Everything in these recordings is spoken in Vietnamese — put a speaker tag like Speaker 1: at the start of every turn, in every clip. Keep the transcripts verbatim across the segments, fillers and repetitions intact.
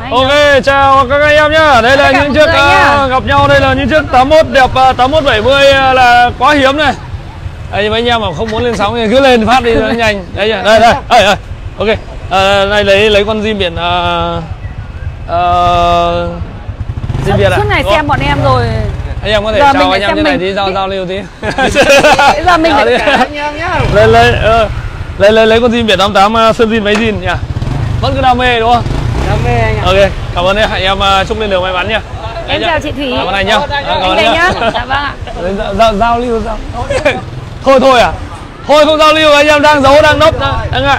Speaker 1: Ok, chào các anh em nhá. Đây là những chiếc uh, gặp nhau, đây là những chiếc tám mốt đẹp, uh, tám mốt bảy mươi uh, là quá hiếm này. Đây, nhưng mà anh em mà không muốn lên sóng thì cứ lên phát đi cho nó nhanh. Đây nhá, đây đây. Ơi ơi. Ok. Uh, này lấy lấy con Zin biển uh, uh, Zin Việt à?
Speaker 2: Suốt ngày xem bọn em rồi.
Speaker 1: Anh em có thể chào anh em như này tí, giao giao lưu tí.
Speaker 2: Bây giờ mình phải anh em nhá.
Speaker 1: Lấy lấy uh, lấy lấy lấy con Zin biển tám tám uh, sơn zin váy zin nhá. Vẫn cứ đam mê đúng không?
Speaker 2: Đam mê anh ạ.
Speaker 1: Ok, cảm ơn anh em, uh, chúc lên đường may mắn nhá.
Speaker 2: Em chào chị Thủy.
Speaker 1: Cảm ơn anh nhá.
Speaker 2: Anh đây nhá. Dạ vâng ạ.
Speaker 1: Giao, giao lưu giao. Thôi thôi à? Thôi không giao lưu, anh em đang giấu đang nấp đang ngại.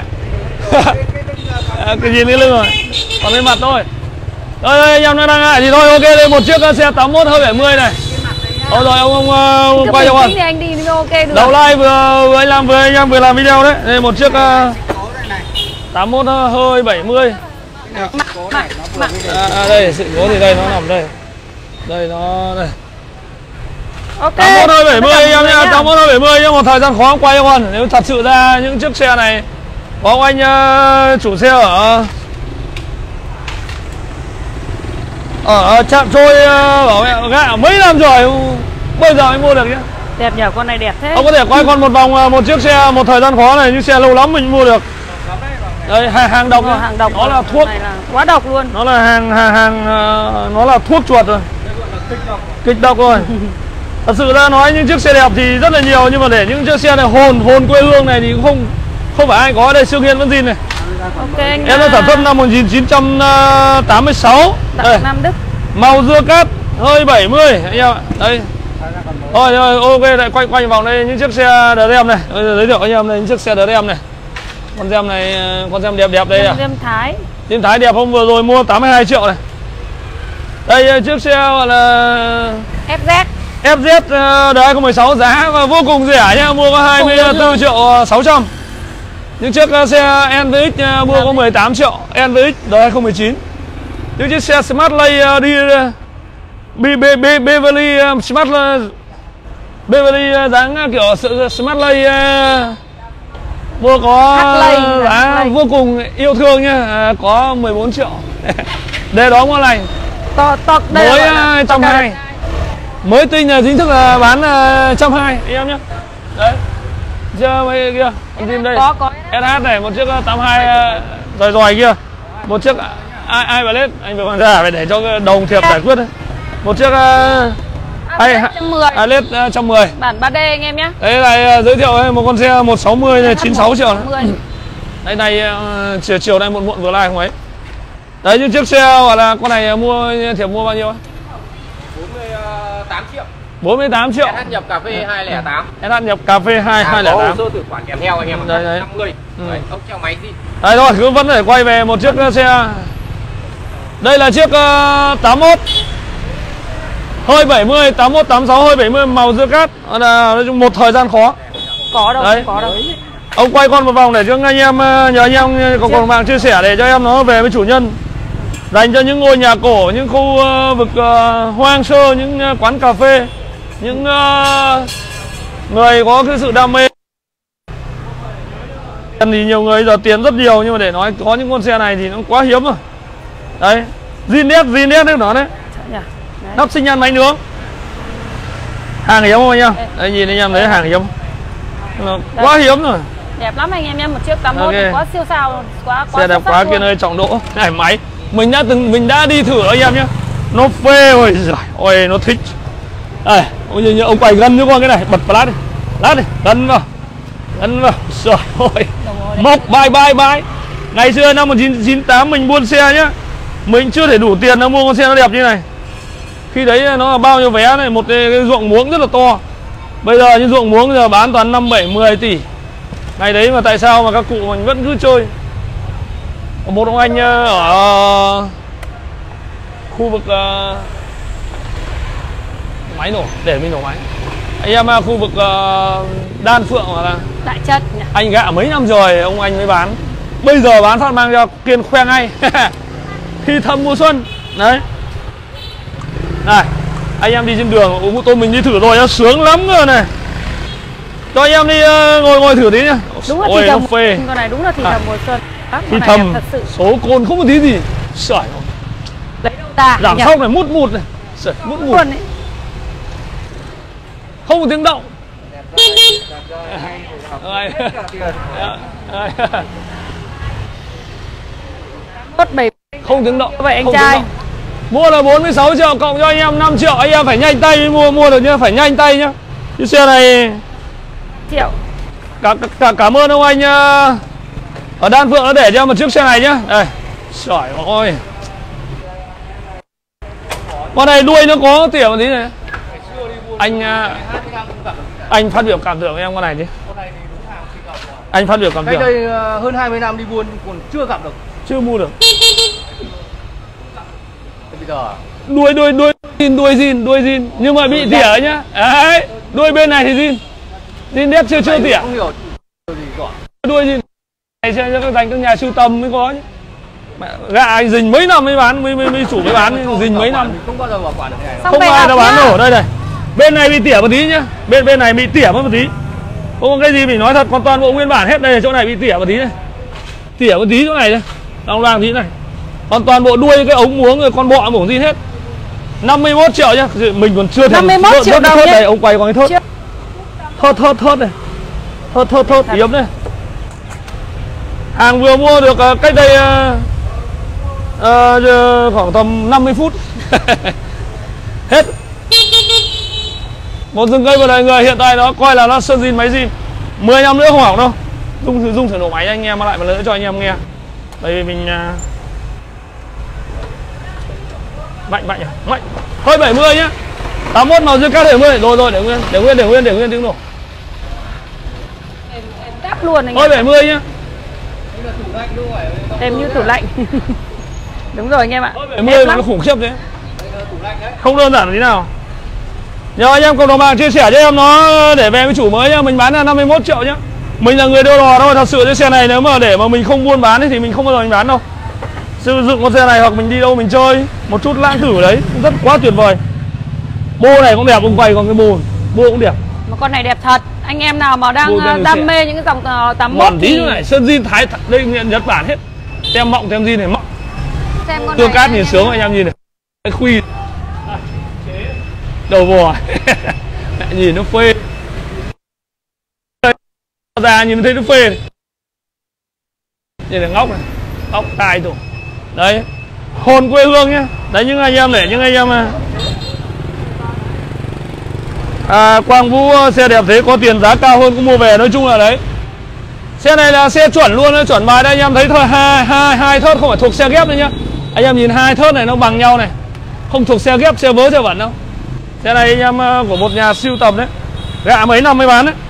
Speaker 1: Cái gì nữa lưng rồi. Còn lên mặt thôi. Rồi anh em đang ngại thì thôi, ok, đây một chiếc xe tám mốt hơi bảy mươi này. Thôi rồi ông ông, ông quay cho con.
Speaker 2: Anh đi thì ok được.
Speaker 1: Đầu live vừa, vừa anh làm vừa anh em vừa làm video đấy. Đây một chiếc uh, tám mốt hơi bảy mươi. À, à, đây sự cố thì đây nó nằm đây. Đây nó đây.
Speaker 2: Ok.
Speaker 1: tám mốt hơi bảy mươi anh em nhá, tám mốt hơi bảy mươi nhưng một thời gian khó quay cho con. Nếu thật sự ra những chiếc xe này có ông anh uh, chủ xe ở ở trạm trôi uh, bảo mẹ gạ mấy năm rồi bây giờ mới mua được nhá.
Speaker 2: Đẹp nhờ, con này đẹp thế.
Speaker 1: Ông có thể quay con một vòng một chiếc xe một thời gian khó này, những xe lâu lắm mình mua được. Đây hàng, hàng độc,
Speaker 2: Ồ, hàng độc
Speaker 1: nó là thuốc
Speaker 2: này là quá độc luôn.
Speaker 1: Nó là hàng hàng hàng uh, nó là thuốc chuột rồi. Kịch độc rồi. Thật sự ra nói những chiếc xe đẹp thì rất là nhiều, nhưng mà để những chiếc xe này hồn hồn quê hương này thì cũng không không phải ai có. Đây siêu nghiên vẫn zin này.
Speaker 2: Ok anh.
Speaker 1: Em đã sản xuất năm một nghìn chín trăm tám mươi sáu. Đây.
Speaker 2: Nam Đức.
Speaker 1: Màu dưa cát hơi bảy mươi anh em ạ. Đây. Thôi rồi ok, lại quay quay vòng đây những chiếc xe Dream này. Giới thiệu anh em này những chiếc xe Dream này. Con Dream này, con Dream đẹp đẹp đây à.
Speaker 2: Dream Thái.
Speaker 1: Dream Thái đẹp, hôm vừa rồi mua tám mươi hai triệu này. Đây chiếc xe gọi là
Speaker 2: ép dét.
Speaker 1: ép dét đời hai không một sáu, giá vô cùng rẻ nhá, mua có hai mươi tư triệu sáu trăm. Những chiếc xe en vê ích mua có mười tám triệu, en vê ích đời hai không một chín. Những chiếc xe Smartlane đi Beverly Smart Beverly dáng kiểu Smartlane mua có giá vô cùng yêu thương nhá, có mười bốn triệu. Đây đó ngon lành.
Speaker 2: To to
Speaker 1: mới một trăm hai mươi. Mới tinh là chính thức là bán một trăm hai mươi anh em nhá. Đấy. Chưa mấy kia, con Zin đây.
Speaker 2: Có có.
Speaker 1: ét hát này, một chiếc tám mươi hai rồi rồi kia. Một chiếc ai ai vào lên, anh phải còn ra phải để cho đồng thiệp giải quyết đấy. Một chiếc ai ai lết một trăm mười.
Speaker 2: Bản ba D anh em nhé.
Speaker 1: Đấy này giới thiệu một con xe một sáu mươi này, chín mươi sáu triệu này. Đây này chiều chiều nay muộn muộn vừa like không ấy. Đấy những chiếc xe gọi là con này mua thiệp mua bao nhiêu ấy?
Speaker 3: bốn mươi tám triệu.
Speaker 1: bốn mươi tám triệu.
Speaker 3: ét hát nhập cà phê hai không tám.
Speaker 1: ét hát nhập cà phê hai không tám.
Speaker 3: Có hồ sơ tử khoản kèm theo anh em ạ.
Speaker 1: Đây đấy.
Speaker 3: năm mươi.
Speaker 1: Ừ.
Speaker 3: Đấy, ốc treo máy gì.
Speaker 1: Đây thôi, cứ vẫn phải quay về một chiếc xe. Đây là chiếc uh, tám mốt hơi bảy mươi, tám mốt tám sáu hơi bảy mươi màu dưa cát. Là một thời gian khó.
Speaker 2: Có đâu,
Speaker 1: đấy.
Speaker 2: Không có đâu.
Speaker 1: Ông quay con một vòng để cho anh em, nhờ anh em có cộng mạng chia sẻ để cho em nó về với chủ nhân. Dành cho những ngôi nhà cổ, những khu uh, vực uh, hoang sơ, những uh, quán cà phê, những uh, người có cái sự đam mê. Thì nhiều người giờ tiền rất nhiều, nhưng mà để nói có những con xe này thì nó quá hiếm rồi. Đấy, Zin Zin đấy nó đấy. Nắp sinh nhan máy nướng. Hàng hiếm không anh em? Đây nhìn anh em thấy hàng hiếm. Quá hiếm rồi.
Speaker 2: Đẹp lắm anh em nhé, một chiếc tám mốt
Speaker 1: okay.
Speaker 2: Quá siêu sao, quá quá
Speaker 1: xe đẹp quá kia nơi trọng đỗ. Này máy mình đã từng mình đã đi thử anh em nhé, nó phê rồi, ôi nó thích. Đây, ôi như, như ông quay gần như con cái này, bật flash đi, lát đi, gần vào, gần vào, trời ơi, mộc bye bye bye. Ngày xưa năm một nghìn chín trăm chín mươi tám mình buôn xe nhá, mình chưa thể đủ tiền nó mua con xe nó đẹp như này. Khi đấy nó là bao nhiêu vé này, một cái, cái ruộng muống rất là to. Bây giờ những ruộng muống giờ bán toàn năm bảy mười tỷ. Ngày đấy mà tại sao mà các cụ mình vẫn cứ chơi. Một ông anh ở khu vực uh, máy nổ, để mình nổ máy. Anh em khu vực uh, Đan Phượng hoặc là
Speaker 2: Đại Chất nhỉ?
Speaker 1: Anh gạ mấy năm rồi ông anh mới bán. Bây giờ bán phát mang cho Kiên khoe ngay. Khi thăm mùa xuân. Đấy. Này, anh em đi trên đường uống tô mình đi thử rồi, nó sướng lắm rồi này. Cho anh em đi uh, ngồi ngồi thử tí nhá.
Speaker 2: Đúng là
Speaker 1: ôi
Speaker 2: thì
Speaker 1: nó
Speaker 2: thầm,
Speaker 1: phê.
Speaker 2: con này đúng là thì
Speaker 1: à.
Speaker 2: thầm mùa xuân.
Speaker 1: Thì thầm số cồn không có tí gì. Sởi.
Speaker 2: Lấy đâu ra?
Speaker 1: Giảm
Speaker 2: nhỉ?
Speaker 1: sóc này mút mút này. Trời, mút mút.
Speaker 2: Luôn ấy.
Speaker 1: Không có tiếng động. Ơi. Ơi.
Speaker 2: Tốt bảy.
Speaker 1: Không tiếng động.
Speaker 2: Vậy anh
Speaker 1: không
Speaker 2: trai.
Speaker 1: Mua là bốn mươi sáu triệu cộng cho anh em năm triệu. Anh em phải nhanh tay mới mua mua được nhá, phải nhanh tay nhá. Cái xe này
Speaker 2: Triệu.
Speaker 1: cả, cả cảm ơn ông anh uh, ở Đan Phượng nó để cho một chiếc xe này nhá. Đây. Trời ơi. Con này đuôi nó có tỉa một tí này. Anh uh, anh phát biểu cảm tưởng với em con này chứ. Anh phát biểu cảm tưởng.
Speaker 3: Cách đây uh, hơn hai mươi năm đi buôn còn chưa gặp được.
Speaker 1: Chưa mua được.
Speaker 3: Thế bây giờ
Speaker 1: Đuôi đuôi đuôi zin đuôi zin đuôi zin nhưng mà bị tỉa nhá. Đấy, đuôi bên này thì zin. Zin đét chưa chưa tỉa.
Speaker 3: không hiểu gì giỏi.
Speaker 1: Đuôi zin. Này xem cho các dành các nhà sưu tầm mới có nhá. Gà anh dình mấy năm mới bán mới mới, mới chủ mới bán dình mấy năm.
Speaker 3: Không bao giờ bảo quản được cái này đâu.
Speaker 2: Xong
Speaker 1: Không
Speaker 2: về
Speaker 1: ai
Speaker 2: học
Speaker 1: đâu bán
Speaker 2: nhá.
Speaker 1: nổ đây này. Bên này bị tỉa một tí nhá. Bên bên này bị tỉa mất một tí. Không có cái gì mình nói thật, còn toàn bộ nguyên bản hết đây, chỗ này bị tỉa một tí này. Tỉa một tí chỗ này đây. Long loang tí này. Còn toàn bộ đuôi cái ống muống rồi con bọ mổ zin hết. năm mươi mốt triệu nhá. Mình còn chưa thể
Speaker 2: năm mươi mốt triệu đồng nhá.
Speaker 1: Đây ông quay còn cái thớt. Thớt thớt thớt này. Thớt thớt thớt yếm đây. Hàng vừa mua được uh, cách đây uh, uh, khoảng tầm năm mươi phút. Hết. Một rừng cây vào đời người hiện tại nó coi là nó sơn zin máy zin. mười năm nữa không hỏng đâu. Dung sử dụng thử nổ máy anh em lại một lần nữa cho anh em nghe. Bởi vì mình uh... mạnh mạnh à? Mạnh. Thôi bảy mươi nhá. tám mươi mốt màu dương cát bảy mươi. Rồi rồi để nguyên, để nguyên, để nguyên, để nguyên tiếng nổ.
Speaker 2: Em, em đáp luôn anh
Speaker 1: Thôi
Speaker 2: em.
Speaker 1: bảy mươi nhá.
Speaker 2: Em như tủ lạnh. Đúng rồi anh em ạ.
Speaker 1: Thôi bảy mươi nó khủng khiếp thế. Không đơn giản tí nào. Nhờ anh em cộng đồng mạng chia sẻ cho em nó để về với chủ mới nhá. Mình bán là năm mươi mốt triệu nhá. Mình là người đô đò thôi, thật sự cái xe này nếu mà để mà mình không buôn bán ấy, thì mình không bao giờ mình bán đâu. Sử dụng con xe này hoặc mình đi đâu mình chơi một chút lãng thử đấy cũng rất quá tuyệt vời. Bô này cũng đẹp, ông quay còn cái bô bô cũng đẹp.
Speaker 2: Mà con này đẹp thật. Anh em nào mà đang
Speaker 1: Bô
Speaker 2: uh, đam xe. mê những cái dòng uh, tám mốt
Speaker 1: mỏng tí như này, sơn zin Thái đây Nhật Bản hết. Tem mọng tem zin này mọng.
Speaker 2: xem con
Speaker 1: Tương
Speaker 2: này
Speaker 1: cát nhìn sướng anh em nhìn này. Cái khuy đầu bò. Nhìn nó phê. Ra nhìn thấy nó phê này. Nhìn này ngóc này. Ngóc tai tụ. Đấy. Hồn quê hương nhá. Đấy những anh em để những anh em à, Quang Vũ xe đẹp thế có tiền giá cao hơn cũng mua về, nói chung là đấy. Xe này là xe chuẩn luôn, nó chuẩn bài đây anh em thấy thôi, hai hai hai thớt không phải thuộc xe ghép đấy nhá. Anh em nhìn hai thớt này nó bằng nhau này. Không thuộc xe ghép, xe vớ xe vẩn đâu. Xe này anh em của một nhà sưu tầm đấy. Gạ mấy năm mới bán đấy.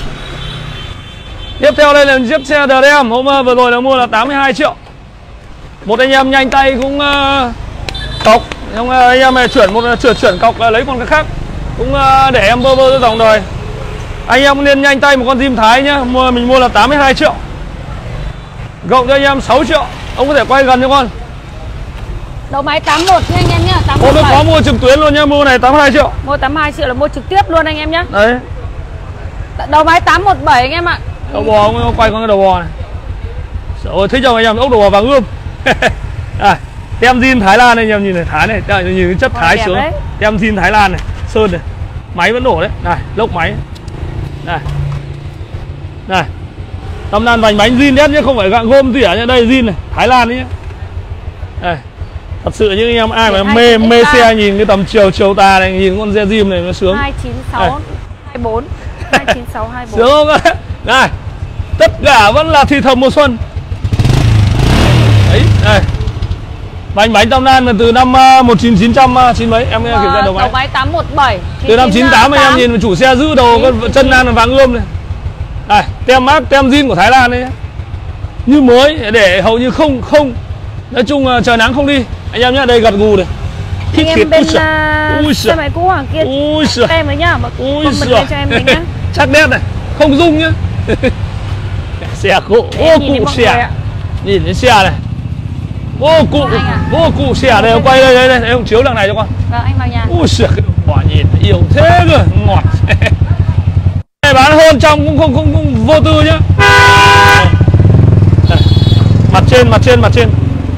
Speaker 1: Tiếp theo đây là chiếc xe đờ đem, hôm vừa rồi là mua là tám mươi hai triệu. Một anh em nhanh tay cũng uh, cọc, nhưng uh, anh em này chuyển một chuyển chuyển cọc uh, lấy con cái khác. Cũng uh, để em bơ bơ cho dòng đời. Anh em nên nhanh tay một con Jim Thái nhá, mua mình mua là tám mươi hai triệu. Cộng cho anh em sáu triệu. Ông có thể quay gần cho con.
Speaker 2: Đầu máy tám mốt nha anh em nhá. tám
Speaker 1: Hôm
Speaker 2: mốt
Speaker 1: nó có mua trực tuyến luôn nhá, mua này tám mươi hai triệu.
Speaker 2: Mua tám mươi hai triệu là mua trực tiếp luôn anh em nhá.
Speaker 1: Đấy.
Speaker 2: Đầu máy tám một bảy anh em ạ.
Speaker 1: Đầu bò ông quay con cái đầu bò này. Rồi thích không anh em, ốc đầu bò vàng ươm. À, tem zin Thái Lan này anh em nhìn này, Thái này, đây, nhìn cái chất Thái sướng. Tem zin Thái Lan này, sơn này. Máy vẫn nổ đấy. Này, lốc máy. Này. Này. Tầm đàn vành bánh zin đét nhé, không phải gạng gôm tỉa nhá, đây zin này, Thái Lan đấy nhá. Đây. Thật sự những anh em ai mà mê mê xe nhìn cái tầm chiều chiều tà này, nhìn con xe Jim này nó sướng.
Speaker 2: hai chín sáu hai bốn hai chín sáu hai bốn.
Speaker 1: Sướng không ạ? Này. Tất cả vẫn là thì thầm mùa xuân. Đấy, đây. Bánh bánh Tâm Lan là từ năm uh, một nghìn chín trăm chín mấy em nghe kiểm tra đầu máy.
Speaker 2: Đầu máy tám một bảy.
Speaker 1: Từ năm chín tám anh em nhìn chủ xe giữ đầu cái chân nan là vàng ươm này. Đây, tem mác tem zin của Thái Lan đấy. Như mới để hầu như không không. Nói chung uh, trời nắng không đi. Anh em nhá, đây gật gù này.
Speaker 2: Anh em bên uh, xe máy cũ hàng kia.
Speaker 1: Ui giời.
Speaker 2: Em mới nhá, mà comment lên cho em mình nhá.
Speaker 1: Chắc đét này, không rung nhá. Xe cũ, ô cụ xe. Nhìn cái xe này. Ô cụ, ô cụ xe đây, quay đây đây đây, ông chiếu đằng này cho con.
Speaker 2: Vâng, anh vào nhà.
Speaker 1: Ui giời, bỏ nhìn yêu thế cơ, ngọt. Bán hơn trong cũng không không, không vô tư nhá. Đây. Mặt trên, mặt trên, mặt trên.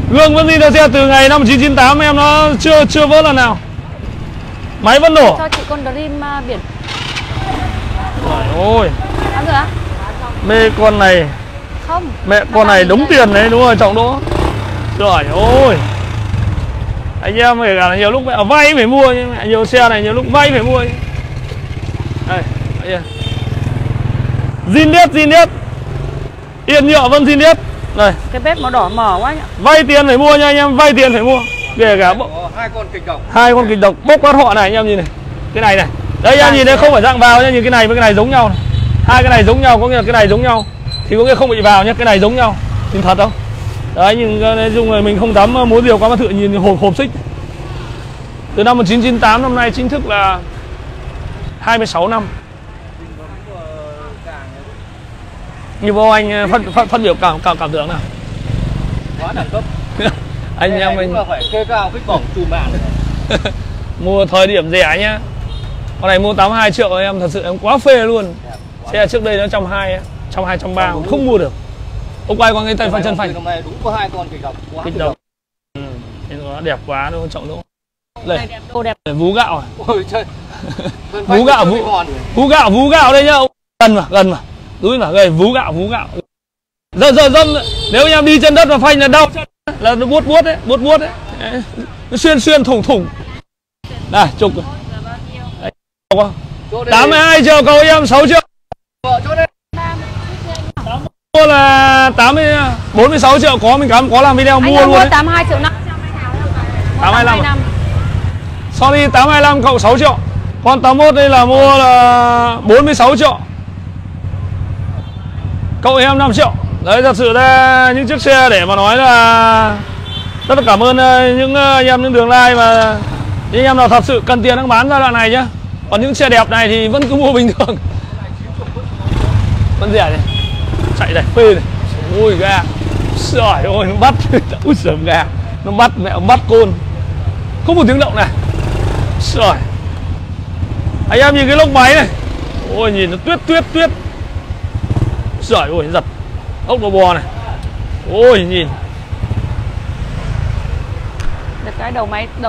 Speaker 1: Gương vẫn zin xe từ ngày năm một nghìn chín trăm chín mươi tám em, nó chưa chưa vỡ lần nào. Máy vẫn nổ.
Speaker 2: Cho chị con Dream uh, biển.
Speaker 1: Trời ơi.
Speaker 2: Ăn rồi á?
Speaker 1: Mê con này.
Speaker 2: Không.
Speaker 1: Mẹ con này đóng tiền đấy đúng rồi Trọng Đỗ. Trời ơi. Anh em phải cả là nhiều lúc mẹ vay phải mua, nhưng mẹ nhiều xe này nhiều lúc vay phải mua. Đây, đây. Zin đét, zin đét. Yên nhựa vẫn zin đét. Đây.
Speaker 2: Cái bếp màu đỏ mở quá nhỉ.
Speaker 1: Vay tiền phải mua nha anh em, vay tiền phải mua. Kể cả bộ...
Speaker 3: hai con kịch độc.
Speaker 1: Hai con kịch độc bốc quát họ này anh em nhìn này. Cái này này. Đây anh nhìn đây không phải dạng vào nhá, nhìn cái này với cái này giống nhau này. Hai cái này giống nhau, có nghĩa là cái này giống nhau thì có nghĩa không bị vào nhá, cái này giống nhau. Nhìn thật không? Đấy, nhưng nói chung là mình không dám múa diều quá mà thử nhìn hộp hộp xích. Từ năm một nghìn chín trăm chín mươi tám năm nay chính thức là hai mươi sáu năm. Như vô anh phát, phát, phát biểu cảm cảm cảm tưởng nào?
Speaker 3: Quá đẳng cấp.
Speaker 1: Anh em mình
Speaker 3: là phải kê cao cái cổng chùm màn.
Speaker 1: mua thời điểm rẻ nhá. Con này mua tám mươi hai triệu em thật sự em quá phê luôn. Xe trước đây nó trăm hai, trăm hai trăm ba không mua được. Ông quay con cái tay phanh chân phanh.
Speaker 3: Hôm nay đúng có hai con kịch độc.
Speaker 1: Kịch độc. Ừ, nó đẹp quá đúng không Trọng Đỗ? Đây,
Speaker 2: Đồ đẹp.
Speaker 1: vú gạo à?
Speaker 3: Ôi trời.
Speaker 1: Vú gạo, vú, vú gạo, vú gạo đây nhá. Gần mà, gần mà. Đúng mà, đây vú gạo, vú gạo. Giờ giờ dâm nếu anh em đi trên đất mà phanh là đau chân, là nó buốt buốt đấy, buốt buốt đấy. Nó xuyên xuyên thủng thủng. Đây, chục rồi. tám mươi hai triệu cầu em sáu triệu. Mua là tám mươi bốn mươi sáu triệu, có mình cắm có làm video
Speaker 2: anh
Speaker 1: mua luôn đấy.
Speaker 2: tám mươi hai triệu năm.
Speaker 1: tám mươi lăm. Sorry, tám mươi lăm cộng sáu triệu. Con tám mươi mốt đây là mua là bốn mươi sáu triệu. Cậu em năm triệu. Đấy, thật sự là những chiếc xe để mà nói là rất là cảm ơn những anh em những đường like mà những anh em nào thật sự cần tiền đang bán giai đoạn này nhá. Còn những xe đẹp này thì vẫn cứ mua bình thường. Vẫn rẻ này. Chạy này, phê này. Ôi ga. Trời ơi, nó bắt. Ui giời ga. Nó bắt mẹ bắt côn. Không một tiếng động này. Trời. Anh em nhìn cái lốc máy này. Ôi nhìn nó tuyết tuyết tuyết. Trời ơi, giật. Ốc bò bò này. Ôi nhìn.
Speaker 2: Được cái đầu máy đầu.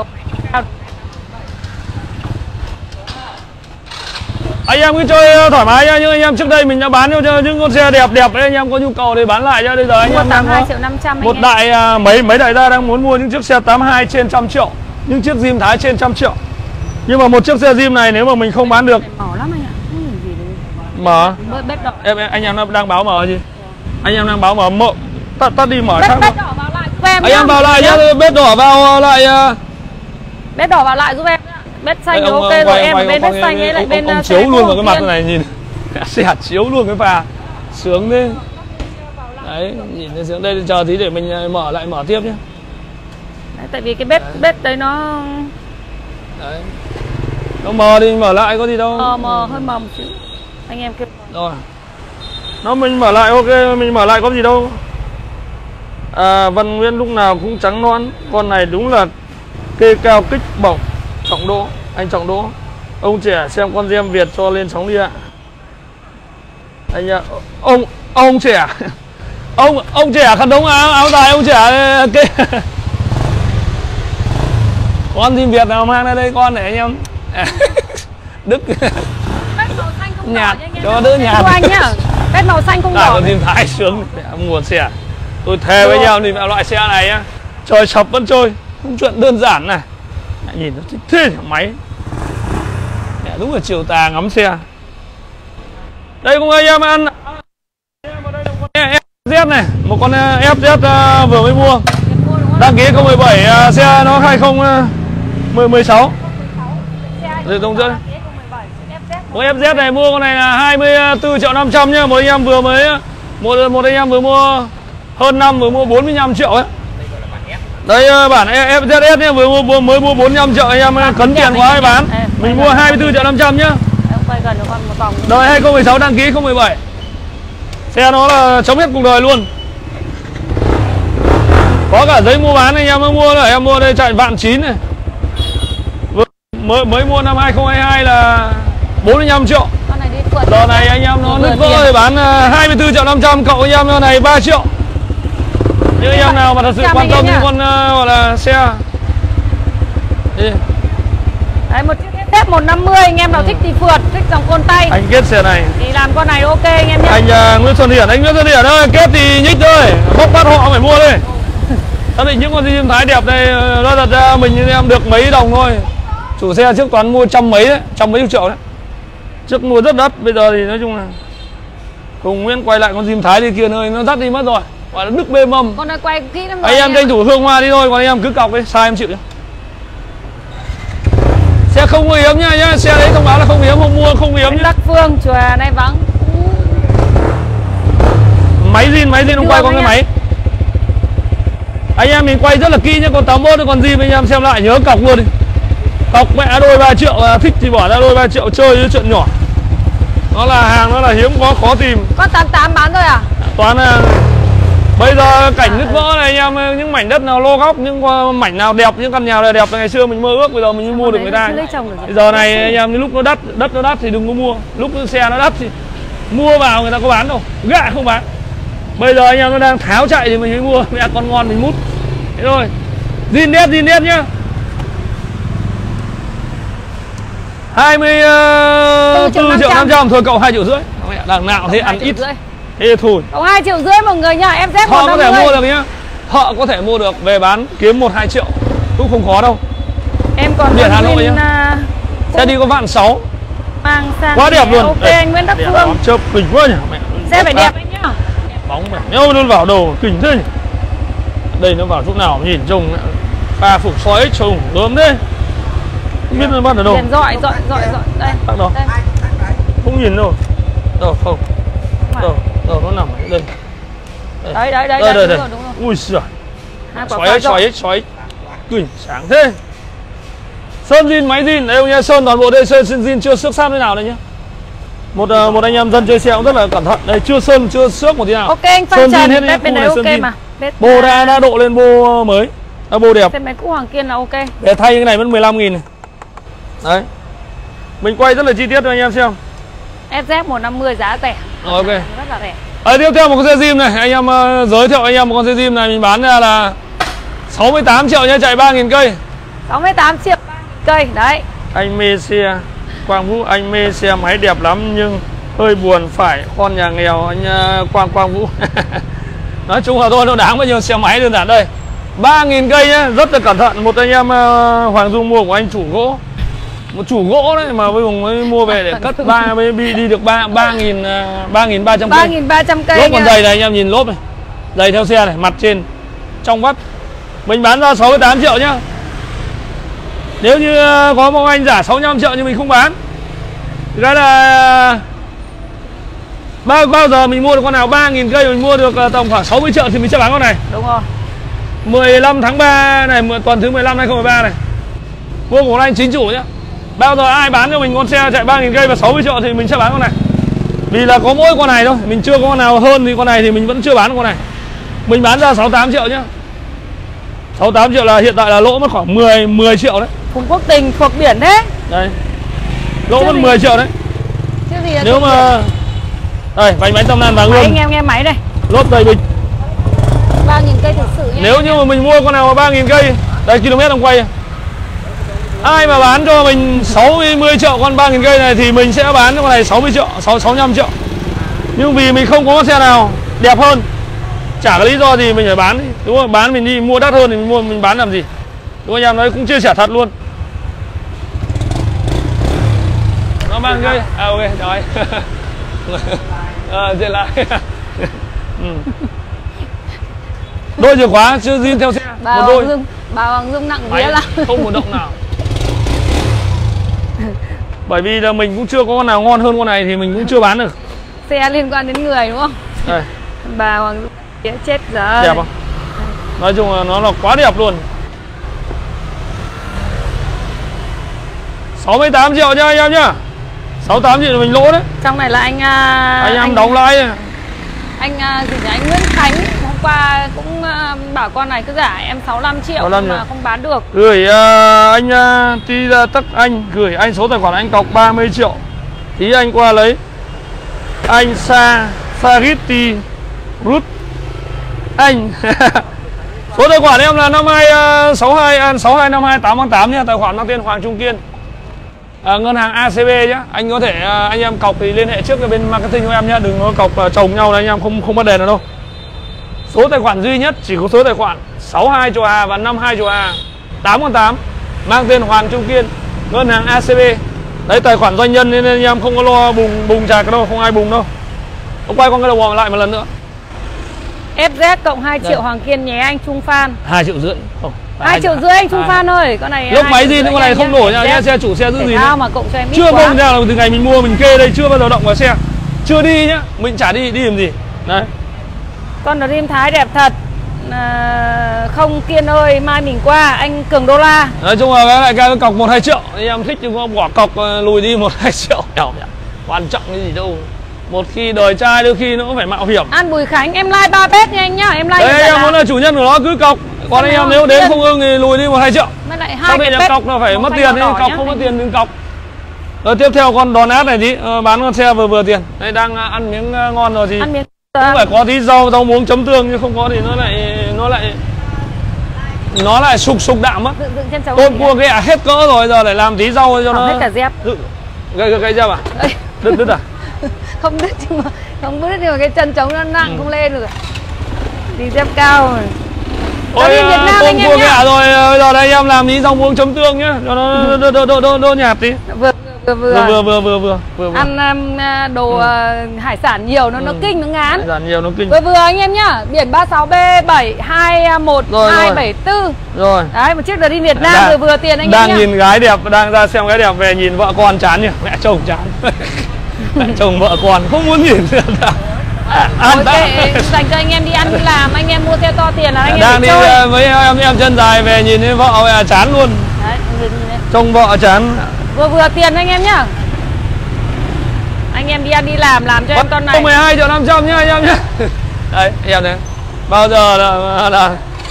Speaker 1: Anh em cứ chơi thoải mái nhá, nhưng anh em trước đây mình đã bán cho những con xe đẹp đẹp đấy, anh em có nhu cầu thì bán lại cho. Bây giờ anh em đang có
Speaker 2: triệu năm trăm
Speaker 1: một đại à, mấy mấy đại gia đang muốn mua những chiếc xe tám mươi hai trên trăm triệu, những chiếc Dream Thái trên trăm triệu. Nhưng mà một chiếc xe Dream này nếu mà mình không bán được
Speaker 2: mở lắm anh ạ. Ừ, gì đấy.
Speaker 1: Mở.
Speaker 2: Bếp đỏ.
Speaker 1: Em anh em đang báo mở gì? Anh em đang báo mở mộ tắt tắt đi mở
Speaker 2: Bếp,
Speaker 1: khác.
Speaker 2: bếp đỏ vào lại giúp em.
Speaker 1: Anh em vào lại nhá, bếp đỏ vào lại.
Speaker 2: Bếp đỏ vào lại giúp em. Bếp xanh thì ok rồi, em ở bên bếp xanh ấy lại bên
Speaker 1: ông chiếu luôn vào cái mặt này nhìn. Xe chiếu luôn cái phà. Sướng thế. Đấy, nhìn thấy sướng. Đây chờ tí để mình mở lại mở tiếp nhé.
Speaker 2: Đấy, tại vì cái bếp đấy. Bếp đấy nó
Speaker 1: đấy. Nó mờ đi mở lại có gì đâu.
Speaker 2: Ờ mờ hơi mờ một xíu. Anh em kêu.
Speaker 1: Rồi. Nó mình mở lại ok, mình mở lại có gì đâu. À, Văn Nguyễn lúc nào cũng trắng nõn. Con này đúng là kê cao kích bổng. Trọng Đỗ, anh Trọng Đỗ. Ông trẻ xem con Gem Việt cho lên sóng đi ạ. Anh ạ, ông ông trẻ. Ông ông trẻ khăn đống áo áo dài ông trẻ kê. Con Gem Việt nào mang ra đây con để anh em. Đức. Nhạt cho đỡ nhạt.
Speaker 2: Anh nhá. Bếp màu xanh không đỏ.
Speaker 1: Con Gem Thái sướng để mua xe. Tôi thề với nhau thì loại xe này á, trời sập vẫn trôi, không chuyện đơn giản này. Nhìn nó thích thế máy. Mẹ đúng là chiều tà ngắm xe. Đây cũng anh em ăn. ép zét này, một con ép zét uh, vừa mới mua. Đăng ký không một bảy, uh, xe nó hai không một sáu. Rồi thông dẫn. Một ép zét này mua con này là hai mươi tư triệu năm trăm nhá, một anh em vừa mới một một anh em vừa mua hơn năm vừa mua bốn mươi lăm triệu ấy. Đây bản ép zét ét nhá, vừa mua mới mua bốn mươi lăm triệu, anh em cấn tiền quá hay bán. Mình mua hai mươi tư triệu năm trăm nhá. Đời hai không một sáu đăng ký không một bảy. Xe nó là chống hết cuộc đời luôn. Có cả giấy mua bán anh em mới mua rồi, em mua đây chạy vạn chín này. Mới mới mua năm hai không hai hai là bốn mươi lăm triệu. Giờ này anh em nó nứt vỡ thì bán hai mươi tư triệu năm trăm, cậu anh em này ba triệu. Những anh em nào mà thật sự quan tâm đến con uh, gọi là xe đi.
Speaker 2: Đấy, một chiếc ét ép một năm mươi, anh em nào ừ. thích thì phượt, thích dòng côn tay
Speaker 1: anh kết xe này
Speaker 2: thì làm con này ok anh em nhé.
Speaker 1: Anh uh, Nguyễn Xuân Hiển, anh Nguyễn Xuân Hiển ơi, kết thì nhích thôi, bốc bắt họ phải mua đi. Xác định những con Diêm Thái đẹp đây, nó thật ra mình em được mấy đồng thôi. Chủ xe trước toán mua trăm mấy đấy, trăm mấy chục triệu đấy. Trước mua rất đắt, bây giờ thì nói chung là cùng Nguyễn quay lại con Diêm Thái đi kia nơi nó dắt đi mất rồi, gọi là đứt bê mâm.
Speaker 2: Con này quay kỹ lắm rồi.
Speaker 1: Anh em tranh thủ hương hoa đi thôi, còn anh em cứ cọc đi, sai em chịu nhá. Xe không nguy hiểm nha nhá, xe đấy thông báo là không nguy hiểm, không mua không nguy hiểm nhá.
Speaker 2: Đắc Phương chùa này vắng.
Speaker 1: Máy zin, máy zin không quay con cái máy. Anh em mình quay rất là kỹ nhá, còn tám mốt còn gì anh em xem lại nhớ cọc luôn đi. Cọc mẹ đôi ba triệu, thích thì bỏ ra đôi ba triệu chơi với chuyện nhỏ. Nó là hàng, nó là hiếm có, khó tìm.
Speaker 2: Có tám tám bán thôi à?
Speaker 1: Toán là bây giờ cảnh nứt vỡ này anh em, những mảnh đất nào lô góc, những mảnh nào đẹp, những căn nhà nào đẹp ngày xưa mình mơ ước, bây giờ mình mua được người ta. Bây giờ này anh em, lúc nó đắt, đất nó đắt thì đừng có mua, lúc xe nó đắt thì mua vào người ta có bán đâu, gạ không bán. Bây giờ anh em nó đang tháo chạy thì mình mới mua, mẹ con ngon mình mút. Thế thôi. Zin đét, zin đét nhá. hai mươi tư triệu năm trăm thôi cậu hai triệu rưỡi. Mẹ đằng nào thế ăn ít. Thế thôi.
Speaker 2: Cậu hai triệu rưỡi một người nhá, em dép
Speaker 1: họ có thể mua được nhá. Họ có thể mua được về bán kiếm một hai triệu cũng không khó đâu.
Speaker 2: Em còn
Speaker 1: biển Hà Nội nhá. Xe đi có vạn sáu.
Speaker 2: Mang sang
Speaker 1: quá đẹp luôn.
Speaker 2: Ok anh Nguyễn Đắc Phương.
Speaker 1: Chớp kinh quá nhỉ mẹ.
Speaker 2: Xe phải đẹp anh nhá.
Speaker 1: Bóng mẹ nhau luôn vào đầu kinh thế nhỉ. Đây nó vào chỗ nào nhìn trông pha phục soi trông đớm thế. Không biết nó bắt ở đâu.
Speaker 2: Đèn dọi dọi dọi dọi đây.
Speaker 1: Tắc đâu? Không nhìn đâu. Đâu không. Đâu, đâu nó nằm ở đây.
Speaker 2: Đấy đấy đấy,
Speaker 1: đây,
Speaker 2: đấy,
Speaker 1: đây,
Speaker 2: đúng rồi, đúng rồi.
Speaker 1: Ui giời. Xoáy xoáy xoáy. Kinh sáng thế. Sơn zin máy zin, đây nha, sơn toàn bộ đây sơn zin chưa xước sát thế nào đây nhá. Một uh, một anh em dân chơi xe cũng rất là cẩn thận. Đây chưa sơn chưa xước một tí nào.
Speaker 2: Ok anh Phan Trần, bếp bên đấy ok mà.
Speaker 1: Bô đã đã độ lên bô mới. À, bô đẹp.
Speaker 2: Xe máy cũ Hoàng Kiên là ok.
Speaker 1: Để thay cái này vẫn mười lăm nghìn này. Đấy. Mình quay rất là chi tiết cho anh em xem.
Speaker 2: ép zét một năm mươi giá rẻ.
Speaker 1: Rồi, ok.
Speaker 2: Rất là rẻ.
Speaker 1: À, tiếp theo một con xe Zim này, anh em uh, giới thiệu anh em một con xe Zim này mình bán ra là sáu mươi tám triệu nha, chạy ba nghìn cây.
Speaker 2: sáu mươi tám triệu ba nghìn cây, đấy.
Speaker 1: Anh mê xe Quang Vũ, anh mê xe máy đẹp lắm nhưng hơi buồn phải con nhà nghèo anh uh, Quang Quang Vũ. Nói chung là thôi nó đáng bao nhiêu xe máy đơn giản đây. ba nghìn cây nhá, rất là cẩn thận. Một anh em uh, Hoàng Dung mua của anh chủ gỗ. Một chủ gỗ đấy mà cuối cùng mới mua về để cất ba mới đi, đi được ba ba nghìn ba nghìn ba trăm cây.
Speaker 2: ba nghìn ba trăm cây.
Speaker 1: Lốp còn dày này anh em nhìn lốp này. Dày theo xe này, mặt trên trong vắt. Mình bán ra sáu mươi tám triệu nhá. Nếu như có một anh giả sáu mươi lăm triệu nhưng mình không bán. Cái là bao bao giờ mình mua được con nào ba nghìn cây mình mua được tầm khoảng sáu mươi triệu thì mình sẽ bán con này.
Speaker 2: Đúng rồi.
Speaker 1: mười lăm tháng ba này, tuần thứ mười lăm hai không một ba này. Mua của anh chính chủ nhá. Bao giờ ai bán cho mình con xe chạy ba nghìn cây và sáu mươi triệu thì mình sẽ bán con này. Vì là có mỗi con này thôi, mình chưa có con nào hơn thì con này thì mình vẫn chưa bán con này. Mình bán ra sáu mươi tám triệu nhá. sáu mươi tám triệu là hiện tại là lỗ mất khoảng mười mười triệu đấy.
Speaker 2: Phùng Quốc Tình thuộc biển thế.
Speaker 1: Đây. Lỗ mất mười triệu đấy.
Speaker 2: Chứ gì
Speaker 1: nếu mà đây, vành bánh tâm lan vàng luôn.
Speaker 2: Anh em nghe máy đây.
Speaker 1: Lốp đầy bình.
Speaker 2: ba nghìn cây thực sự nhá.
Speaker 1: Nếu như mà mình mua con nào ba nghìn cây, đây km đang quay. Ai mà bán cho mình sáu mươi triệu con ba nghìn cây này thì mình sẽ bán con này sáu mươi triệu, sáu mươi lăm triệu. Nhưng vì mình không có xe nào đẹp hơn, chả có lý do gì mình phải bán đi. Đúng không? Bán mình đi mua đắt hơn thì mình mua mình bán làm gì? Đúng không anh em? Nói cũng chia sẻ thật luôn. Nó ba nghìn cây. À ok, rồi. À, dễ lại. Ừ. Đôi chìa khóa chưa zin theo xe.
Speaker 2: Bà
Speaker 1: một đôi.
Speaker 2: Hoàng Dung, bà Hoàng Dung nặng vía lắm.
Speaker 1: Không một động nào. Bởi vì là mình cũng chưa có con nào ngon hơn con này thì mình cũng chưa bán được.
Speaker 2: Xe liên quan đến người đúng không?
Speaker 1: Đây.
Speaker 2: Bà Hoàng Dung vía chết rồi.
Speaker 1: Đẹp không? Nói chung là nó là quá đẹp luôn. sáu mươi tám triệu nha anh em nhá. sáu mươi tám triệu là mình lỗ đấy.
Speaker 2: Trong này là anh
Speaker 1: Anh em
Speaker 2: anh
Speaker 1: đóng lãi.
Speaker 2: Anh gì nhỉ? Anh Nguyễn Khánh hôm qua cũng bảo con này cứ giả em sáu mươi lăm triệu sáu mươi lăm mà rồi. Không bán được.
Speaker 1: Gửi uh, anh uh, tí uh, tắc anh gửi anh số tài khoản anh cọc ba mươi triệu. Tí anh qua lấy. Anh Sa Sariti Rút anh Số tài khoản em là năm hai sáu hai sáu hai năm hai tám tám tám nhé, tài khoản mang tên Hoàng Trung Kiên. À, ngân hàng a xê bê nhé. Anh có thể anh em cọc thì liên hệ trước với bên marketing của em nhé, đừng có cọc chồng nhau là anh em không không bắt đèn nữa đâu. Số tài khoản duy nhất chỉ có số tài khoản sáu hai chùa Hà và năm hai chùa Hà tám tám tám mang tên Hoàng Trung Kiên, ngân hàng a xê bê. Đấy, tài khoản doanh nhân nên anh em không có lo bùng bùng chạc đâu, không ai bùng đâu. Ông quay con cái đầu vòng lại một lần nữa.
Speaker 2: ép dét cộng hai triệu Hoàng Kiên nhé anh Trung Phan.
Speaker 1: hai triệu rưỡi. Không.
Speaker 2: hai triệu rưỡi anh Trung Phan ơi, con này.
Speaker 1: Lúc máy gì con này không đổi nha, xe chủ xe giữ gì
Speaker 2: nữa. Mà cộng cho em
Speaker 1: chưa bông ra là từ ngày mình mua mình kê đây chưa bao giờ động vào xe. Chưa đi nhá, mình chả đi đi làm gì. Đấy.
Speaker 2: Con Dream Thái đẹp thật. À, không Kiên ơi, mai mình qua anh Cường đô la.
Speaker 1: Nói chung là cái lại cái cọc một hai triệu, anh em thích thì bỏ cọc lùi đi một hai triệu. Quan trọng cái gì đâu. Một khi đời trai đôi khi nó cũng phải mạo hiểm.
Speaker 2: An Bùi Khánh em like ba page nha anh nhá, em like.
Speaker 1: Đấy, em muốn là chủ nhân của nó cứ cọc. Còn anh em nếu đến không ưng thì lùi đi một hai triệu.
Speaker 2: Mới lại hai
Speaker 1: cái page cọc là phải mất tiền đấy, cọc không mất tiền đừng cọc. Rồi tiếp theo con đòn át này tí, ờ, bán con xe vừa vừa tiền. Đây đang ăn miếng ngon rồi thì
Speaker 2: ăn miếng
Speaker 1: cũng phải có tí rau rau muống chấm tương, chứ không có thì nó lại nó lại nó lại sục sục đạm á. Tôm cua ghẹ hết cỡ rồi, giờ lại làm tí rau cho nó
Speaker 2: hết cả dép.
Speaker 1: Gây gây dép à? Đứt đứt à?
Speaker 2: Không đứt nhưng mà không đứt nhưng mà cái chân trống nó nặng ừ. Không lên được. Đi dép cao rồi.
Speaker 1: Ôi, Việt Nam tôm cua ghẹ rồi, bây giờ đây em làm tí rau muống chấm tương nhá, cho nó đô đô đô đô, đô nhạt tí.
Speaker 2: Vừa vừa vừa
Speaker 1: vừa vừa vừa vừa vừa
Speaker 2: ăn um, đồ ừ. uh, hải sản nhiều nó ừ. nó kinh nó ngán.
Speaker 1: Hải sản nhiều nó kinh.
Speaker 2: Vừa vừa anh em nhá, biển ba sáu B bảy hai một hai bảy tư.
Speaker 1: Rồi.
Speaker 2: Đấy, một chiếc Dream Việt Nam
Speaker 1: đang,
Speaker 2: vừa vừa tiền anh
Speaker 1: đang
Speaker 2: em nhá.
Speaker 1: Nhìn gái đẹp, đang ra xem gái đẹp về nhìn vợ con chán nhỉ, mẹ chồng chán. Mẹ chồng vợ con không muốn nhìn nữa. À, ăn
Speaker 2: okay, dành cho anh em đi ăn đi làm, anh em mua xe to tiền là anh
Speaker 1: đang
Speaker 2: em
Speaker 1: đi
Speaker 2: chơi.
Speaker 1: Với em em chân dài về nhìn thấy vợ là chán luôn.
Speaker 2: Đấy,
Speaker 1: trông vợ chán.
Speaker 2: Vừa vừa tiền anh em nhá. Anh em đi ăn đi làm làm cho em con này.
Speaker 1: mười hai triệu năm trăm nhá anh em nhá. Đấy, em này. Bao giờ là, là...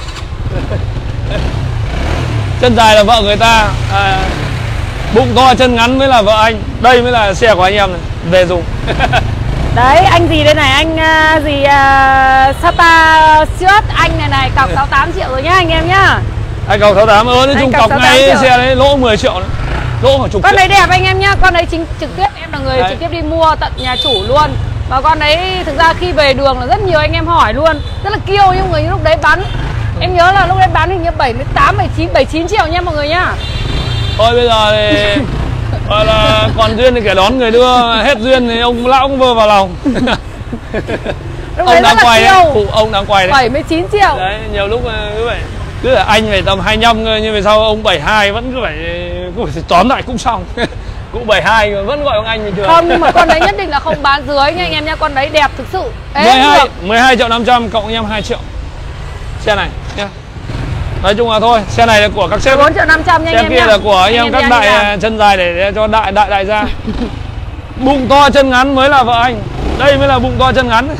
Speaker 1: chân dài là vợ người ta, à, bụng to chân ngắn mới là vợ anh. Đây mới là xe của anh em này, về dùng.
Speaker 2: Đấy, anh gì đây này, anh uh, gì uh, Sapa Shirt anh này này, cọc sáu mươi tám triệu rồi nhá anh em nhá.
Speaker 1: Anh cọc sáu mươi tám, ơ, nói chung cọc ngay xe đấy lỗ mười triệu đấy. Lỗ khoảng chục
Speaker 2: con
Speaker 1: triệu.
Speaker 2: đấy đẹp anh em nhá, con đấy chính trực tiếp em là người đấy. Trực tiếp đi mua tận nhà chủ luôn. Và con đấy thực ra khi về đường là rất nhiều anh em hỏi luôn, rất là kiêu nhưng người lúc đấy bán. Em nhớ là lúc đấy bán hình như bảy mươi tám, bảy mươi chín, bảy mươi chín triệu nha mọi người nhá.
Speaker 1: Thôi bây giờ thì gọi là còn duyên thì kẻ đón người đưa, hết duyên thì ông lão cũng vơ vào lòng. Ông đang quay đấy, phụ ông đang quay đấy.
Speaker 2: bảy mươi chín triệu.
Speaker 1: Đấy, nhiều lúc cứ vậy. Cứ là anh phải tầm hai mươi lăm thôi, nhưng mà sao ông bảy mươi hai vẫn cứ phải, cứ phải tóm lại cũng xong. Cũng bảy mươi hai vẫn gọi ông anh bình thường.
Speaker 2: Không, nhưng mà con đấy nhất định là không bán dưới nha anh em nha, con đấy đẹp thực sự.
Speaker 1: mười hai triệu năm trăm cộng anh em hai triệu. Xe này nhá. Nói chung là thôi, xe này là của các sếp.
Speaker 2: bốn triệu năm trăm nha anh em.
Speaker 1: Xe kia là của anh, anh em các đại chân dài để, để cho đại đại đại gia. Bụng to chân ngắn mới là vợ anh. Đây mới là bụng to chân ngắn.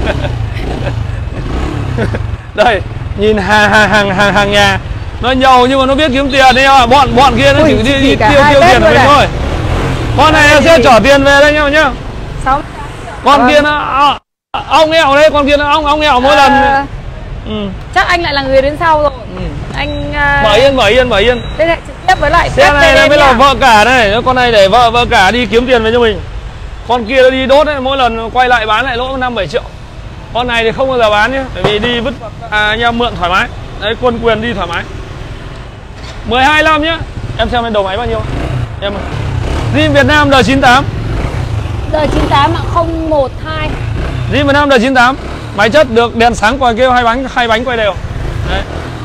Speaker 1: Đây, nhìn hàng hàng hàng hàng hàng nhà nó giàu nhưng mà nó biết kiếm tiền đấy ạ. Bọn bọn kia nó chỉ đi, đi tiêu tiêu tiền của mình thôi. Con này sẽ chở tiền về đây nhá. Con kia nó ong nghèo đấy, con kia nó ong ong nghèo mỗi lần.
Speaker 2: Ừ. Chắc anh lại là người đến sau rồi. Ừ. Anh uh...
Speaker 1: mở yên mở yên mở yên.
Speaker 2: Đây này trực tiếp với lại
Speaker 1: xe này là mới là vợ cả đây, con này để vợ vợ cả đi kiếm tiền về cho mình. Con kia nó đi đốt ấy, mỗi lần quay lại bán lại lỗ năm bảy triệu. Con này thì không bao giờ bán nhé, bởi vì đi vứt à, anh em mượn thoải mái. Đấy, quân quyền đi thoải mái. mười hai năm nhá. Em xem bên đầu máy bao nhiêu? Em Dream Việt Nam D chín tám.
Speaker 2: D chín tám ạ, không một hai.
Speaker 1: Dream Việt Nam D chín tám. Máy chất được đèn sáng còi kêu, hai bánh hai bánh quay đều. Đấy.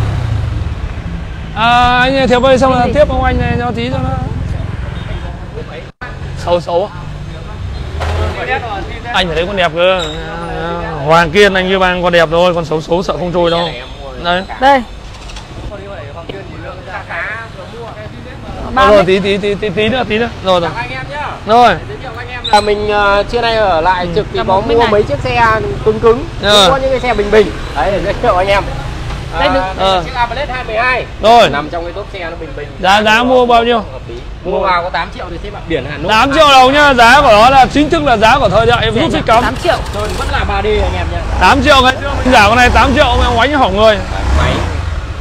Speaker 1: À, anh Thiệp ơi, xong là tiếp ông anh này cho tí cho nó xấu xấu. Anh phải thấy con đẹp cơ. Hoàng Kiên anh như bằng con đẹp rồi, con xấu xấu sợ không trôi đâu. Đây.
Speaker 2: Đây.
Speaker 1: Rồi tí tí tí tí tí nữa tí nữa. Rồi rồi. Rồi.
Speaker 3: À, mình uh, trưa nay ở lại trực thì có mua mấy chiếc xe cứng cứng, có những cái xe bình bình. Đấy để giới thiệu anh em. À, đây được. À. Chiếc Avalette hai mười hai.
Speaker 1: Rồi.
Speaker 3: Nằm trong cái top xe nó bình bình.
Speaker 1: Giá giá mua bao nhiêu?
Speaker 3: Mua vào có tám triệu thì sẽ bạn biển Hà Nội.
Speaker 1: tám triệu đồng nhá, giá của nó là chính thức là giá của thời đại em rút phích cắm.
Speaker 2: tám triệu.
Speaker 3: Rồi vẫn là ba D anh em nhá.
Speaker 1: tám triệu ngày xưa mình giả con này tám triệu mà oánh hỏng người.
Speaker 3: Máy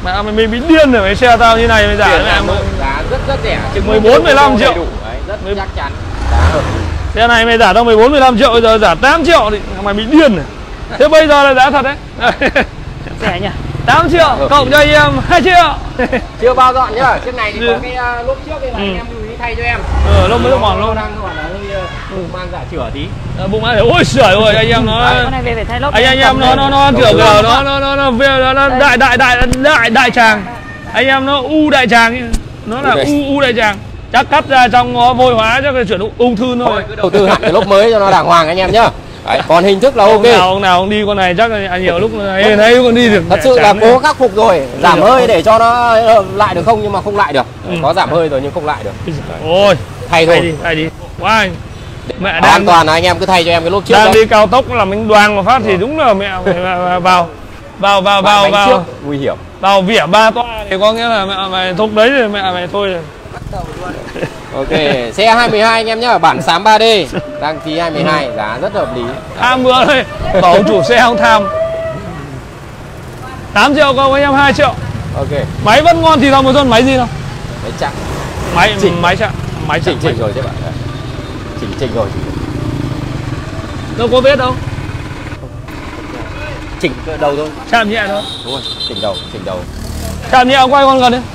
Speaker 1: Mẹ mày, mày bị điên rồi, mày xe tao như này mày giả mẹ mày.
Speaker 3: Giá rất rất rẻ, chừng
Speaker 1: mười bốn mười lăm triệu.
Speaker 3: Đấy, rất mười... chắc chắn. Giá hợp.
Speaker 1: Xe này mày giả tao mười bốn mười lăm triệu, bây giờ giả tám triệu thì mày bị điên rồi. Thế bây giờ là giá thật đấy.
Speaker 2: Rẻ nhỉ?
Speaker 1: tám triệu ừ. Cộng cho anh em hai triệu.
Speaker 3: Chưa bao dọn nhá. Chiếc này thì có cái uh, lốp trước đây là ừ. anh em lưu ý thay cho em.
Speaker 1: Ờ, lốp mới lốp mỏng luôn.
Speaker 3: Đang gọi là hơi uh, mang giả chửa tí.
Speaker 1: À, bụng ăn ôi sưởi rồi anh em nó.
Speaker 2: Con này về phải thay lốp.
Speaker 1: Anh anh em nó nó nó kiểu kiểu nó nó nó nó nó nó đại đại đại đại đại tràng. Anh em nó u đại tràng, nó là u u đại tràng. Chắc cắt ra trong nó vôi hóa chắc là chuyển ung thư thôi.
Speaker 3: Cứ đầu tư hẳn cái lốp mới cho nó đàng hoàng anh em nhá. Đấy, còn hình thức là ok.
Speaker 1: Ông nào ông nào ông đi con này chắc là nhiều lúc này thấy con đi được.
Speaker 3: Thật sự là cố khắc phục rồi, giảm hơi để cho nó lại được không nhưng mà không lại được. Ừ. Có giảm hơi rồi nhưng không lại được.
Speaker 1: Ôi,
Speaker 3: thay thôi.
Speaker 1: Thay đi, thay đi. Quá anh.
Speaker 3: Mẹ đang an toàn là anh em cứ thay cho em cái lốp trước.
Speaker 1: Đang đi cao tốc là mình đoàng một phát thì đúng là mẹ vào vào vào vào vào vào
Speaker 3: nguy hiểm.
Speaker 1: Vào vỉa ba toa thì có nghĩa là mẹ mày thúc đấy rồi mẹ mày thôi rồi.
Speaker 3: Ok, xe hai mươi hai anh em nhá, bản xám ba D, đăng ký hai mươi hai, giá rất hợp lý.
Speaker 1: Tham bữa thôi, bảo ông chủ xe không tham. tám triệu cộng anh em hai triệu.
Speaker 3: Ok.
Speaker 1: Máy vẫn ngon thì đâu một tuần máy gì đâu?
Speaker 3: Máy chặn.
Speaker 1: Máy chỉnh. Máy chặn. Máy
Speaker 3: chỉnh chỉnh rồi chứ bạn. Chỉnh chỉnh rồi.
Speaker 1: Đâu có vết đâu.
Speaker 3: Chỉnh đầu thôi.
Speaker 1: Chạm nhẹ thôi.
Speaker 3: Đúng rồi, chỉnh đầu, chỉnh đầu.
Speaker 1: Chạm nhẹ quay con gần đi.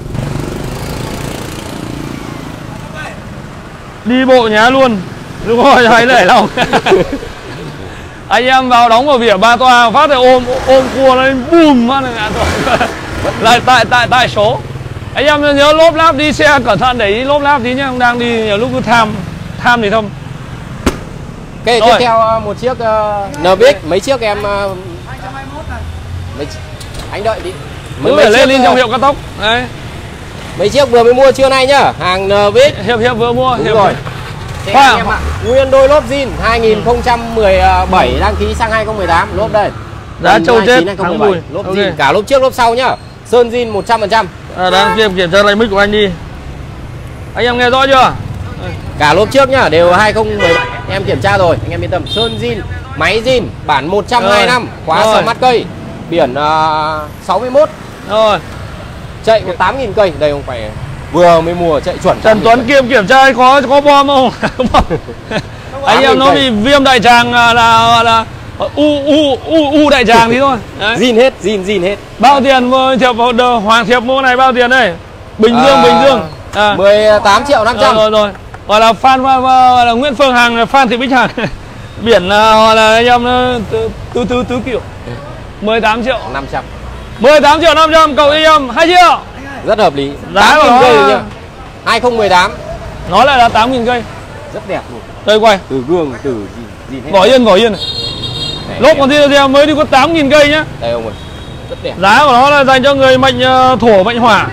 Speaker 1: Đi bộ nhá luôn. Đúng rồi, hay để lòng. Anh em vào đóng vào vỉa ba toa phát thì ôm ôm cua lên bùm phát này lại tại tại tại số. Anh em nhớ lốp láp đi xe cẩn thận để ý lốp láp tí nhá, không đang đi nhiều lúc cứ tham tham thì không.
Speaker 3: Ok, tiếp theo một chiếc uh, en bê ích, mấy chiếc em uh, mấy, anh đợi đi.
Speaker 1: Mấy, mấy lên lên trong hiệu cao tốc. Đấy.
Speaker 3: Mấy chiếc vừa mới mua trưa nay nhá, hàng en bê ích.
Speaker 1: Hiệp Hiệp vừa mua.
Speaker 3: Đúng
Speaker 1: Hiệp
Speaker 3: rồi. Xe anh em ạ. Nguyên đôi lốp zin hai nghìn không trăm mười bảy đăng ký sang hai không một tám, lốp đây.
Speaker 1: Giá trâu chết tháng mùi.
Speaker 3: Lốp zin okay. Cả lốp trước lốp sau nhá. Sơn zin một trăm phần trăm.
Speaker 1: À, đang kiểm kiểm tra lại mic của anh đi. Anh em nghe rõ chưa?
Speaker 3: Cả lốp trước nhá, đều hai không một bảy. Em kiểm tra rồi, anh em yên tâm. Sơn zin, máy zin, bản một trăm hai mươi lăm, khóa sờ mắt cây, biển uh, sáu mươi mốt.
Speaker 1: Rồi.
Speaker 3: Chạy có tám nghìn cây, đây không phải vừa mới mua chạy chuẩn.
Speaker 1: Trần Tuấn Kiêm kiểm tra có có bom không? Anh em nó bị viêm đại tràng là là, là u u u u đại tràng tí thôi.
Speaker 3: Zin hết, zin zin hết.
Speaker 1: Bao tiền mua thiệp Hoàng Thiệp mua này bao tiền đây? Bình Dương à, Bình Dương. À.
Speaker 3: mười tám triệu năm trăm.
Speaker 1: Rồi rồi. Gọi là Phan gọi là Nguyễn Phương Hằng, Phan Thị Bích Hằng. Biển gọi là anh em tứ tứ tứ, tứ kiểu. mười tám triệu
Speaker 3: năm trăm.
Speaker 1: mười tám triệu năm trăm cộng anh em hai triệu.
Speaker 3: Rất hợp lý.
Speaker 1: Giá của nó
Speaker 3: cây hai không một tám.
Speaker 1: Nó lại là tám nghìn cây.
Speaker 3: Rất đẹp luôn.
Speaker 1: Đây quay.
Speaker 3: Từ gương từ gì hết.
Speaker 1: Vỏ yên vỏ yên. Lốp còn đi ra mới đi có tám nghìn cây nhá.
Speaker 3: Đây ông ơi. Rất đẹp.
Speaker 1: Giá của nó là dành cho người mệnh thổ mệnh hỏa.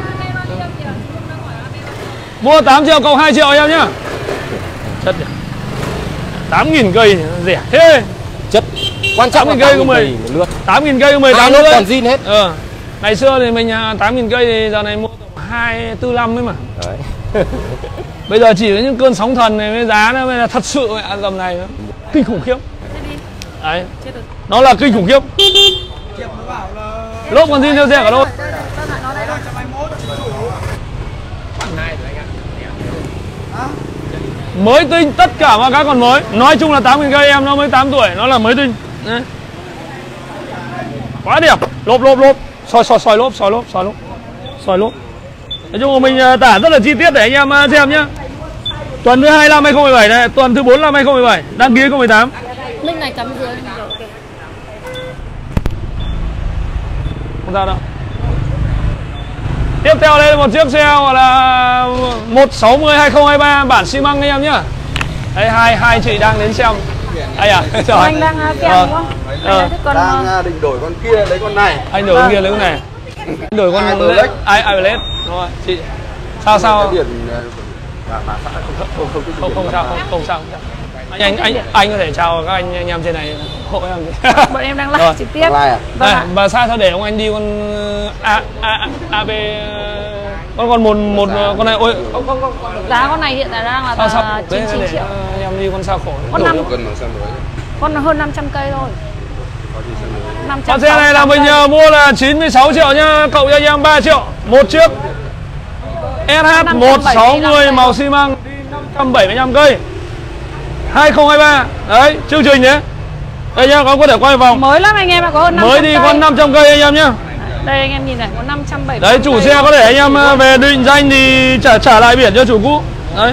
Speaker 1: Mua tám triệu cộng hai triệu anh em nhá. Chất nhỉ. tám nghìn cây rẻ thế.
Speaker 3: Chất. Quan trọng là
Speaker 1: cây có mười
Speaker 3: lượt.
Speaker 1: tám nghìn cây có mười tám
Speaker 3: lốt còn zin hết.
Speaker 1: Ờ. Ngày xưa thì mình tám nghìn cây thì giờ này mua hai tư lăm ấy mà. Đấy. Bây giờ chỉ có những cơn sóng thần này với giá nó mới là thật sự dòng này nữa. Kinh khủng khiếp. Đấy. Nó là kinh khủng khiếp. Lốp còn zin theo xe cả lốp. Mới tinh tất cả mọi cái còn mới. Nói chung là tám nghìn cây em nó mới tám tuổi, nó là mới tinh. Đấy. Quá đẹp. Lốp lốp lốp. Soi soi soi lốp, soi lốp, soi lốp. Soi lốp. Nói chung là mình tả rất là chi tiết để anh em xem nhá. Tuần thứ hai mươi lăm hai không một bảy này, tuần thứ bốn mươi lăm hai không một bảy, đăng ký hai không một tám.
Speaker 2: Link này cắm dưới.
Speaker 1: Không sao đâu. Tiếp theo đây là một chiếc xe gọi là một sáu không hai không hai ba bản xi măng anh em nhá. Đây hai hai chị đang đến xem. Đây à?
Speaker 2: Trời. Anh đang kèm đúng không?
Speaker 4: Ờ. Con... Đang định đổi con kia lấy con này.
Speaker 1: Anh đổi con kia lấy con này. Anh đổi con Iberlet. Ai Iberlet. Đúng rồi, chị. Sao sao?
Speaker 4: Điển...
Speaker 1: Không không không sao, không không sao. Anh anh anh anh có thể chào các anh anh em trên này hộ em.
Speaker 2: Bọn em đang live trực tiếp.
Speaker 4: À?
Speaker 1: Vâng ạ. Và sao sao để ông anh đi con a a a b con còn một một con này ôi
Speaker 2: không không không giá con này hiện tại đang là
Speaker 1: sao, sao?
Speaker 2: chín mươi chín triệu.
Speaker 1: Em đi con sao khổ.
Speaker 2: Con năm con hơn năm trăm cây thôi.
Speaker 1: Con xe này là mình uh, mua là chín mươi sáu triệu nhá, cậu cho anh em ba triệu. Một chiếc ét hát một sáu không màu xi măng năm trăm bảy mươi lăm cây hai không hai ba. Đấy, chương trình đấy. Đây nhá, con có thể quay vòng.
Speaker 2: Mới lắm anh em ạ, có hơn năm trăm
Speaker 1: mới đi
Speaker 2: cây.
Speaker 1: con năm trăm cây anh em nhá.
Speaker 2: Đây anh em nhìn này, có năm trăm bảy mươi.
Speaker 1: Đấy, chủ xe có thể anh em về định danh thì trả trả lại biển cho chủ cũ. Đấy.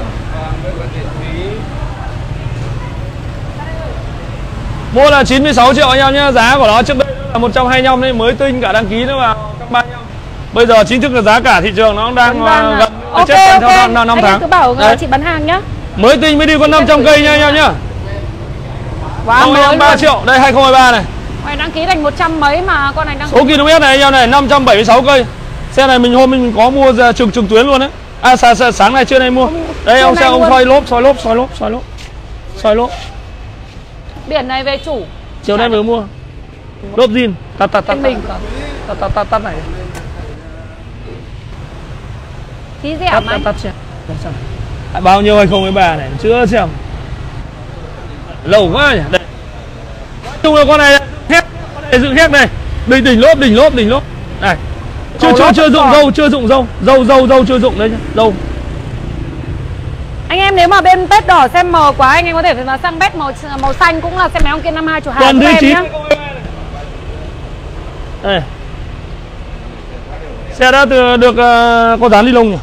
Speaker 1: Mua là chín mươi sáu triệu anh em nhá, giá của nó trước đây là một trăm hai mươi lăm đấy, mới tinh cả đăng ký nữa vào một trăm ba mươi lăm. Bây giờ chính thức là giá cả thị trường nó đang uh, gần
Speaker 2: ok,
Speaker 1: chết
Speaker 2: ok.
Speaker 1: theo năm tháng.
Speaker 2: Anh cứ bảo
Speaker 1: đấy.
Speaker 2: Chị bán hàng nhá.
Speaker 1: Mới tinh mới đi con năm trăm cây nha anh em nhá.
Speaker 2: Wow, mới
Speaker 1: ba triệu, đây hai không hai ba này.
Speaker 2: Mày đăng ký thành một trăm mấy mà con này đăng
Speaker 1: số km này anh em này năm trăm bảy mươi sáu cây. Xe này mình hôm mình có mua ra trực trực tuyến luôn đấy. À sáng, sáng, sáng này trưa nay mua. Hôm, đây ông xe ông soi lốp, soi lốp, soi lốp, soi lốp. Soi lốp.
Speaker 2: Biển này về chủ.
Speaker 1: Chiều nay vừa mua. Lốp zin, tắt tắt tắt
Speaker 2: mình
Speaker 1: tắt tắt tắt tắt này.
Speaker 2: Tí rẻ
Speaker 1: tắt,
Speaker 2: mà.
Speaker 1: Tắt tắt xem. Bao nhiêu hai không hai ba này chưa xem. Lâu quá nhỉ. Đây. Nói chung là con này hét, con này dựng hét này. Đỉnh đỉnh lốp, đỉnh lốp, đỉnh lốp. Này. Chưa chưa chưa dụng dâu, chưa dụng dâu. Dâu dâu dâu chưa dụng đấy nhá. Dâu.
Speaker 2: Anh em nếu mà bên pet đỏ xem mờ quá anh em có thể vào sang pet màu màu xanh cũng là xe máy ông kia năm hai chủ hàng của em nhá.
Speaker 1: Đây. Xe đã từ, được uh, có dán ni lông nhỉ?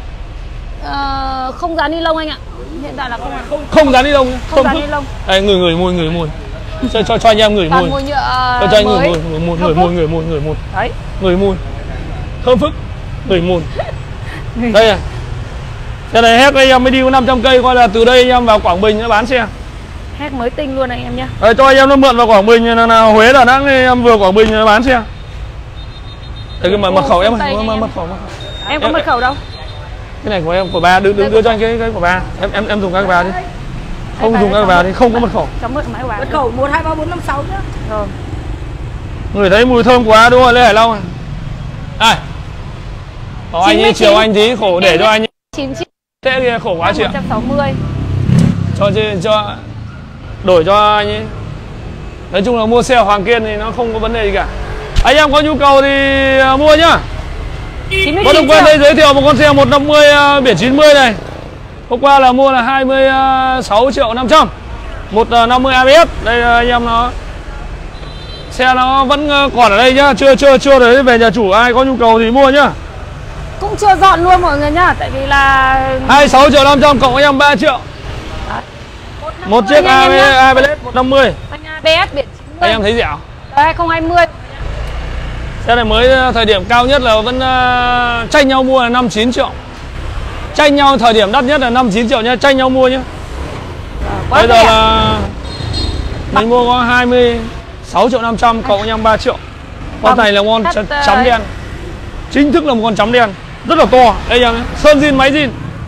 Speaker 2: Ờ, không dán ni lông anh ạ. Hiện tại là không
Speaker 1: không, không dán ni lông.
Speaker 2: Không, không dán ni lông.
Speaker 1: Đây người người mùi người mùi. Cho cho cho anh em người mùi.
Speaker 2: Mùi nhựa
Speaker 1: cho, cho anh người mùi, người mùi, người mùi, người mùi, người mùi.
Speaker 2: Đấy.
Speaker 1: Người mùi. Thơm phức. Người mùi. Đây à. Xe này hết anh em mới đi có năm trăm cây, coi là từ đây anh em vào Quảng Bình nó bán xe.
Speaker 2: Hết mới tinh luôn anh em nhá.
Speaker 1: Đây, cho anh em nó mượn vào Quảng Bình là, là Huế Đà Nẵng em vừa Quảng Bình nó bán xe. Đây cái mật, mật khẩu em ơi, mật, mật khẩu.
Speaker 2: Em có mật khẩu đâu?
Speaker 1: Cái này của em của ba, đưa đưa, đưa cho anh cái cái của ba. Em em em dùng các bà đi. Không dùng các bà đi, không có mật khẩu.
Speaker 2: Cháu mượn máy của bà.
Speaker 5: Mật khẩu một hai ba bốn năm sáu nhá.
Speaker 2: Rồi.
Speaker 1: Người thấy mùi thơm quá đúng rồi, Lê Hải Long này. Đây. Có anh ấy chiều anh tí khổ để cho anh.
Speaker 2: chín triệu.
Speaker 1: Thế kia khổ quá chị ạ.
Speaker 2: một trăm sáu mươi.
Speaker 1: Cho cho đổi cho anh ấy. Nói chung là mua xe Hoàng Kiên thì nó không có vấn đề gì cả. Anh em có nhu cầu thì uh, mua nhá. Có đừng quên đây giới thiệu một con xe một trăm năm mươi uh, biển chín mươi này. Hôm qua là mua là hai mươi sáu triệu năm trăm. một uh, năm mươi a bê ét. Đây uh, anh em nó xe nó vẫn uh, còn ở đây nhá, chưa chưa chưa đấy về nhà chủ, ai có nhu cầu thì mua nhá.
Speaker 2: Cũng chưa dọn luôn mọi người nhá, tại vì là
Speaker 1: hai mươi sáu triệu năm trăm cộng với em ba triệu. Đấy. Một chiếc a bê ét một trăm năm mươi.
Speaker 2: Anh a bê ét biển chín mươi.
Speaker 1: Anh em thấy dẻo.
Speaker 2: Đấy, hai không hai không.
Speaker 1: Xe này mới thời điểm cao nhất là vẫn uh, tranh nhau mua là năm chín triệu. Tranh nhau thời điểm đắt nhất là năm chín triệu nhá, tranh nhau mua nhá. À, bây giờ là mình mua có hai mươi sáu triệu năm trăm cộng với nhau ba triệu. Con này là con ch chấm đen. Chính thức là một con chấm đen, rất là to. Đây em sơn zin máy zin.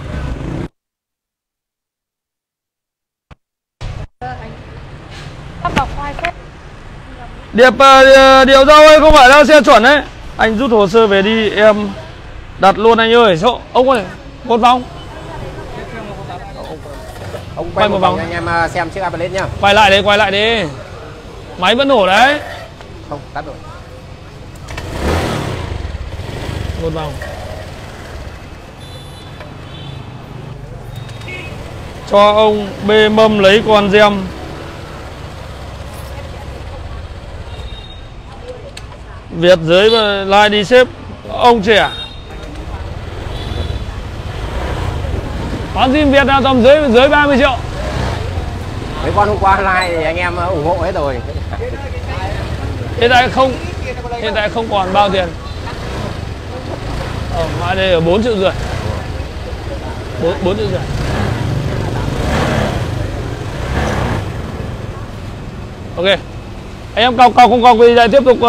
Speaker 1: Điệp uh, điều dâu ơi, không phải là xe chuẩn đấy. Anh rút hồ sơ về đi, em đặt luôn anh ơi. Số ông ơi, một vòng.
Speaker 3: Ông quay một vòng anh em xem chiếc Apelet nhá.
Speaker 1: Quay lại đi, quay lại đi. Máy vẫn nổ đấy.
Speaker 3: Không, tắt rồi.
Speaker 1: Một vòng. Cho ông bê mâm lấy con gem. Việt dưới like đi xếp. Ông trẻ. Con zin Việt nào tầm dưới dưới ba mươi triệu.
Speaker 3: Mấy con hôm qua like thì anh em ủng hộ hết rồi.
Speaker 1: Hiện tại không hiện tại không còn bao tiền. Ờ, mà đây ở bốn triệu rưỡi. bốn triệu rưỡi. Ok. Anh em cọc cọc không cọc thì lại tiếp tục uh...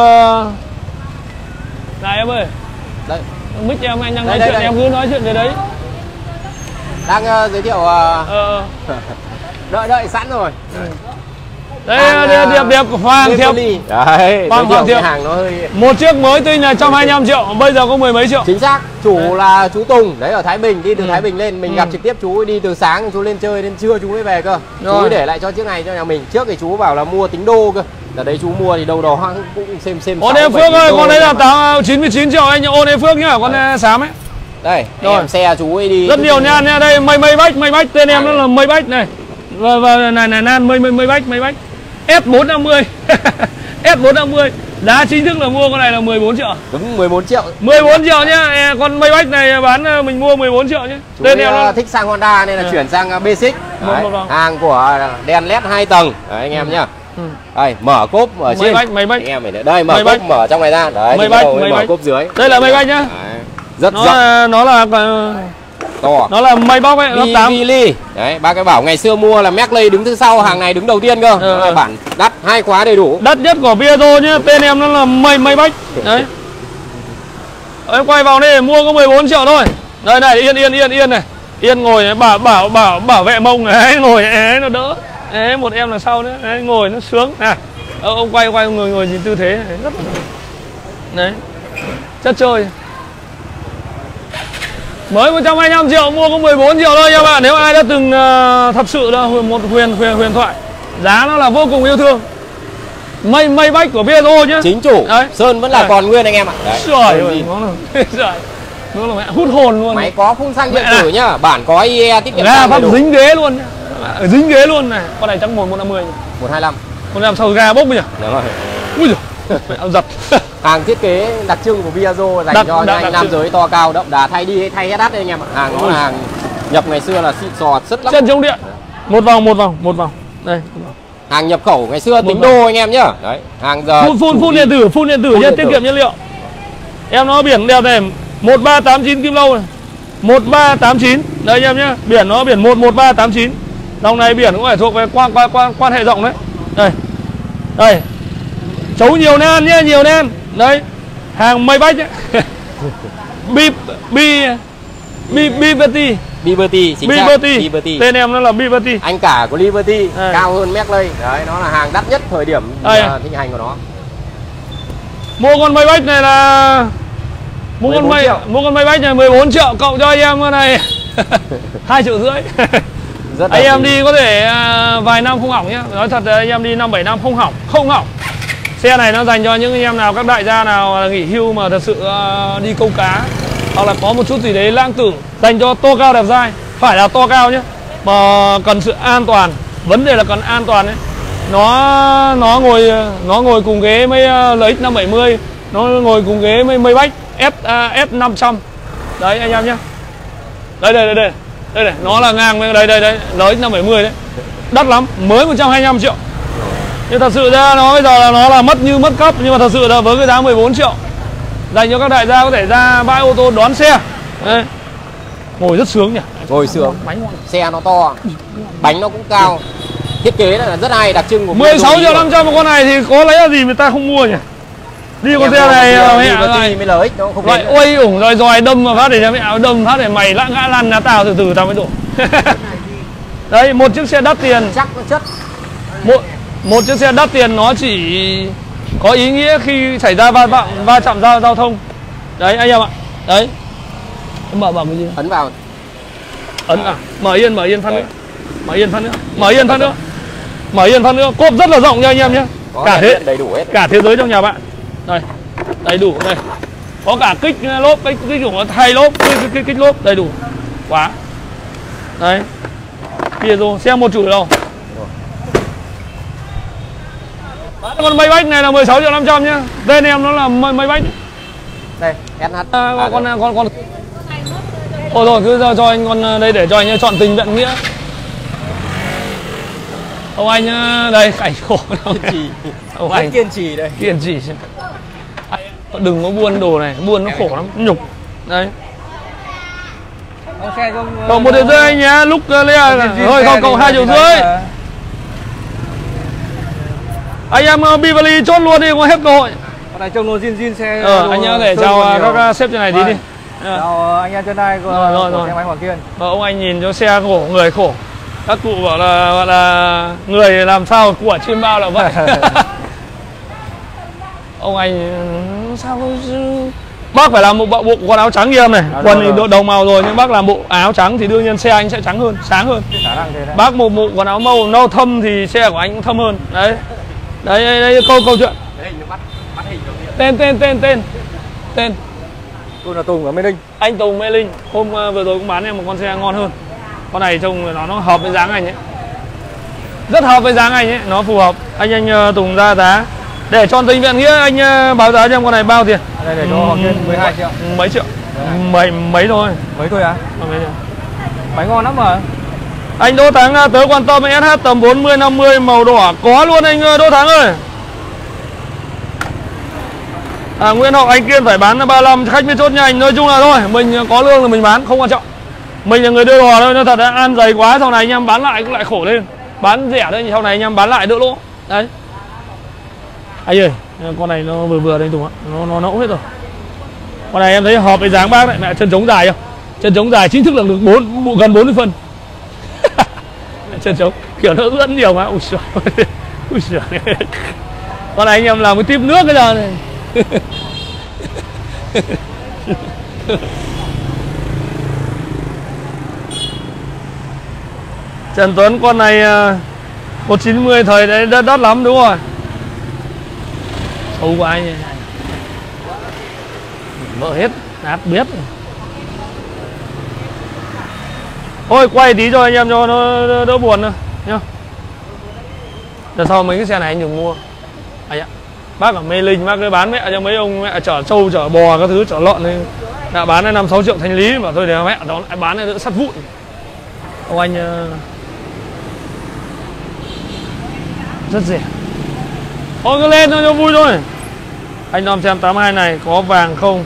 Speaker 1: này em ơi.
Speaker 3: Đây.
Speaker 1: Mic em anh đang
Speaker 3: đây,
Speaker 1: nói
Speaker 3: đây,
Speaker 1: chuyện
Speaker 3: đây.
Speaker 1: em cứ nói chuyện về đấy.
Speaker 3: Đang uh, giới thiệu uh...
Speaker 1: ờ.
Speaker 3: đợi đợi sẵn rồi.
Speaker 1: Ừ. Đây đẹp đẹp đẹp của Hoàng Thiệp.
Speaker 3: Đấy,
Speaker 1: Hoàng Hoàng Thiệp.
Speaker 3: hàng nó hơi...
Speaker 1: Một chiếc mới tinh là một trăm hai mươi lăm triệu, bây giờ có mười mấy triệu.
Speaker 3: Chính xác, chủ đấy. Là chú Tùng, đấy ở Thái Bình, đi từ ừ. Thái Bình lên, mình ừ. gặp trực tiếp chú ấy đi từ sáng, chú lên chơi đến trưa chú mới về cơ. Rồi. Chú ấy để lại cho chiếc này cho nhà mình, trước thì chú bảo là mua tính đô cơ. Là đấy chú mua thì đâu đó cũng xem xem.
Speaker 1: Ôn Ê Phước ơi, con đấy là tám chín mươi chín triệu anh Ôn Ê Phước nhá, con đấy. Xám ấy.
Speaker 3: Đây, rồi em xe chú ấy đi.
Speaker 1: Rất nhiều nhan nha, đây mây mây bách, mây bách tên em nó là mây bách này. Và, và này này nan mây mây mây bách, mây bách. S bốn năm mươi. S bốn năm mươi. Giá chính thức là mua con này là mười bốn triệu.
Speaker 3: Đúng mười bốn triệu.
Speaker 1: mười bốn triệu nhá. Con mây bách này bán mình mua mười bốn triệu nhá.
Speaker 3: Chú tên em nó thích sang Honda nên là à. chuyển sang Basic. Đấy, hàng của đèn led hai tầng. Đấy anh em ừ. nhá. Ừ. Đây, mở cốp ở trên.
Speaker 1: Bách, mây bách.
Speaker 3: Anh em phải đây mở mây cốp bách. Mở trong này ra. Đấy,
Speaker 1: mây bách,
Speaker 3: mây mở bách. Cốp dưới.
Speaker 1: Đây là mây bách nhá.
Speaker 3: Đấy. Rất
Speaker 1: nó
Speaker 3: rộng.
Speaker 1: là, nó là
Speaker 3: to.
Speaker 1: Nó là mây bóc ấy, nó tám.
Speaker 3: Ly. Đấy, bác cái bảo ngày xưa mua là Merkley đứng thứ sau, hàng này đứng đầu tiên cơ. Ừ. Bản đắt, hai khóa đầy đủ.
Speaker 1: Đắt nhất của Piaggio nhá, tên em nó là mây mây bách. Đấy. Em quay vào đây mua có mười bốn triệu thôi. Đây này, yên yên yên yên này. Yên ngồi bảo bảo bảo bảo vệ mông này, ngồi ấy nó đỡ. Đấy, một em là sau nữa, đấy, ngồi nó sướng. À, ông quay quay người ngồi nhìn tư thế này, rất là đấy. Chất chơi. Mới một trăm hai mươi lăm triệu mua có mười bốn triệu thôi nha bạn. Nếu ai đã từng uh, thật sự là một huyền huyền huyền thoại, giá nó là vô cùng yêu thương. Mây mây bách của Piaggio nhá.
Speaker 3: Chính chủ. Đấy. Sơn vẫn là đấy. Còn nguyên anh em ạ.
Speaker 1: Trời ơi, nó là trời. Nó là mẹ hút hồn luôn.
Speaker 3: Máy có phun xăng điện tử nhá, bản có i e tiết kiệm
Speaker 1: xăng. Ga phát dính ghế luôn nhá. Dính ghế luôn này. Con này chắc một một năm mươi.
Speaker 3: một hai lăm.
Speaker 1: một năm sau ga bốc nhỉ?
Speaker 3: Đúng rồi.
Speaker 1: Ui giời. Mẹ giật.
Speaker 3: Hàng thiết kế đặc trưng của Piaggio dành đặc, cho đặc, anh đặc nam giới to cao đậm đà thay đi thay hết đắt đấy anh em ạ. Hàng nó là hàng nhập ngày xưa là xịn sò rất lắm.
Speaker 1: Chân chống điện. Một vòng một vòng, một vòng. Đây.
Speaker 3: Hàng nhập khẩu ngày xưa tính đô anh em nhá. Đấy, hàng giờ
Speaker 1: phun phun phun điện tử, phun điện tử nhá, tiết kiệm nhiên liệu. Em nó biển đèo này một ba tám chín Kim Lâu này. một ba tám chín. Đây anh em nhá, biển nó biển một một ba tám chín. Dòng này biển cũng phải thuộc về quan quan quan quan hệ rộng đấy. Đây. Đây. Chấu nhiều nan nhá, nhiều nan. Đấy. Hàng mây bách nhá. Bi bi bi Liberty.
Speaker 3: Liberty, chính
Speaker 1: Liberty.
Speaker 3: Liberty.
Speaker 1: Tên em nó là Liberty.
Speaker 3: Anh cả của Liberty đây. Cao hơn Merkley. Đấy, nó là hàng đắt nhất thời điểm thịnh hành của nó.
Speaker 1: Mua con mây bách này là mua con mây mua con mây bách này mười bốn triệu, cộng cho anh em cái này hai triệu rưỡi. Rất anh em đi có thể uh, vài năm không hỏng nhé. Nói thật là anh em đi năm bảy năm không hỏng, không hỏng. Xe này nó dành cho những anh em nào, các đại gia nào nghỉ hưu mà thật sự uh, đi câu cá, hoặc là có một chút gì đấy lãng tử, dành cho to cao đẹp dai. Phải là to cao nhé, mà cần sự an toàn. Vấn đề là cần an toàn đấy. Nó nó ngồi nó ngồi cùng ghế với uh, lờ ích năm bảy mươi, nó ngồi cùng ghế với mây bách S uh, S năm trăm. Đấy anh em nhé. Đây đây đây đây. Đây này, nó là ngang với đây đây đây, lờ ích năm bảy mươi đấy. Đắt lắm, mới một trăm hai mươi lăm triệu. Nhưng thật sự ra nó bây giờ là nó là mất như mất cấp, nhưng mà thật sự là với cái giá mười bốn triệu dành cho các đại gia có thể ra bãi ô tô đón xe. Đây. Ngồi rất sướng nhỉ.
Speaker 3: Ngồi sướng. Bánh ngon. Xe nó to, bánh nó cũng cao. Thiết kế là rất hay, đặc trưng của
Speaker 1: mười sáu triệu năm trăm một con này thì có lấy là gì người ta không mua nhỉ? Đi con xe này mẹ
Speaker 3: ơi, mới lợi ích nó không
Speaker 1: lại ôi ủng rồi rồi đâm mà phát để cho mẹ áo đâm phát để mày lã ngã lăn là tao từ từ tao mới đổ. Đấy, một chiếc xe đắt tiền
Speaker 3: chắc nó chất.
Speaker 1: Một một chiếc xe đắt tiền nó chỉ có ý nghĩa khi xảy ra va chạm va chạm giao giao thông. Đấy anh em ạ. Đấy. Mở mở cái gì?
Speaker 3: Ấn vào.
Speaker 1: Ấn à? Mở yên mở yên phát nữa. Mở yên phát nữa. Mở yên phát nữa. Mở yên phát nữa. Cốp rất là rộng nha anh em nhé. Cả thế
Speaker 3: đầy đủ hết.
Speaker 1: Cả thế giới trong nhà bạn. Đây. Đầy đủ đây. Có cả kích lốp, kích kích của thay lốp, kích, kích, kích lốp đầy đủ. Quá. Đấy. Piaggio xe một chủ đâu. Con mây bách này là mười sáu triệu năm trăm nhá. Tên em nó là mây, mây bách.
Speaker 3: Đây, ét hát.
Speaker 1: À, à, con con con con. Ôi rồi cứ cho, cho anh con đây để cho anh chọn tình vẹn nghĩa. Ông anh đây cảnh khổ đâu.
Speaker 3: Kiên trì.
Speaker 1: Ông anh
Speaker 3: kiên trì đây.
Speaker 1: Kiên trì. Đừng có buôn đồ này, buôn nó khổ lắm, nhục. Đấy. Cộng một triệu rưỡi anh nhé, lúc lấy thôi không cộng hai triệu rưỡi. Anh em Beverly chốt luôn đi, có hết cơ hội.
Speaker 5: Con này trông nó zin zin xe.
Speaker 1: Ờ, anh nhớ để chào các sếp trên này tí đi.
Speaker 5: Chào anh em trên đây của
Speaker 1: rồi, rồi, rồi.
Speaker 5: xe máy Hoàng Kiên.
Speaker 1: Và ông anh nhìn cho xe khổ, người khổ. Các cụ bảo là gọi là người làm sao của chim bao là vậy. Ông anh sao bác phải làm một bộ, bộ quần áo trắng như em này, à, quần thì rồi. Đầu màu rồi nhưng bác làm bộ áo trắng thì đương nhiên xe anh sẽ trắng hơn, sáng hơn. Bác một bộ quần áo màu nâu thâm thì xe của anh cũng thâm hơn. Đấy. Đấy, đây, đây câu câu chuyện.
Speaker 3: Hình nó bắt bắt hình đầu tiên.
Speaker 1: Tên tên tên tên tên.
Speaker 5: Tôi là Tùng ở Mê Linh.
Speaker 1: Anh Tùng Mê Linh. Hôm uh, vừa rồi cũng bán em một con xe ngon hơn. Con này trông nó nó hợp với dáng anh ấy. Rất hợp với dáng anh ấy, nó phù hợp. Anh anh uh, Tùng ra giá. Để cho Tĩnh Viện Nghĩa anh uh, báo giá cho em con này bao tiền?
Speaker 5: Đây để cho họ trên mười hai triệu.
Speaker 1: Mấy triệu? Mấy mấy thôi.
Speaker 5: Mấy thôi à?
Speaker 1: Mấy triệu.
Speaker 5: Máy ngon lắm mà.
Speaker 1: Anh Đỗ Thắng tớ quan tâm ét hát tầm bốn mươi năm mươi màu đỏ có luôn anh Đỗ Thắng ơi. À, Nguyễn Hậu anh Kiên phải bán ba mươi lăm khách mới chốt nhanh. Nói chung là thôi, mình có lương là mình bán, không quan trọng. Mình là người đưa đò thôi, nó thật là ăn dày quá, sau này anh em bán lại cũng lại khổ lên. Bán rẻ thôi, sau này anh em bán lại đỡ lỗ. Đấy. Anh ơi, con này nó vừa vừa đây Tùng ạ, nó nó nẫu hết rồi. Con này em thấy hợp với dáng bác đấy, mẹ chân trống dài không? Chân trống dài chính thức là được bốn gần bốn mươi phân. Chân trống kiểu nó ướn nhiều mà. Ui giời. Ui giời. Con này anh em làm cái tiếp nước cái giờ này. Trần Tuấn con này một chín mươi thời đấy đắt, đắt lắm đúng rồi. Xấu quá anh ơi. Vỡ hết, nát biết. Thôi quay tí cho anh em cho nó đỡ buồn nữa nhá. Lần sau mấy cái xe này anh đừng mua. Anh ạ. Bác ở Mê Linh bác cứ bán mẹ cho mấy ông mẹ chở trâu chở bò các thứ chở lợn này. Đã bán đến năm sáu triệu thanh lý mà thôi để mẹ đó lại bán đỡ sắt vụn. Ông anh rất rẻ. Thôi cứ lên thôi cho vui thôi. Anh Nom xem tám mươi hai này có vàng không?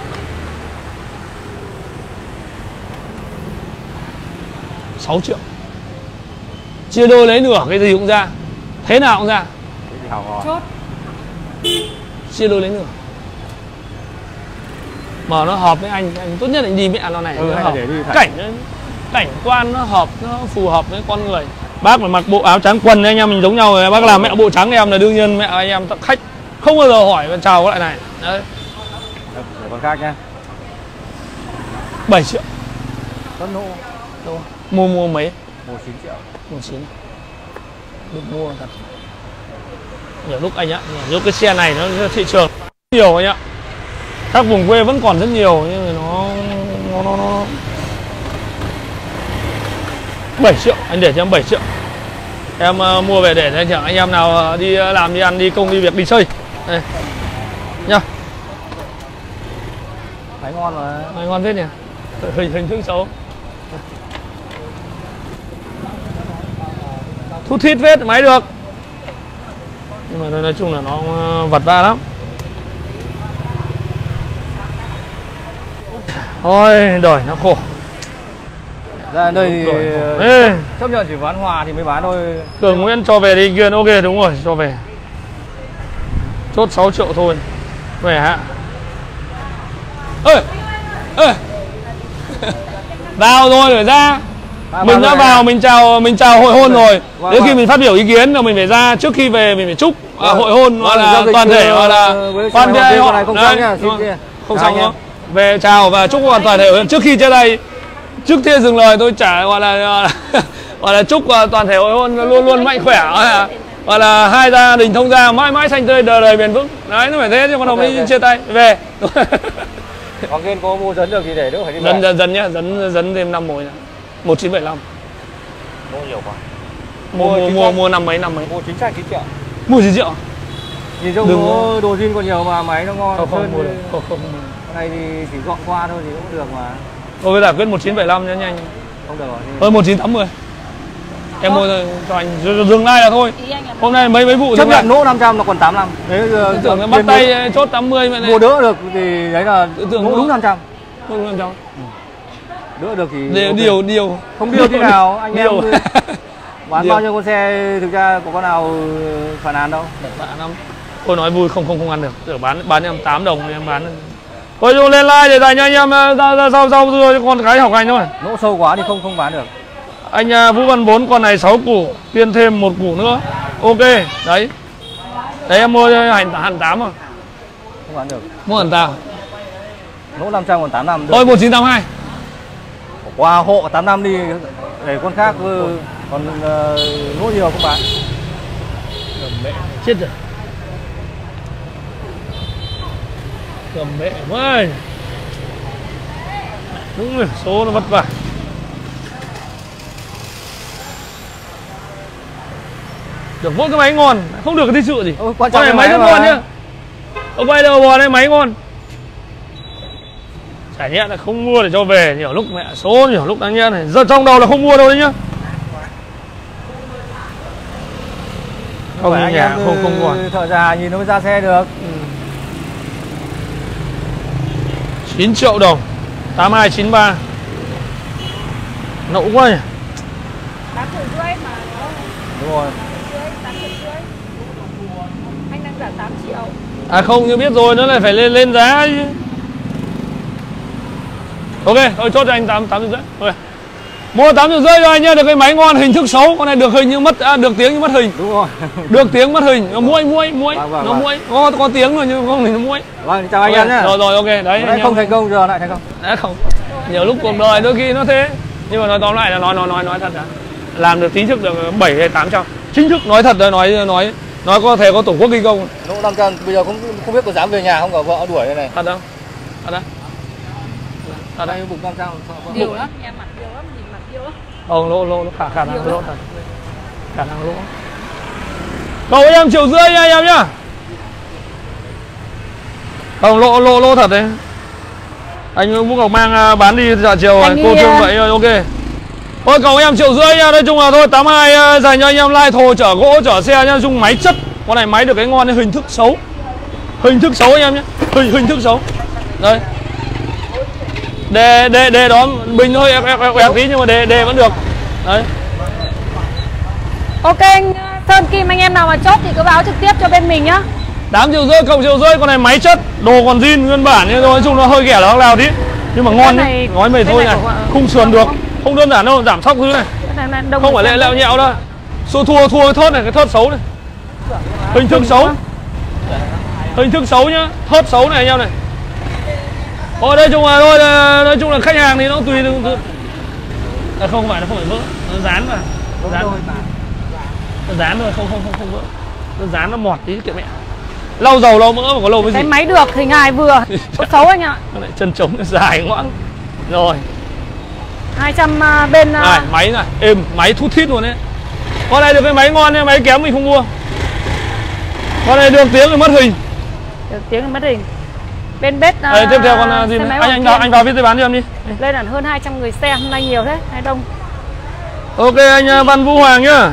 Speaker 1: sáu triệu. Chia đôi lấy nửa cái gì cũng ra. Thế nào cũng ra.
Speaker 2: Chốt.
Speaker 1: Chia đôi lấy nửa. Mà nó hợp với anh, anh tốt nhất anh đi mẹ nó này.
Speaker 5: Ừ,
Speaker 1: nó hợp.
Speaker 5: để đi
Speaker 1: Cảnh cảnh quan nó hợp, nó phù hợp với con người. Bác mà mặc bộ áo trắng quần anh em mình giống nhau rồi. Bác làm mẹ bộ trắng em là đương nhiên mẹ anh em khách không bao giờ hỏi chào cái lại này. Đấy.
Speaker 5: Để con khác nhá.
Speaker 1: bảy triệu.
Speaker 5: Con nô.
Speaker 1: Đâu? Mua mua mấy?
Speaker 5: Mua chín triệu.
Speaker 1: Mua chín. Được mua thật. Nhiều lúc anh ạ, nhiều lúc cái xe này nó thị trường nhiều anh ạ. Các vùng quê vẫn còn rất nhiều nhưng mà nó nó nó, nó... bảy triệu, anh để cho em bảy triệu. Em uh, mua về để cho anh em nào đi làm đi ăn đi công đi việc đi chơi. Đây. Nhá.
Speaker 5: Máy ngon mà.
Speaker 1: Máy ngon thế nhỉ. Hình hình thức xấu. Thút thít vết máy được. Nhưng mà nói chung là nó vật va lắm. Thôi đời nó khổ.
Speaker 5: Ra đây thì
Speaker 1: Ê.
Speaker 5: chấp nhận chỉ bán hòa thì mới bán thôi.
Speaker 1: Cường Nguyễn cho về đi kia, ok đúng rồi, cho về. Chốt sáu triệu thôi. Về hả? Ơi. Ơi. Vào rồi phải ra. À, mình đã vào mình chào mình chào hội hôn rồi. Vâng, đến khi vâng. mình phát biểu ý kiến là mình phải ra trước khi về mình phải chúc vâng. à, hội hôn hoặc là toàn thể hoặc là toàn thể họ
Speaker 5: không xong nhá,
Speaker 1: không xong không? Về chào và chúc toàn thể trước khi trên đây trước khi dừng lời tôi trả gọi là gọi là chúc toàn thể hội hôn luôn luôn mạnh khỏe gọi là hai gia đình thông gia mãi mãi xanh tươi đời đời bền vững. Đấy nó phải thế chứ còn đồng ý chia tay về.
Speaker 5: Hoàng Kiên có mua dấn được thì để đỡ phải đi
Speaker 1: dấn dấn dấn nhá, dấn dấn thêm năm mồi một chín bảy lăm.
Speaker 5: Mua nhiều quá.
Speaker 1: Mua mua mua, mua năm mấy năm mấy.
Speaker 5: Mua chính xác chín triệu.
Speaker 1: Mua chín triệu.
Speaker 5: Nhìn trông nó đồ zin còn nhiều mà máy nó ngon.
Speaker 1: Không không mua được. Không không.
Speaker 5: Cái này thì chỉ gọn qua thôi thì cũng được mà.
Speaker 1: Thôi bây giờ quyết một chín bảy lăm nhá nhanh.
Speaker 5: Không được rồi.
Speaker 1: Thôi một chín tám mươi. Em mua cho anh dừng lại là thôi. Hôm nay mấy mấy vụ
Speaker 5: chấp nhận lỗ năm trăm là còn tám mươi lăm.
Speaker 1: Đấy giờ tưởng nó bắt tay chốt tám mươi vậy này.
Speaker 5: Mua đỡ được thì đấy là tưởng lỗ đúng năm trăm.
Speaker 1: Đúng năm trăm.
Speaker 5: Đỡ được thì
Speaker 1: điều okay. điều điều
Speaker 5: không điều thế nào anh điều. Em bán điều. Bao nhiêu con xe thực ra có con nào phản án đâu.
Speaker 1: Phản án lắm. Tôi nói vui không không không ăn được. Tưởng bán bán em tám đồng thì em bán. Thôi chung lên like để dành cho anh em ra, ra sau sau rồi con cái học hành thôi.
Speaker 5: Lỗ sâu quá thì không không bán được.
Speaker 1: Anh Vũ Văn bốn con này sáu củ, tiên thêm một củ nữa. Ok, đấy. Đấy em mua hành hẳn tám à?
Speaker 5: Không bán được.
Speaker 1: Mua hẳn tám.
Speaker 5: Lỗ năm trăm còn tám mươi lăm.
Speaker 1: Thôi một chín tám hai.
Speaker 5: Qua hộ tám mươi lăm đi để con khác còn uh, lỗ nhiều không bán.
Speaker 1: mẹ chết rồi. Cầm mẹ quá. Đúng rồi, số nó vất vả. Được mỗi cái máy ngon, không được cái sự gì.
Speaker 5: Ôi,
Speaker 1: con này máy rất ngon nhá. Ông quay đầu bò đây máy ngon. Chả nhẽ là không mua để cho về, nhiều lúc mẹ số nhiều lúc đáng nhẽ này. Giờ trong đầu là không mua đâu đấy nhá. Không
Speaker 5: phải
Speaker 1: nhà không không ngon.
Speaker 5: Thợ già nhìn nó mới ra xe được.
Speaker 1: Ừ. chín triệu đồng. tám hai chín ba. Nậu quá nhỉ.
Speaker 2: tám triệu rưỡi mà nó.
Speaker 5: Đúng rồi.
Speaker 2: tám triệu rưỡi. Anh đang giảm tám triệu.
Speaker 1: À không, như biết rồi, nó lại phải lên lên giá chứ. Ok, thôi chốt cho anh tám tám triệu rưỡi. Okay. Mua tám triệu rưỡi cho anh nhá, được cái máy ngon, hình thức xấu, con này được hình như mất à, được tiếng như mất hình.
Speaker 5: Đúng rồi.
Speaker 1: Được tiếng mất hình, nó muỗi muỗi muỗi,
Speaker 5: vâng, vâng,
Speaker 1: nó
Speaker 5: vâng.
Speaker 1: muỗi, có có tiếng rồi nhưng không thì nó muỗi.
Speaker 5: Vâng, chào anh
Speaker 1: Okay.
Speaker 5: em nhá.
Speaker 1: Rồi rồi ok, đấy.
Speaker 5: Đấy không thành công giờ lại thành công.
Speaker 1: Đã không. Nhiều lúc cuộc đời đôi khi nó thế. Nhưng mà nói tóm lại là nói nói nói nói thật là làm được chính thức được bảy hay tám trăm. Chính thức nói thật là nói nói nói có thể có tổ quốc ghi công.
Speaker 5: Nó năm trăm bây giờ cũng không biết có dám về nhà không, cả vợ đuổi đây này.
Speaker 1: Thật không? Thật đó.
Speaker 5: Ở đây bụng năm trăm sợ vợ.
Speaker 2: Điều lắm, em mặt điều lắm, nhìn mặt điều lắm.
Speaker 1: Không, lỗ lỗ khả khả năng lỗ thật. Khả năng lỗ. Cậu em triệu rưỡi nha anh em nhá. Không, lỗ lỗ lỗ thật đấy. Anh Vũ Ngọc mang bán đi dạ chiều rồi, cô Trương vậy rồi, ok. Thôi cậu em triệu rưỡi nha, nói chung là thôi tám hai dành cho anh em lai thồ chở gỗ chở xe nhá, nói chung máy chất. Con này máy được cái ngon, hình thức xấu. Hình thức xấu anh em nhé. Hình hình thức xấu. Đây. Đề đề đề đó bình hơi ép ép ép tí nhưng mà đề đề vẫn được. Đấy.
Speaker 2: Ok anh Sơn Kim, anh em nào mà chốt thì cứ báo trực tiếp cho bên mình nhá.
Speaker 1: tám triệu rưỡi cộng triệu rưỡi, con này máy chất, đồ còn zin nguyên bản nhưng nói chung nó hơi ghẻ nó nào tí. Nhưng mà ngon đấy. Nói mày thôi này, khung sườn được. Không đơn giản đâu, giảm sóc thứ này. Không phải lẹ lẹo nhẹo đâu. Xô thua thua cái thớt này, cái thớt xấu này. Hình thức xấu. Hình thức xấu nhá, thớt xấu này anh em này. Thôi đây chung là thôi, nói chung là khách hàng thì nó tùy từng à, không phải nó không phải vỡ, nó dán vào. Dán. Nó dán rồi, không không không không vỡ. Nó dán nó mọt tí kìa mẹ. Lau dầu lau mỡ mà có lau cái gì.
Speaker 2: Cái máy được, hình hài vừa. Xấu anh ạ.
Speaker 1: Nó lại chân trống dài ngoãng. Rồi.
Speaker 2: hai trăm uh, bên uh...
Speaker 1: này, máy này, êm, máy thút thít luôn đấy. Con này được cái máy ngon, máy kém mình không mua. Con này được tiếng thì mất hình.
Speaker 2: Được tiếng thì mất hình. Bên bếp uh,
Speaker 1: Đấy, tiếp theo con gì nữa? Anh anh vào anh vào viết giấy bán cho em đi.
Speaker 2: Lên hẳn hơn hai trăm người xem, hôm nay nhiều thế hay đông.
Speaker 1: Ok anh Văn Vũ Hoàng nhá.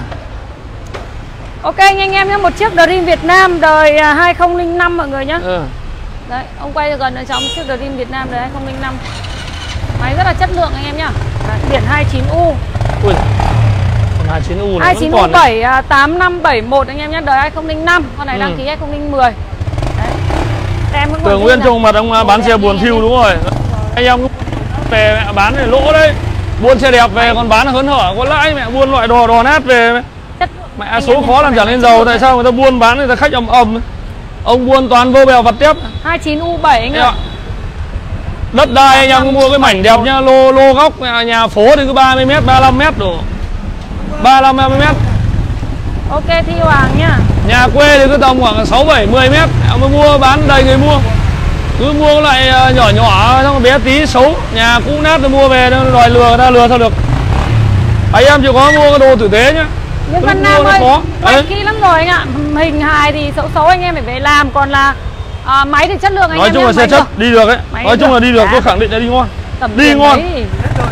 Speaker 2: Ok anh anh em nhé, một chiếc Dream Việt Nam đời hai không không năm mọi người nhá.
Speaker 1: Ừ.
Speaker 2: Đấy, ông quay gần ở trong chiếc Dream Việt Nam đời hai không không năm. Máy rất là chất lượng anh em nhá. Đấy, biển hai chín U.
Speaker 1: Ui. Còn hai chín U này
Speaker 2: hai chín U bảy tám năm bảy một anh em nhé, đời hai không không năm. Con này
Speaker 1: ừ.
Speaker 2: đăng ký hai không không một. Đấy. Em vẫn
Speaker 1: Tưởng Nguyên trong mặt ông bán xe buồn thiêu đúng rồi. Anh em về mẹ bán để lỗ đấy. Buôn xe đẹp về còn bán là hớn hở, có lãi mẹ, buôn loại đồ đồ nát về. Mẹ số khó làm chẳng lên giàu, tại sao người ta buôn bán người ta khách ầm ầm. Ông buôn toàn vô bèo vặt tép.
Speaker 2: hai chín U bảy anh ạ.
Speaker 1: Đất đai anh em mua cái mảnh đẹp nha, lô lô góc nhà phố thì cứ ba mươi mét, ba mươi lăm mét đổ. ba mươi lăm ba mươi mét.
Speaker 2: Ok Thi Hoàng nhá.
Speaker 1: Nhà quê thì cứ tầm khoảng sáu bảy mười mét, mới mua bán đầy người mua. Cứ mua lại nhỏ nhỏ xong bé tí xấu, nhà cũ nát rồi mua về nó đòi lừa, người ta lừa sao được. Anh em chỉ có mua cái đồ tử tế nhá.
Speaker 2: Nhưng Văn Nam ơi, quay kỹ lắm rồi anh ạ. Hình hài thì xấu xấu anh em phải về làm, còn là à, máy thì chất lượng anh
Speaker 1: nói
Speaker 2: em.
Speaker 1: Nói chung là xe chất được. Đi được ấy. Máy nói chung là đi được, tôi khẳng định là đi ngon.
Speaker 2: Tầm
Speaker 1: đi ngon.
Speaker 2: Đấy,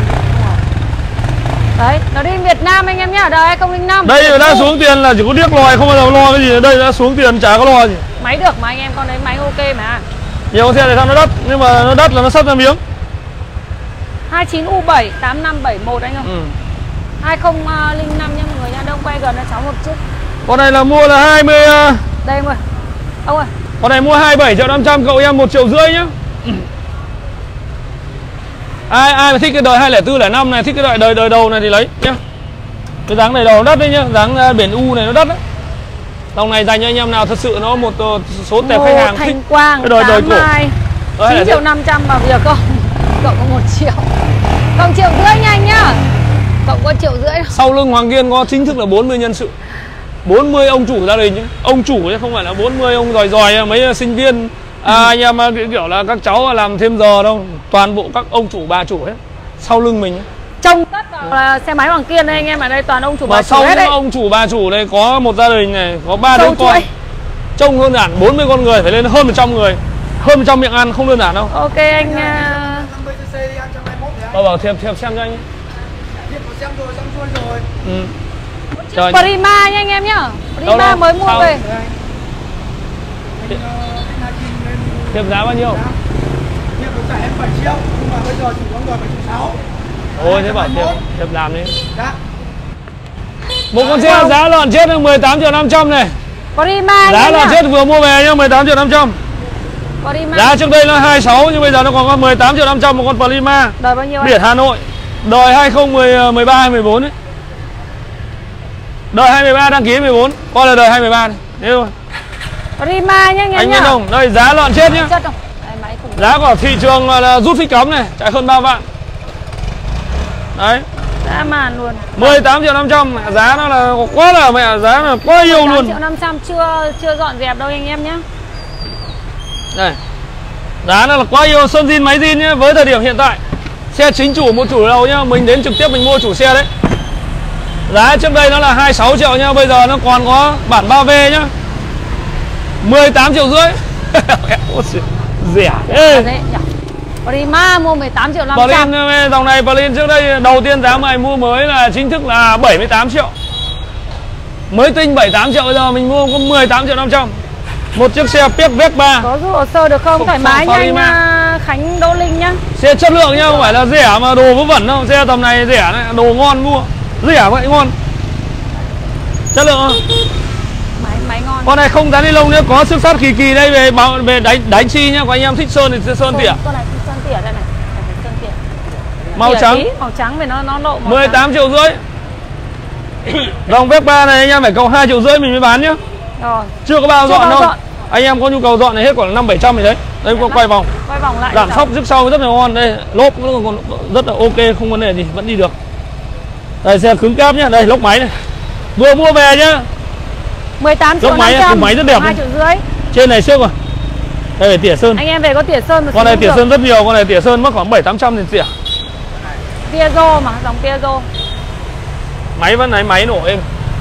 Speaker 2: đấy nó đi Việt Nam anh em nhá, đời hai không không năm.
Speaker 1: Đây đã xuống tiền là chỉ có điếc lòi, không bao giờ lo cái gì. Đây đã xuống tiền chả có lo gì.
Speaker 2: Máy được mà anh em, con đấy máy ok mà.
Speaker 1: Nhiều xe này sao nó đắt, nhưng mà nó đắt là nó sắp ra miếng.
Speaker 2: hai chín U bảy tám năm bảy một anh ơi.
Speaker 1: Ừ.
Speaker 2: hai không không năm nha mọi người nha, đông quay gần là cháu một chút.
Speaker 1: Con này là mua là hai mươi.
Speaker 2: Đây em ơi. Ông ơi.
Speaker 1: Con này mua hai mươi bảy triệu năm trăm, cậu em một triệu rưỡi nhá. Ai ai mà thích cái đời hai không bốn không năm này, thích cái loại đời đời đầu này thì lấy nhá. Cái dáng này đầu nó đắt đấy nhá, dáng biển U này nó đắt đấy. Dòng này dành cho anh em nào thật sự nó một số tệp khách hàng thích
Speaker 2: Quang,
Speaker 1: cái đời đời cổ.
Speaker 2: chín triệu năm trăm vào việc không? Cậu có một triệu. Cộng triệu rưỡi nha anh nhá. Cậu có triệu rưỡi.
Speaker 1: Sau lưng Hoàng Kiên có chính thức là bốn mươi nhân sự. bốn mươi ông chủ gia đình nhé. Ông chủ chứ không phải là bốn mươi ông giỏi giỏi mấy sinh viên à, anh em kiểu là các cháu làm thêm giờ đâu. Toàn bộ các ông chủ bà chủ hết sau lưng mình ấy.
Speaker 2: Trông tất vào là xe máy Hoàng Kiên đây anh em, ở đây toàn ông chủ
Speaker 1: bà
Speaker 2: bà
Speaker 1: chủ hết đấy.
Speaker 2: Sau
Speaker 1: ông chủ bà chủ đây có một gia đình này, có ba đứa con. Trông đơn giản, bốn mươi con người phải lên hơn một trăm người. Hơn một trăm miệng ăn không đơn giản đâu.
Speaker 2: Ok anh.
Speaker 1: Bảo bảo thiệp thiệp xem cho anh.
Speaker 4: Xem rồi, xem rồi rồi.
Speaker 1: Ừ.
Speaker 2: Trời Prima nha anh em nhá. Prima
Speaker 1: đâu,
Speaker 2: mới mua
Speaker 1: sao?
Speaker 2: về.
Speaker 1: Thiệp giá bao nhiêu?
Speaker 4: Thiệp được trả em bảy triệu, nhưng mà bây giờ chỉ có người bảy triệu sáu.
Speaker 1: Ôi thế bảo thiệp thiệp làm đi.
Speaker 4: Dạ.
Speaker 1: Một con xe giá lợn chết mười tám triệu năm trăm này.
Speaker 2: Prima
Speaker 1: giá lợn chết vừa mua về nhá, mười tám triệu năm trăm.
Speaker 2: Prima.
Speaker 1: Giá trước đây nó hai mươi sáu nhưng bây giờ nó còn có mười tám triệu năm trăm một con Prima.
Speaker 2: Đời bao nhiêu?
Speaker 1: Biển Hà Nội. Đời hai không một ba hai mười bốn ấy. Đời hai mươi ba đăng ký mười bốn, coi là đời hai mươi ba này. Thế thôi.
Speaker 2: Prima nhá anh em.
Speaker 1: Anh biết không? Đây giá lợn chết nhá.
Speaker 2: Chất không? Đây, máy không.
Speaker 1: Giá của thị trường là rút phích cấm này, chạy hơn ba vạn. Đấy.
Speaker 2: Giá màn luôn.
Speaker 1: mười tám triệu năm trăm, giá nó là quá là mẹ, giá là quá yêu luôn.
Speaker 2: mười tám triệu năm trăm chưa chưa dọn dẹp đâu anh em nhé.
Speaker 1: Đây. Giá nó là quá yêu, sơn zin máy zin nhé, với thời điểm hiện tại. Xe chính chủ một chủ đầu nhá, mình đến trực tiếp mình mua chủ xe đấy. Giá trước đây nó là hai mươi sáu triệu nhá, bây giờ nó còn có bản ba V nhá. mười tám triệu rưỡi. Rẻ thế.
Speaker 2: Prima mua mười tám triệu năm trăm.
Speaker 1: Berlin, dòng này Berlin trước đây đầu tiên giá mày mua mới là chính thức là bảy mươi tám triệu. Mới tinh bảy mươi tám triệu, bây giờ mình mua có mười tám triệu năm trăm. Một chiếc xe Piec Vespa.
Speaker 2: Có rút hồ sơ được không? Thoải mái nha anh Khánh Đỗ Linh nhá.
Speaker 1: Xe chất lượng nhá, không phải là rẻ mà đồ vớ vẩn đâu. Xe tầm này rẻ này, đồ ngon mua. Rẻ vậy ngon. Chất lượng không?
Speaker 2: Máy máy ngon.
Speaker 1: Con này không dán ni lông nữa, có xước sắt kỳ kỳ đây về báo về đánh đánh chi nhá, có anh em thích sơn thì sơn tỉa.
Speaker 2: Con này sơn tỉa đây này. Sơn tỉa.
Speaker 1: Màu
Speaker 2: tỉa
Speaker 1: trắng.
Speaker 2: Tí, màu trắng vì nó nó lộ màu
Speaker 1: mười tám triệu rưỡi. Dòng Vespa này anh em phải cộng hai triệu rưỡi mình mới bán nhá.
Speaker 2: Rồi.
Speaker 1: Chưa có bao
Speaker 2: Chưa
Speaker 1: dọn
Speaker 2: bao
Speaker 1: đâu.
Speaker 2: Dọn.
Speaker 1: Anh em có nhu cầu dọn này hết khoảng năm bảy trăm thì đấy. Đây có quay vòng.
Speaker 2: Quay vòng lại.
Speaker 1: Giảm sóc trước sau rất là ngon. Đây lốp nó còn rất là ok, không vấn đề gì, vẫn đi được. Đây xe cứng cáp nhá, đây lốc máy này. Vừa mua về nhá.
Speaker 2: mười tám triệu
Speaker 1: năm trăm. Lốc máy, máy rất đẹp.
Speaker 2: hai triệu rưỡi.
Speaker 1: Trên này xước rồi. Đây phải tỉa sơn.
Speaker 2: Anh em về có tỉa sơn mà.
Speaker 1: Con này tỉa sơn rất nhiều, con này tỉa sơn mất khoảng bảy tám trăm tiền tỉa.
Speaker 2: Piaggio mà, dòng Piaggio.
Speaker 1: Máy vẫn này, máy nổ êm.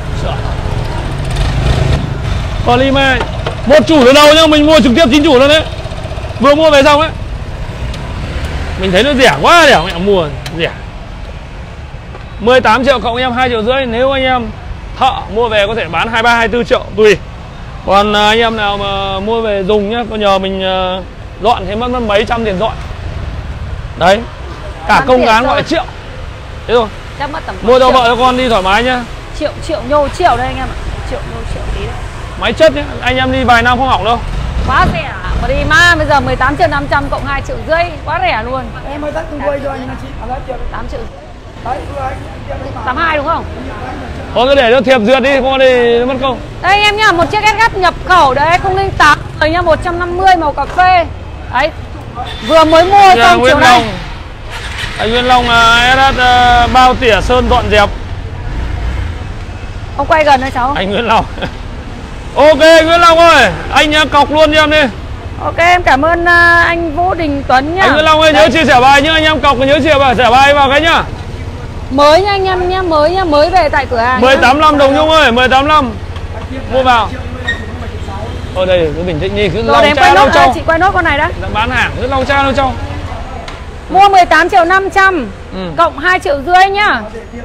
Speaker 1: Polymer. Một chủ từ đầu nhá, mình mua trực tiếp chính chủ luôn đấy. Vừa mua về xong ấy. Mình thấy nó rẻ quá, rẻ mẹ mua rẻ. mười tám triệu cộng anh em hai triệu rưỡi. Nếu anh em thợ mua về có thể bán hai mươi ba hai mươi tư triệu tùy. Còn anh em nào mà mua về dùng nhá, có nhờ mình dọn thì mất mất mấy trăm tiền dọn. Đấy. Cả
Speaker 2: Bán
Speaker 1: công gán
Speaker 2: rồi.
Speaker 1: gọi triệu. Thế rồi.
Speaker 2: Chắc mất tầm
Speaker 1: Mua cho
Speaker 2: triệu.
Speaker 1: vợ cho con đi thoải mái nhá.
Speaker 2: Triệu triệu nhô triệu đây anh em ạ. Triệu nhô triệu tí đấy.
Speaker 1: Máy chất nhá, anh em đi vài năm không hỏng đâu.
Speaker 2: Quá rẻ. Prima bây giờ mười tám triệu năm trăm cộng hai triệu rưỡi, quá rẻ luôn.
Speaker 4: Em ơi, tắt quay cho anh chị.
Speaker 2: tám triệu.
Speaker 4: Đấy,
Speaker 2: tám mươi hai đúng không?
Speaker 1: Thôi cứ để cho thiệp duyệt đi, con đi nó mất công.
Speaker 2: Đây anh em nhá, một chiếc ét hát nhập khẩu đấy không không tám rồi nhá, một trăm năm mươi màu cà phê. Đấy. Vừa mới mua
Speaker 1: Nhà
Speaker 2: xong
Speaker 1: Nguyên
Speaker 2: chiều nay.
Speaker 1: Long. Anh Nguyên Long ét hát uh, bao tỉa sơn dọn dẹp.
Speaker 2: Ông quay gần đấy cháu.
Speaker 1: Anh Nguyễn Long. Ok Nguyễn Long ơi, anh uh, cọc luôn cho em đi.
Speaker 2: Ok em cảm ơn uh, anh Vũ Đình Tuấn nhá.
Speaker 1: Anh Nguyễn Long ơi, nhớ chia sẻ bài nhá, anh em cọc nhớ chia sẻ bài vào cái nhá.
Speaker 2: Mới nha anh em nhá, mới nhá, mới về tại cửa hàng.
Speaker 1: mười tám năm Đồng Nhung ơi, mười tám năm. Mua vào. Ở đây cứ bình tĩnh đi, cứ lau cha lau trâu.
Speaker 2: Chị quay nốt con này đã.
Speaker 1: Bán hàng cứ lau cha lau trâu.
Speaker 2: Mua mười tám triệu năm trăm
Speaker 1: Ừ.
Speaker 2: cộng hai triệu rưỡi nhá.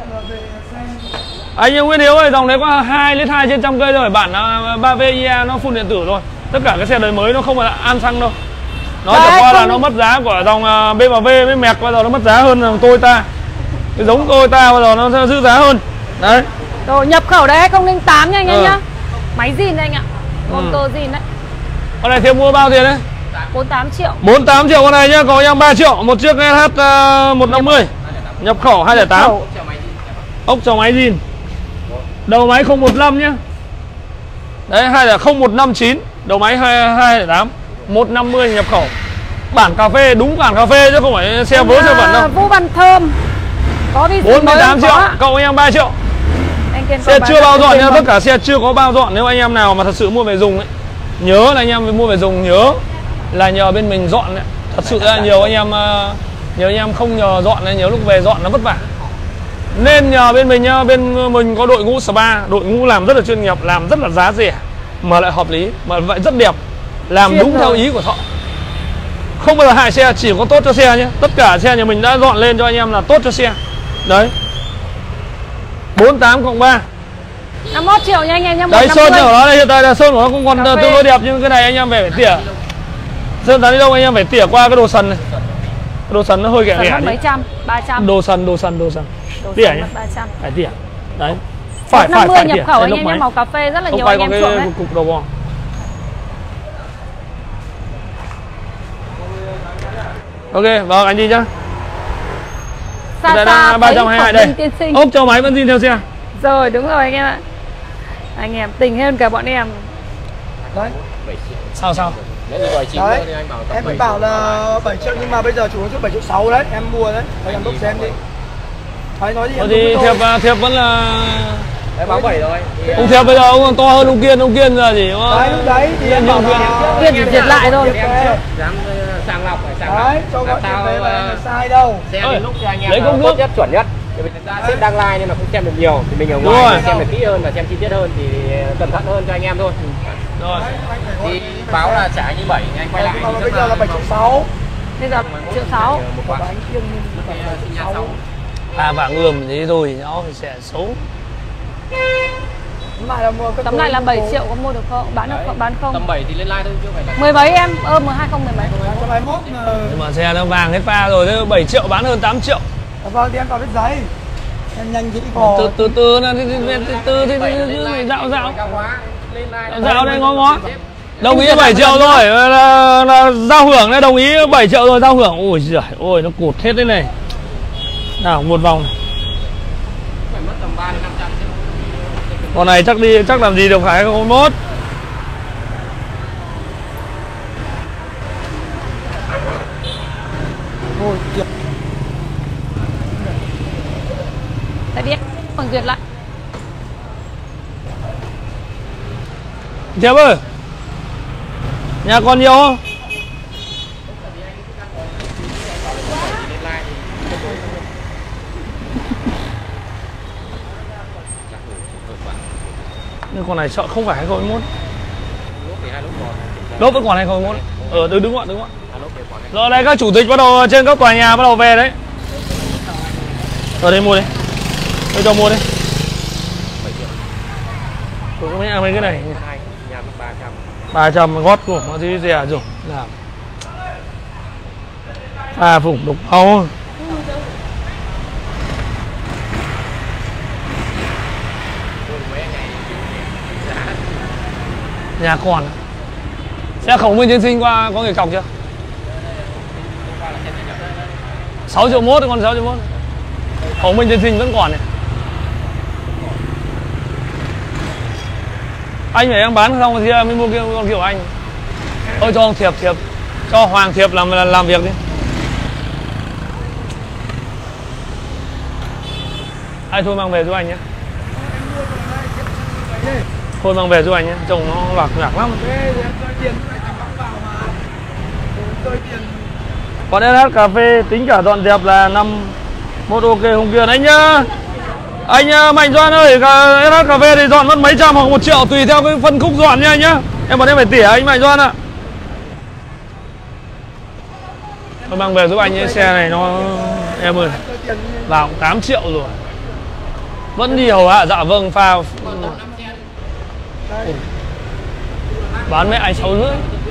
Speaker 1: Anh Nguyễn Hiếu ơi, dòng đấy có hai lít hai trên trăm cây rồi, bản ba V i e nó phun điện tử rồi. Tất cả cái xe đời mới nó không phải là an xăng đâu. Nó
Speaker 2: Đấy,
Speaker 1: chẳng qua
Speaker 2: không...
Speaker 1: là nó mất giá của dòng bê em vê với Merc, bây giờ nó mất giá hơn Toyota. Cái giống Toyota bây giờ nó sẽ giữ giá hơn. Đấy.
Speaker 2: Rồi nhập khẩu đấy không không tám nha anh em
Speaker 1: Ừ.
Speaker 2: nhá. Máy zin đây anh ạ. Ô tô
Speaker 1: Ừ.
Speaker 2: zin đấy.
Speaker 1: Con này thêm mua bao tiền đấy?
Speaker 2: bốn mươi tám triệu.
Speaker 1: bốn mươi tám triệu con này nhá, có em ba triệu, một chiếc ét hát uh, một trăm năm mươi. Nhập khẩu hai không không tám. Ốc chào máy zin. Đầu máy không một năm nhá. Đấy, hay là không một năm chín, đầu máy hai không không tám, một trăm năm mươi nhập khẩu. Bản cà phê, đúng bản cà phê chứ không phải xe vớ xe bẩn đâu.
Speaker 2: Vũ Văn Thơm. Có đi
Speaker 1: bốn mươi tám triệu, cộng anh em ba triệu.
Speaker 2: Anh Kiên
Speaker 1: Xe
Speaker 2: có
Speaker 1: chưa bao dọn nha,
Speaker 2: không?
Speaker 1: tất cả xe chưa có bao dọn. Nếu anh em nào mà thật sự mua về dùng ấy, nhớ là anh em mua về dùng nhớ là nhờ bên mình dọn đấy. Thật sự là nhiều anh em nhiều anh em không nhờ dọn này, nhiều lúc về dọn nó vất vả. Nên nhờ bên mình nhá, bên mình có đội ngũ spa, đội ngũ làm rất là chuyên nghiệp, làm rất là giá rẻ mà lại hợp lý, mà vậy rất đẹp, làm
Speaker 2: Chuyên
Speaker 1: đúng
Speaker 2: rồi.
Speaker 1: theo ý của thợ. Không bao giờ hại xe, chỉ có tốt cho xe nhé. Tất cả xe nhà mình đã dọn lên cho anh em là tốt cho xe. Đấy. bốn tám cộng ba.
Speaker 2: năm mươi mốt triệu nha anh em nhá.
Speaker 1: Đấy, sơn của nó đây, hiện tại là sơn của nó cũng còn tương đối đẹp, nhưng cái này anh em về phải tỉa. Sơn tán đi đâu anh em phải tỉa qua cái đồ sần này. Cái đồ sần nó hơi ghẻ ghẻ đi.
Speaker 2: mấy trăm, ba trăm.
Speaker 1: Đồ sần, đồ sần, đồ sần.
Speaker 2: Đồ
Speaker 1: Tỉa
Speaker 2: sần
Speaker 1: nhá.
Speaker 2: mất ba trăm.
Speaker 1: Phải tỉa. Đấy. Phải phải phải
Speaker 2: nhập
Speaker 1: tỉa.
Speaker 2: khẩu
Speaker 1: Đấy,
Speaker 2: anh em nhá, màu cà phê rất là
Speaker 1: không
Speaker 2: nhiều
Speaker 1: phải
Speaker 2: anh em
Speaker 1: có
Speaker 2: chuộng đấy.
Speaker 1: cái cục đầu bò. Ok, vâng anh đi nhá.
Speaker 2: Xa
Speaker 1: Đây
Speaker 2: xa
Speaker 1: là ba trăm hai mươi hai đây.
Speaker 2: tiên sinh.
Speaker 1: Ốp cho máy vẫn zin theo xe.
Speaker 2: Rồi đúng rồi anh em ạ. Anh em tình hơn cả bọn em.
Speaker 4: Đấy.
Speaker 1: Sao sao?
Speaker 3: Nếu như gọi chín
Speaker 4: Đấy.
Speaker 3: thì anh bảo
Speaker 4: Em mới bảo là bảy triệu nhưng mà bây giờ chủ nó bảy triệu sáu đấy, em mua đấy. Đấy em bốc xem đi. Đấy nói gì
Speaker 1: Có
Speaker 4: em
Speaker 1: thì
Speaker 4: đúng
Speaker 1: thiệp
Speaker 4: thôi.
Speaker 1: thiệp vẫn là
Speaker 3: Đấy báo bảy rồi. Thì,
Speaker 1: ông thiệp bây giờ ông còn to hơn ông Kiên, ông Kiên giờ gì đúng không?
Speaker 4: Đấy lúc đấy thì em bảo là
Speaker 2: Kiên chỉ diệt lại thôi.
Speaker 3: dám sàng lọc phải sàng lọc.
Speaker 4: Đấy, cho gọi tiền về là sai đâu.
Speaker 3: Xe
Speaker 1: Ơi,
Speaker 3: thì lúc cho anh em
Speaker 1: lấy
Speaker 3: là
Speaker 1: cốc
Speaker 3: tốt
Speaker 1: nước.
Speaker 3: nhất, chuẩn nhất. Thì mình ra xếp đăng like nên là cũng xem được nhiều. Thì mình ở
Speaker 1: Đúng
Speaker 3: ngoài
Speaker 1: rồi.
Speaker 3: xem được kỹ hơn và xem chi tiết hơn thì cẩn thận hơn cho anh em thôi.
Speaker 1: Rồi.
Speaker 3: Thì báo là trả như bảy anh quay lại.
Speaker 4: Còn bây giờ là bảy triệu sáu.
Speaker 2: Bây giờ triệu sáu.
Speaker 3: Một quả.
Speaker 4: Anh Kiên
Speaker 3: Cái sinh nhật sau.
Speaker 1: À vàng ươm thế rồi nó sẽ xấu.
Speaker 4: lại là mua
Speaker 2: Tấm này là bảy triệu có mua được không? Bán được không? Bán không?
Speaker 3: Tầm bảy thì lên like thôi chứ phải là
Speaker 2: Mười mấy em? Ơ mười hai không mười mấy.
Speaker 4: một trăm hai mươi mốt mà.
Speaker 1: Nhưng mà xe nó vàng hết pha rồi, thế bảy triệu bán hơn tám triệu.
Speaker 4: Vâng thì em vào viết giấy. Em nhanh dĩ cò.
Speaker 1: Từ từ từ là từ từ thì dạo dạo. Dạo đây ngó ngó. Đồng ý bảy triệu rồi, là, là giao hưởng đấy, đồng ý bảy triệu rồi giao hưởng. Ôi giời, ôi nó cột hết đấy này. Nào một vòng này.
Speaker 3: phải mất tầm ba đến năm trăm chứ.
Speaker 1: Con này chắc đi chắc làm gì được phải hai không hai mốt.
Speaker 4: Thôi kìa.
Speaker 2: Tại biết còn duyệt lại.
Speaker 1: Thiệp ơi, nhà còn nhiều không? Nhưng con này sợ không phải hai không hai mốt. Lốp vẫn còn hai không hai mốt. Ờ đứng đứng gọn đứng gọn. Giờ đây các chủ tịch bắt đầu trên các tòa nhà bắt đầu về đấy. Ở đây mua đi. Tôi cho mua đi. Tôi có mấy mấy cái này. ba trăm gót của nó thì rẻ rồi. Làm. À phục đục áo. Nhà còn. Xe khổng minh tiên sinh qua có người cọc chưa? sáu triệu mốt còn sáu triệu mốt. Khổng minh tiên sinh vẫn còn này. Anh phải em bán xong thì mới mua kia con kiểu anh. Thôi cho ông Thiệp Thiệp cho Hoàng Thiệp làm làm việc đi. Ai thôi mang về giúp anh nhé. Thôi mang về giúp anh nhé, trông nó bạc nhạc lắm. Còn ét hát cà phê tính cả dọn dẹp là năm một ok không kia anh nhá. Anh Mạnh Doan ơi, ét hát cà phê thì dọn mất mấy trăm hoặc một triệu tùy theo cái phân khúc dọn nha anh nhá. Em bảo em phải tỉa anh Mạnh Doan ạ. Tôi mang về giúp anh ấy, xe này nó em ơi vào tám triệu rồi. Vẫn nhiều ạ, dạ vâng pha. Bán mấy anh sáu rưỡi.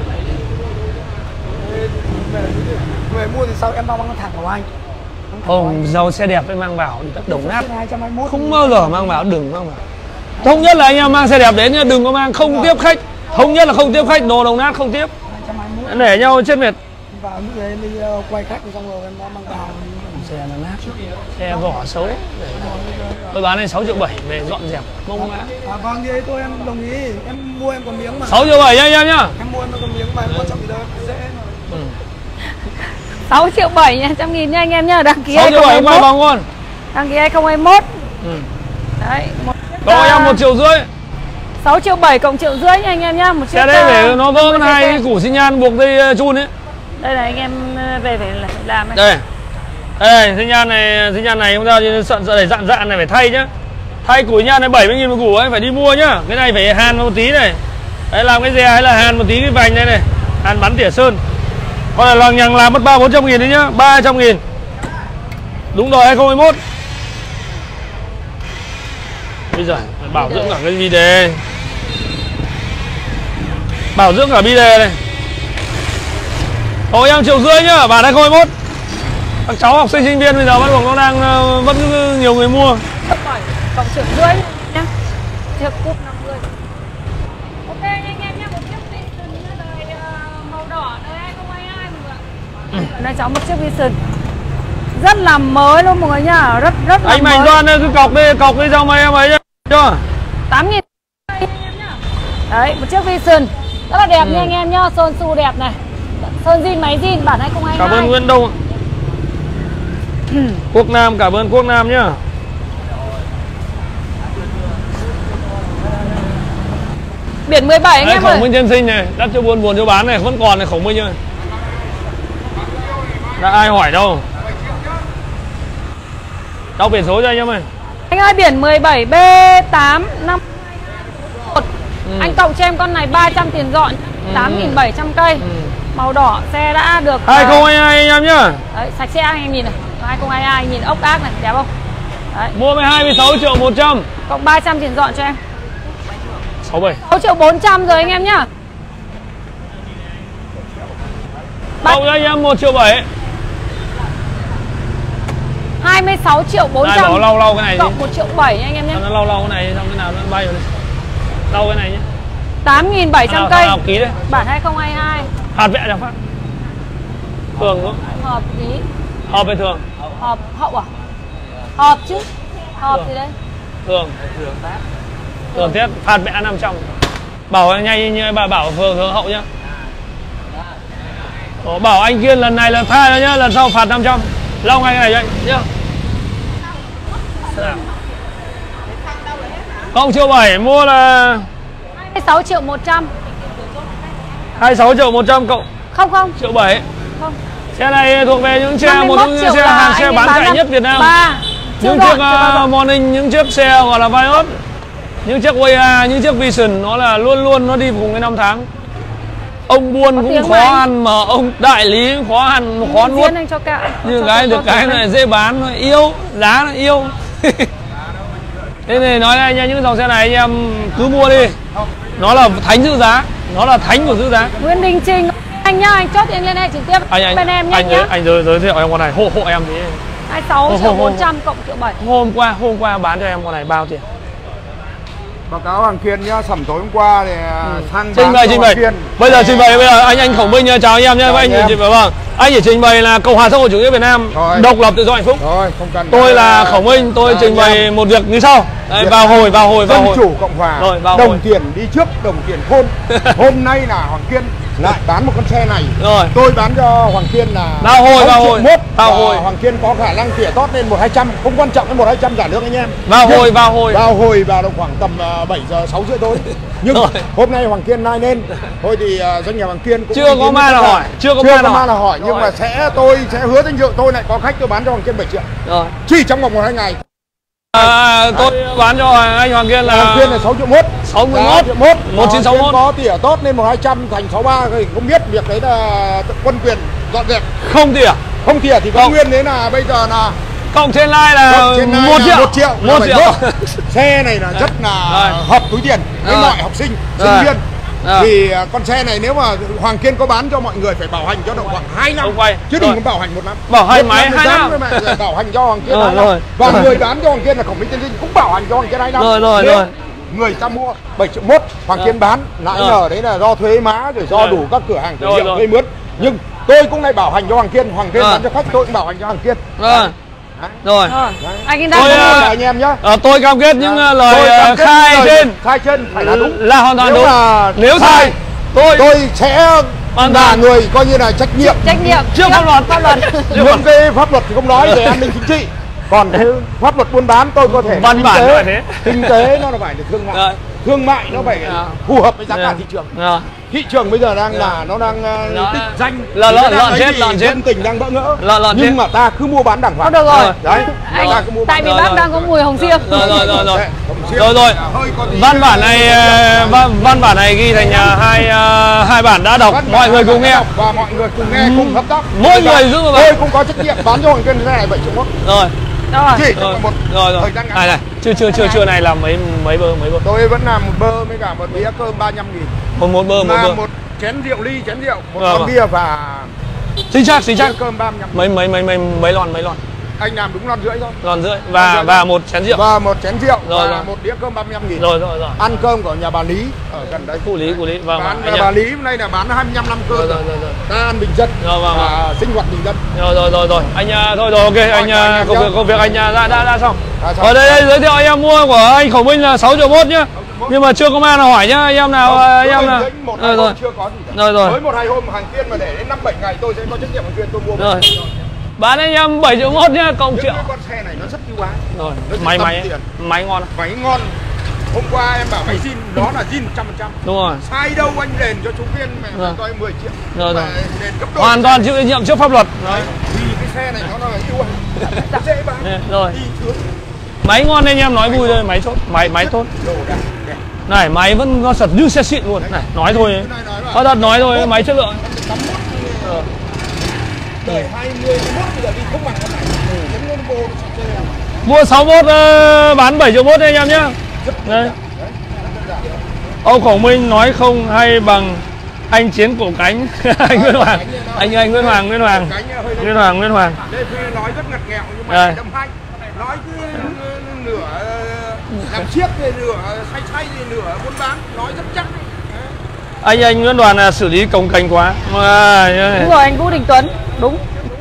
Speaker 4: Người mua thì sao em bao mang thẳng của anh.
Speaker 1: Không, giàu xe đẹp phải mang vào tất đồng nát.
Speaker 4: hai trăm hai mươi mốt
Speaker 1: Không bao giờ mang vào, đừng mang vào. Thống nhất là anh em mang xe đẹp đến nhá, đừng có mang không tiếp khách. Thống nhất là không tiếp khách, đồ đồng nát không tiếp.
Speaker 4: hai trăm hai mươi mốt.
Speaker 1: Để nhau chết mệt.
Speaker 4: Vào lúc đấy đi uh, quay khách xong rồi em mang vào.
Speaker 1: Xe nó nát, xe vỏ xấu. Tôi bán này sáu triệu bảy về dọn dẹp mông mã.
Speaker 4: À vâng thì tôi em đồng ý, em mua em có miếng mà.
Speaker 1: sáu triệu bảy nha anh em nhá.
Speaker 4: Em mua em có miếng mà em quan trọng gì đâu, dễ mà.
Speaker 1: Ừ.
Speaker 2: sáu triệu bảy nha, trăm nghìn nha anh em nhá, đăng ký
Speaker 1: sáu
Speaker 2: hai
Speaker 1: triệu
Speaker 2: không
Speaker 1: bảy
Speaker 2: hai
Speaker 1: quay
Speaker 2: mốt.
Speaker 1: vòng luôn.
Speaker 2: Đăng ký hai không hai mốt.
Speaker 1: Ừ.
Speaker 2: Đấy, một
Speaker 1: Có em một triệu rưỡi.
Speaker 2: sáu triệu bảy cộng triệu rưỡi nha anh em nhá. Một chiếc
Speaker 1: xe đây để nó vỡ hai cái củ xi nhan buộc dây chun ấy.
Speaker 2: Đây là anh em về phải làm ấy.
Speaker 1: Đây. Đây, xi nhan này, xi nhan này không sao chứ sợ để dạn dạn này phải thay nhá. Thay củ nhan này bảy mươi nghìn một củ ấy, phải đi mua nhá. Cái này phải hàn một tí này. Đấy, làm cái dè hay là hàn một tí cái vành này này. Hàn bắn tỉa sơn. Còn là lằng nhằng làm mất ba bốn trăm nghìn đấy nhá, ba trăm nghìn. Đúng rồi, hai không hai mốt. Bây giờ bảo dưỡng cả cái bi đề. Bảo dưỡng cả bi đề này. Thôi em triệu rưỡi nhá, bản hai không hai mốt. Các cháu học sinh sinh viên bây giờ bắt buộc nó đang vẫn nhiều người mua.
Speaker 2: Cộng triệu rưỡi nhá. Chiếc cúp năm mươi. Ok anh em nhá, một chiếc Vision đời màu đỏ đời hai không hai hai mọi người. Đây cháu một chiếc Vision rất là mới luôn mọi người nhá, rất rất là
Speaker 1: anh
Speaker 2: mới.
Speaker 1: Mạnh Đoan cứ cọc đi, cọc đi cho mấy em ấy chưa?
Speaker 2: tám nghìn anh em nhá. Đấy, một chiếc Vision rất là đẹp ừ. nha anh em nhá, sơn su đẹp này. Sơn zin máy zin bản hai không hai hai.
Speaker 1: Cảm ơn Nguyễn Đông. Quốc Nam, cảm ơn Quốc Nam nhá.
Speaker 2: Biển mười bảy anh
Speaker 1: đấy,
Speaker 2: em ơi.
Speaker 1: Khổng Minh Nhân Sinh này, đất cho buôn buồn cho bán này, vẫn còn này Khổng Minh ơi. Đã ai hỏi đâu. Đọc biển số cho anh em ơi.
Speaker 2: Anh ơi, biển mười bảy B tám năm một. Ừ. Anh cộng cho em con này ba trăm tiền dọn, tám nghìn bảy trăm cây. Ừ. Màu đỏ, xe đã được
Speaker 1: hai không hai hai anh em nhá.
Speaker 2: Đấy, sạch sẽ anh em nhìn này. hai không hai hai nhìn ốc ác này, đẹp không? Đấy.
Speaker 1: Mua với hai mươi sáu triệu một trăm.
Speaker 2: Cộng ba trăm tiền dọn cho em.
Speaker 1: sáu bảy.
Speaker 2: sáu triệu bốn trăm rồi anh em nhá.
Speaker 1: Cộng cho anh em một triệu bảy.
Speaker 2: hai mươi sáu triệu bốn trăm.
Speaker 1: Ai bảo lau lau cái này đi.
Speaker 2: Cộng một triệu bảy anh em nhé.
Speaker 1: Nó lau lau cái này xong cái nào nó bay vào đây. Lau cái này nhé.
Speaker 2: tám nghìn bảy trăm
Speaker 1: nào,
Speaker 2: cây.
Speaker 1: nào ký đấy.
Speaker 2: Bản hai không hai hai.
Speaker 1: Hạt vẽ chẳng phát. Thường đúng.
Speaker 2: Hộp ký.
Speaker 1: Hộp hay thường?
Speaker 2: Hộp hậu à? Hộp chứ. Hộp gì đấy?
Speaker 1: Thường. Thường tiết phạt vẽ năm trăm. Bảo nhanh như bà bảo thường thường hậu nhá. Ủa, bảo anh Kiên lần này là tha đó nhá, lần sau phạt năm trăm. Long ngay cái này cho anh nhá. Không triệu bảy mua là
Speaker 2: hai mươi sáu triệu một trăm.
Speaker 1: hai mươi sáu triệu một trăm cộng
Speaker 2: Không không.
Speaker 1: Triệu bảy.
Speaker 2: Không.
Speaker 1: Xe này thuộc về những xe một những xe hàng xe bán chạy nhất Việt Nam.
Speaker 2: ba.
Speaker 1: Những chiếc uh, Morning, những chiếc xe gọi là Vios, những chiếc Way, những chiếc Vision nó là luôn luôn nó đi cùng cái năm tháng. Ông buôn cũng khó ăn mà ông đại lý cũng khó ăn, khó nuốt. Như cái được cái này dễ bán thôi, yêu, giá là yêu. Thế này nói đây nha, những dòng xe này anh em cứ mua đi. Nó là thánh giữ giá, nó là thánh của giữ giá.
Speaker 2: Nguyễn Đình Trình anh nhá, anh chốt anh lên đây trực tiếp
Speaker 1: anh, anh,
Speaker 2: bên em nhá.
Speaker 1: Anh giới, anh giới, giới thiệu em con này, hộ hộ em thì
Speaker 2: hai mươi sáu triệu bốn trăm cộng triệu bảy.
Speaker 1: Hôm qua, hôm qua bán cho em con này bao tiền?
Speaker 6: Báo cáo Hoàng Kiên nhá, sẩm tối hôm qua thì ừ. sang
Speaker 1: trình bày trình bày. Bây giờ trình bày bây giờ anh anh Khổng Minh chào anh em nhé. Anh anh chị vâng. Anh chỉ trình bày là Cộng hòa xã hội chủ nghĩa Việt Nam rồi. Độc lập tự do hạnh phúc.
Speaker 6: Rồi, không cần.
Speaker 1: Tôi là Khổng Minh, tôi à, trình bày một việc như sau. Đấy, vào hồi vào hồi vào
Speaker 6: Dân
Speaker 1: hồi.
Speaker 6: chủ Cộng hòa. Rồi, vào đồng hồi. Tiền đi trước, đồng tiền khôn. Hôm nay là Hoàng Kiên lại bán một con xe này. Rồi. Tôi bán cho Hoàng Kiên là
Speaker 1: vào hồi vào hồi.
Speaker 6: Mốt.
Speaker 1: Vào hồi.
Speaker 6: Hoàng Kiên có khả năng tỉa tót lên một hai trăm, không quan trọng cái một hai trăm trả nước anh em.
Speaker 1: Vào hồi vào hồi.
Speaker 6: Vào hồi vào độ khoảng tầm bảy giờ sáu rưỡi tối. Nhưng rồi. Hôm nay Hoàng Kiên nai lên. Thôi thì uh, doanh nghiệp Hoàng Kiên cũng
Speaker 1: chưa có ma là hỏi, chưa có
Speaker 6: chưa
Speaker 1: ma là hỏi.
Speaker 6: là hỏi nhưng mà sẽ tôi sẽ hứa danh dự tôi lại có khách tôi bán cho Hoàng Kiên bảy triệu. Rồi. Chỉ trong vòng một hai ngày.
Speaker 1: À, tôi bán cho anh Hoàng Kiên là
Speaker 6: Hoàng Kiên là sáu triệu mốt.
Speaker 1: sáu mươi mốt. một chín sáu mốt.
Speaker 6: Có tỉa tốt lên một hai trăm thành sáu ba thì không biết việc đấy là quân quyền dọn dẹp.
Speaker 1: Không tỉa.
Speaker 6: Không tỉa thì có nguyên đấy là bây giờ là
Speaker 1: cộng trên like là một triệu.
Speaker 6: một triệu.
Speaker 1: một triệu.
Speaker 6: Xe này là rất là hợp túi tiền với mọi học sinh, sinh viên. À. Thì con xe này nếu mà Hoàng Kiên có bán cho mọi người phải bảo hành cho độ khoảng hai năm chứ đừng có bảo hành một năm.
Speaker 1: Bảo hành máy hai năm
Speaker 6: bảo hành cho Hoàng Kiên hai năm. Và người bán cho Hoàng Kiên là Khổng Minh Tiên Sinh cũng bảo hành cho Hoàng Kiên hai năm.
Speaker 1: Rồi rồi rồi.
Speaker 6: Người ta mua bảy triệu mốt, Hoàng Kiên bán lãi nhờ đấy là do thuế má rồi do đủ các cửa hàng cửa hiệu gây mướn. Nhưng tôi cũng lại bảo hành cho Hoàng Kiên, Hoàng Kiên bán cho khách tôi cũng bảo hành cho Hoàng Kiên.
Speaker 1: Rồi.
Speaker 2: Anh yên tâm
Speaker 6: tôi, anh em nhá.
Speaker 1: À, tôi cam kết những à, lời khai trên
Speaker 6: khai trên phải là đúng.
Speaker 1: Là hoàn toàn
Speaker 6: nếu
Speaker 1: đúng.
Speaker 6: Là
Speaker 1: nếu sai tôi
Speaker 6: tôi sẽ là người coi như là trách nhiệm
Speaker 2: trách nhiệm
Speaker 1: trước pháp luật.
Speaker 2: Pháp luật.
Speaker 6: Những cái pháp luật thì không nói về an ninh chính trị. Còn cái pháp luật buôn bán tôi có thể
Speaker 1: văn bản
Speaker 6: tế,
Speaker 1: là thế.
Speaker 6: kinh tế nó là phải được thương mại.
Speaker 1: Rồi.
Speaker 6: Thương mại nó phải
Speaker 1: Rồi.
Speaker 6: phù hợp với giá cả
Speaker 1: Rồi.
Speaker 6: thị trường.
Speaker 1: Rồi.
Speaker 6: Thị trường bây giờ đang
Speaker 1: Rồi.
Speaker 6: là nó đang
Speaker 1: Nó-
Speaker 6: uh, tích danh.
Speaker 1: Lợn-
Speaker 6: Nó
Speaker 1: lợn-
Speaker 6: đang
Speaker 1: lợn
Speaker 6: ấy
Speaker 1: chết,
Speaker 6: thì
Speaker 1: lợn chết.
Speaker 6: dân tình đang bỡ ngỡ.
Speaker 1: Lợn- lợn
Speaker 6: Nhưng
Speaker 1: chết.
Speaker 6: mà ta cứ mua bán đàng hoàng.
Speaker 2: Thôi được rồi.
Speaker 6: Đấy.
Speaker 2: Anh,
Speaker 6: Ta cứ mua
Speaker 2: tại
Speaker 6: bán
Speaker 2: vì
Speaker 1: Rồi,
Speaker 2: bác
Speaker 1: rồi.
Speaker 2: đang có mùi hồng xiêm.
Speaker 1: Rồi rồi rồi rồi.
Speaker 6: Không riêng.
Speaker 1: Rồi rồi.
Speaker 6: Hơi có tí-
Speaker 1: Văn bản này ờ, văn, văn bản này ghi thành ờ, hai ờ, hai bản đã đọc,
Speaker 6: Văn
Speaker 1: mọi
Speaker 6: bản
Speaker 1: người cùng nghe.
Speaker 6: đọc và mọi người cùng nghe cùng hợp tác.
Speaker 1: Mỗi người giữ một bản.
Speaker 6: Tôi cũng có trách nhiệm bán cho hội viên xe này bảy triệu mốt.
Speaker 1: Rồi.
Speaker 2: Rồi.
Speaker 6: Chỉ
Speaker 1: Rồi
Speaker 6: trong một
Speaker 1: rồi rồi.
Speaker 6: thời gian ngắn.
Speaker 1: Này này, chưa chưa chưa chưa này là mấy mấy bơ mấy bơ.
Speaker 6: Tôi vẫn làm một bơ với cả một đĩa cơm ba mươi lăm nghìn.
Speaker 1: Một một bơ một
Speaker 6: Mà
Speaker 1: bơ.
Speaker 6: một chén rượu ly chén rượu, một
Speaker 1: Vâng,
Speaker 6: lon
Speaker 1: vâng.
Speaker 6: bia và
Speaker 1: Chính xác chính xác.
Speaker 6: đĩa cơm ba mươi lăm nghìn.
Speaker 1: Mấy mấy mấy mấy mấy lon mấy lon.
Speaker 6: Anh làm đúng lon rưỡi thôi.
Speaker 1: Lon rưỡi và và một chén rượu.
Speaker 6: Và một chén rượu
Speaker 1: Rồi,
Speaker 6: và
Speaker 1: rồi.
Speaker 6: một đĩa cơm ba mươi lăm nghìn.
Speaker 1: Rồi rồi rồi.
Speaker 6: Ăn cơm của nhà bà Lý ở gần đấy.
Speaker 1: Cụ lý cụ lý vâng
Speaker 6: Bán
Speaker 1: vâng, anh
Speaker 6: bà
Speaker 1: nhá.
Speaker 6: Lý hôm nay là bán hai mươi lăm năm cơm.
Speaker 1: Rồi rồi rồi rồi.
Speaker 6: Ta ăn bình dân.
Speaker 1: Rồi, vâng,
Speaker 6: và sinh hoạt bình dân.
Speaker 1: Rồi rồi rồi rồi. Anh à, thôi rồi ok, anh
Speaker 6: cho
Speaker 1: à,
Speaker 6: anh em
Speaker 1: công
Speaker 6: nhá.
Speaker 1: việc công việc anh à, đã đã đã xong.
Speaker 6: À, xong.
Speaker 1: Ở đây, đây giới thiệu anh em mua của anh Khổng Minh là sáu triệu mốt nhá. Nhưng mà chưa có ma nào hỏi nhá, anh em nào
Speaker 6: Không,
Speaker 1: anh
Speaker 6: cứ
Speaker 1: em
Speaker 6: bình
Speaker 1: nào.
Speaker 6: tĩnh, một
Speaker 1: Rồi
Speaker 6: hai
Speaker 1: rồi.
Speaker 6: hôm chưa có gì cả.
Speaker 1: Rồi rồi.
Speaker 6: Mới một hai hôm hàng kiên mà để đến năm bảy ngày tôi sẽ có trách nhiệm hàng kiên tôi mua.
Speaker 1: Rồi. Bán anh em bảy triệu mốt nhá, cộng
Speaker 6: Những
Speaker 1: triệu.
Speaker 6: cái con xe này nó rất ưu ái.
Speaker 1: Rồi,
Speaker 6: Nó chỉ
Speaker 1: máy
Speaker 6: tầm
Speaker 1: máy
Speaker 6: tiền.
Speaker 1: máy ngon.
Speaker 6: Váy ngon. Hôm qua em bảo váy zin, đó là zin một trăm phần trăm.
Speaker 1: Đúng rồi.
Speaker 6: Sai đâu anh đền cho chú Viên mẹ
Speaker 1: Rồi.
Speaker 6: tôi mười triệu.
Speaker 1: Rồi,
Speaker 6: Mà
Speaker 1: rồi.
Speaker 6: đền gấp đôi.
Speaker 1: Hoàn toàn chịu trách nhiệm trước pháp luật. Đấy.
Speaker 6: Vì cái xe này nó là ưu ái. Nó dễ bán.
Speaker 1: Nè, rồi.
Speaker 6: Đi sướng.
Speaker 1: Máy ngon anh em nói vui thôi, máy tốt, máy máy tốt.
Speaker 6: Đồ đẹp, đẹp.
Speaker 1: Này máy vẫn ngon thật như xe xịn luôn. Này, nói thôi.
Speaker 6: Cái này nói là-
Speaker 1: Có thật nói thôi, máy chất lượng.
Speaker 6: tám mươi mốt. Ờ. Đời hai mươi mốt bây giờ đi không bằng con này. Giống như bồ nó sạch xe.
Speaker 1: Mua sáu mốt uh, bán bảy triệu mốt anh em nhá. Đây. Ông Khổng Minh nói không hay bằng anh Chiến Cổ Cánh. Anh Nguyễn Hoàng. Anh anh Nguyễn Hoàng, Nguyễn Hoàng.
Speaker 6: Cánh hơi
Speaker 1: Nguyễn Hoàng, Nguyễn Hoàng.
Speaker 6: Đây khi nói rất ngặt nghèo nhưng mà
Speaker 1: Đây.
Speaker 6: đâm hay. Nói cứ nửa làm chiếc thì nửa say say thì nửa buôn bán, nói rất chắc.
Speaker 1: Anh anh Nguyễn Đoàn là xử lý cồng kềnh quá. À,
Speaker 2: Đúng rồi, anh Vũ Đình Tuấn. Đúng.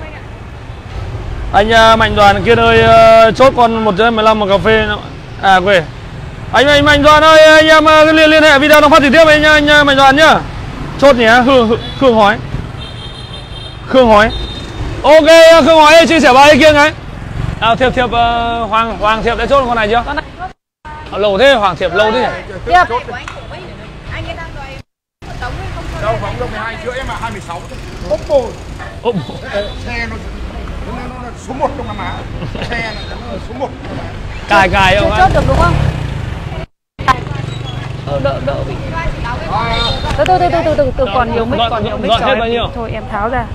Speaker 1: anh uh, Mạnh Đoàn kia ơi, uh, chốt con một trăm mười lăm một cà phê nữa. À quê. Anh anh Mạnh Đoàn ơi, anh em uh, liên liên hệ video nó phát trực tiếp với anh, anh Mạnh Đoàn nhá. Chốt nhé, Khương Khương Hói. Khương Hói. Ok, Khương Hói ơi, chia sẻ bài kia ngay. À, thiệp thiệp uh, Hoàng Hoàng thiệp đã chốt con này chưa?
Speaker 2: Con này.
Speaker 1: À, lâu thế, Hoàng thiệp lâu thế nhỉ?
Speaker 2: Tiếp.
Speaker 6: Đâu phóng đâu mười hai rưỡi em mà hai mươi sáu thôi. Bốc bồi.
Speaker 1: Ốp.
Speaker 6: Xe nó nó, nó, nó số một trong Nam Á. Xe là nó số một.
Speaker 1: Cài cài
Speaker 2: Chưa
Speaker 1: không
Speaker 2: chốt
Speaker 1: anh?
Speaker 2: được đúng không? Ờ, đỡ đỡ bị. Từ từ từ từ từ từ từ còn nhiều mic,
Speaker 1: Dọn-
Speaker 2: còn nhiều
Speaker 1: dọn-
Speaker 2: mic
Speaker 1: dọn
Speaker 2: cho
Speaker 1: hết
Speaker 2: em.
Speaker 1: bao nhiêu?
Speaker 2: Thôi em tháo ra.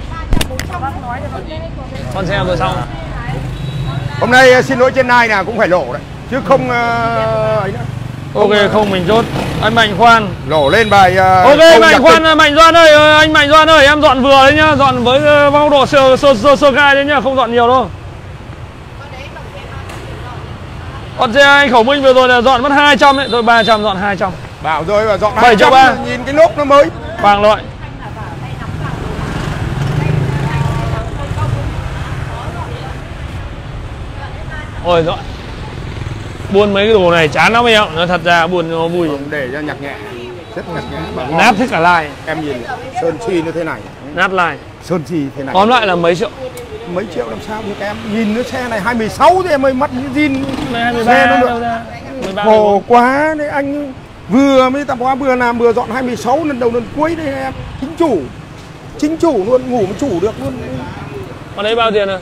Speaker 1: Con xe vừa xong.
Speaker 6: Hôm nay xin lỗi trên này là cũng phải lỗ đấy. Chứ không uh, ấy nữa.
Speaker 1: Ok, không mình chốt. Anh Mạnh Khoan.
Speaker 6: Lỗ lên bài uh,
Speaker 1: Ok,
Speaker 6: câu
Speaker 1: Mạnh
Speaker 6: nhạc
Speaker 1: Khoan,
Speaker 6: kịch.
Speaker 1: Mạnh Doan ơi, anh Mạnh Doan ơi, em dọn vừa đấy nhá, dọn với uh, phong độ sơ sơ sơ, sơ gai đấy nhá, không dọn nhiều đâu. Còn xe anh Khổng Minh vừa rồi là dọn mất hai trăm đấy, rồi ba trăm dọn hai trăm.
Speaker 6: Bảo rồi mà dọn
Speaker 1: bảy triệu ba.
Speaker 6: hai trăm, nhìn cái lốp nó mới.
Speaker 1: Vàng loại. Ôi dọn. Buôn mấy cái đồ này chán lắm anh em, nó thật ra buồn nó vui.
Speaker 6: Để cho nhạc nhẹ. Rất nhạc nhẹ. Bảo ngon.
Speaker 1: Nát hết cả lai,
Speaker 6: Em nhìn sơn chi như thế này.
Speaker 1: nát lai.
Speaker 6: Sơn chi thế này.
Speaker 1: Tóm lại là mấy triệu?
Speaker 6: Mấy triệu làm sao được em. Nhìn cái xe này hai mươi sáu thì em mới mất cái zin.
Speaker 1: mười
Speaker 6: Xe nó
Speaker 1: ba
Speaker 6: được.
Speaker 1: đâu ra? mười ba,
Speaker 6: Khổ quá đấy anh. Vừa mới tập hóa vừa làm vừa dọn hai mươi sáu lần đầu lần cuối đây em. Chính chủ. Chính chủ luôn, ngủ mà chủ được luôn.
Speaker 1: Còn đấy bao tiền rồi?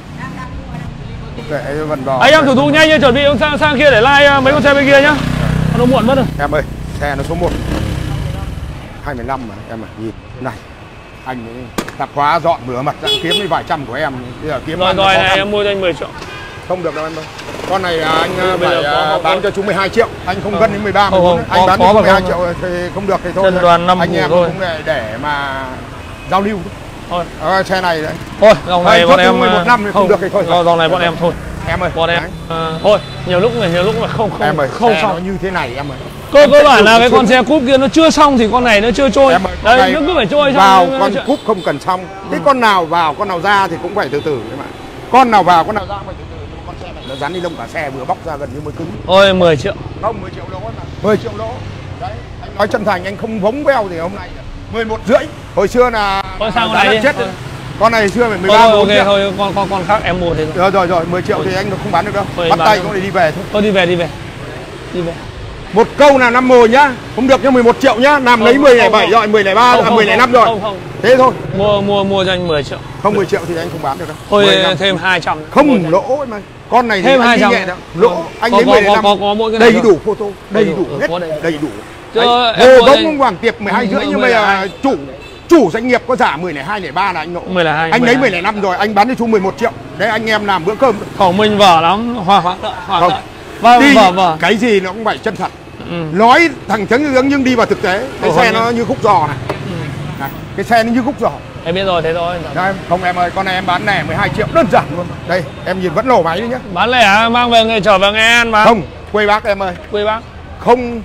Speaker 6: Kệ vần vò.
Speaker 1: Anh em thủ tục nhanh nha, chuẩn bị ông sang sang kia để like mấy con xe bên kia nhá. Nó muộn mất rồi.
Speaker 6: Em ơi, xe nó số một hai mươi lăm mà em à, nhìn này. Anh ấy tạp hóa dọn bữa mặt kiếm đi vài trăm của em. Bây giờ kiếm
Speaker 1: Rồi
Speaker 6: ăn
Speaker 1: rồi
Speaker 6: khó
Speaker 1: này
Speaker 6: khăn.
Speaker 1: em mua cho anh mười triệu.
Speaker 6: Không được đâu em ơi. Con này à, anh à,
Speaker 1: Bây
Speaker 6: phải
Speaker 1: giờ có-
Speaker 6: à,
Speaker 1: có-
Speaker 6: bán
Speaker 1: có-
Speaker 6: cho chú mười hai triệu. Anh không cân đến mười ba,
Speaker 1: Không,
Speaker 6: mười bốn.
Speaker 1: không,
Speaker 6: Anh
Speaker 1: có-
Speaker 6: bán
Speaker 1: có
Speaker 6: cho chú
Speaker 1: và
Speaker 6: mười hai
Speaker 1: không.
Speaker 6: triệu thì không được thì thôi.
Speaker 1: Chân đoàn năm
Speaker 6: anh
Speaker 1: củ
Speaker 6: em
Speaker 1: thôi.
Speaker 6: cũng để, để mà giao lưu.
Speaker 1: Thôi.
Speaker 6: À, xe này đấy.
Speaker 1: Thôi, dòng này
Speaker 6: Anh
Speaker 1: bọn
Speaker 6: chốt
Speaker 1: em
Speaker 6: mười một năm thì không được thì thôi.
Speaker 1: Dòng dòng này bọn em thôi.
Speaker 6: Em ơi.
Speaker 1: Bọn em
Speaker 6: đấy.
Speaker 1: ờ, thôi, nhiều lúc mà nhiều lúc mà không không
Speaker 6: Em ơi,
Speaker 1: không
Speaker 6: xe nó
Speaker 1: xong.
Speaker 6: như thế này em ơi.
Speaker 1: Cơ cơ bản là
Speaker 6: Em
Speaker 1: cái
Speaker 6: chưa-
Speaker 1: con xe cúp kia nó chưa xong thì con này nó chưa trôi.
Speaker 6: Em ơi, con
Speaker 1: Đấy,
Speaker 6: này
Speaker 1: nó cứ phải trôi xong.
Speaker 6: vào
Speaker 1: nó-
Speaker 6: con
Speaker 1: nó-
Speaker 6: cúp không cần xong. Thế con nào vào con nào ra thì cũng phải từ từ đấy mà. Con nào vào con nào ra phải từ từ. Con xe này nó dán ni lông cả xe vừa bóc ra gần như mới cứng.
Speaker 1: Thôi mười triệu.
Speaker 6: Không, mười triệu lỗ mà. mười triệu lỗ. Đấy, anh nói chân thành anh không vống veo thì hôm nay mười một rưỡi. Hồi xưa là
Speaker 1: Thôi sang con
Speaker 6: giá
Speaker 1: này
Speaker 6: lợn
Speaker 1: đi.
Speaker 6: chết
Speaker 1: Thôi.
Speaker 6: rồi. Con này xưa phải mười
Speaker 1: Thôi,
Speaker 6: ba
Speaker 1: thôi,
Speaker 6: bốn
Speaker 1: ok
Speaker 6: triệu.
Speaker 1: thôi, con con con khác em mua thế rồi.
Speaker 6: Rồi rồi rồi, mười triệu thì anh không bán được đâu.
Speaker 1: Thôi,
Speaker 6: Bắt
Speaker 1: bán
Speaker 6: tay
Speaker 1: được.
Speaker 6: cũng để đi về thôi.
Speaker 1: Thôi đi về đi về. Đi về.
Speaker 6: Một câu là năm mồi nhá, không được nhá, mười một triệu nhá, làm lấy mười lẻ bảy rồi, mười lẻ ba, mười lẻ năm rồi.
Speaker 1: Không không.
Speaker 6: Thế thôi.
Speaker 1: Mua mua mua cho anh mười triệu.
Speaker 6: Không mười triệu thì anh không bán được đâu.
Speaker 1: Thôi
Speaker 6: mười lăm.
Speaker 1: thêm hai trăm.
Speaker 6: Không lỗ mà. Con này thì
Speaker 1: Thêm
Speaker 6: anh
Speaker 1: hai
Speaker 6: đi
Speaker 1: trăm.
Speaker 6: nhẹ đó. Lỗ, anh
Speaker 1: Có-
Speaker 6: lấy
Speaker 1: có-
Speaker 6: mười lẻ
Speaker 1: có-
Speaker 6: năm.
Speaker 1: có- có mỗi cái này
Speaker 6: Đầy
Speaker 1: thôi.
Speaker 6: đủ photo, đầy
Speaker 1: Đầy
Speaker 6: đủ
Speaker 1: đủ,
Speaker 6: hết,
Speaker 1: có đầy đủ.
Speaker 6: đầy đủ.
Speaker 1: Chứ
Speaker 6: Đấy,
Speaker 1: em
Speaker 6: Hồ
Speaker 1: mua
Speaker 6: Gốc
Speaker 1: đây-
Speaker 6: Hoàng Tiệp mười hai rưỡi nhưng
Speaker 1: mười
Speaker 6: bây
Speaker 1: là
Speaker 6: giờ
Speaker 1: hai.
Speaker 6: chủ chủ doanh nghiệp có giả mười lẻ hai, lẻ ba là anh nộ.
Speaker 1: mười là hai.
Speaker 6: Anh lấy mười lẻ năm rồi, anh bán cho chú mười một triệu. Đấy anh em làm bữa cơm.
Speaker 1: Khẩu mình vở lắm, hoa hoa đợi, hoa
Speaker 6: Không.
Speaker 1: đợi. Vâng
Speaker 6: Đi
Speaker 1: vâng vâng.
Speaker 6: cái gì nó cũng phải chân thật.
Speaker 1: Ừ.
Speaker 6: Nói thẳng thắn hướng nhưng đi vào thực tế. Cái
Speaker 1: Ồ,
Speaker 6: xe
Speaker 1: không
Speaker 6: nó
Speaker 1: nhá.
Speaker 6: như khúc giò này. Này, cái xe nó như khúc giò.
Speaker 1: Em biết rồi, thế thôi.
Speaker 6: Đây, không em ơi, con này em bán này mười hai triệu đơn giản luôn. Đây, em nhìn vẫn nổ máy đấy nhá.
Speaker 1: Bán lẻ mang về người trở về Nghệ An mà.
Speaker 6: Không, quê bác em ơi.
Speaker 1: Quê bác.
Speaker 6: Không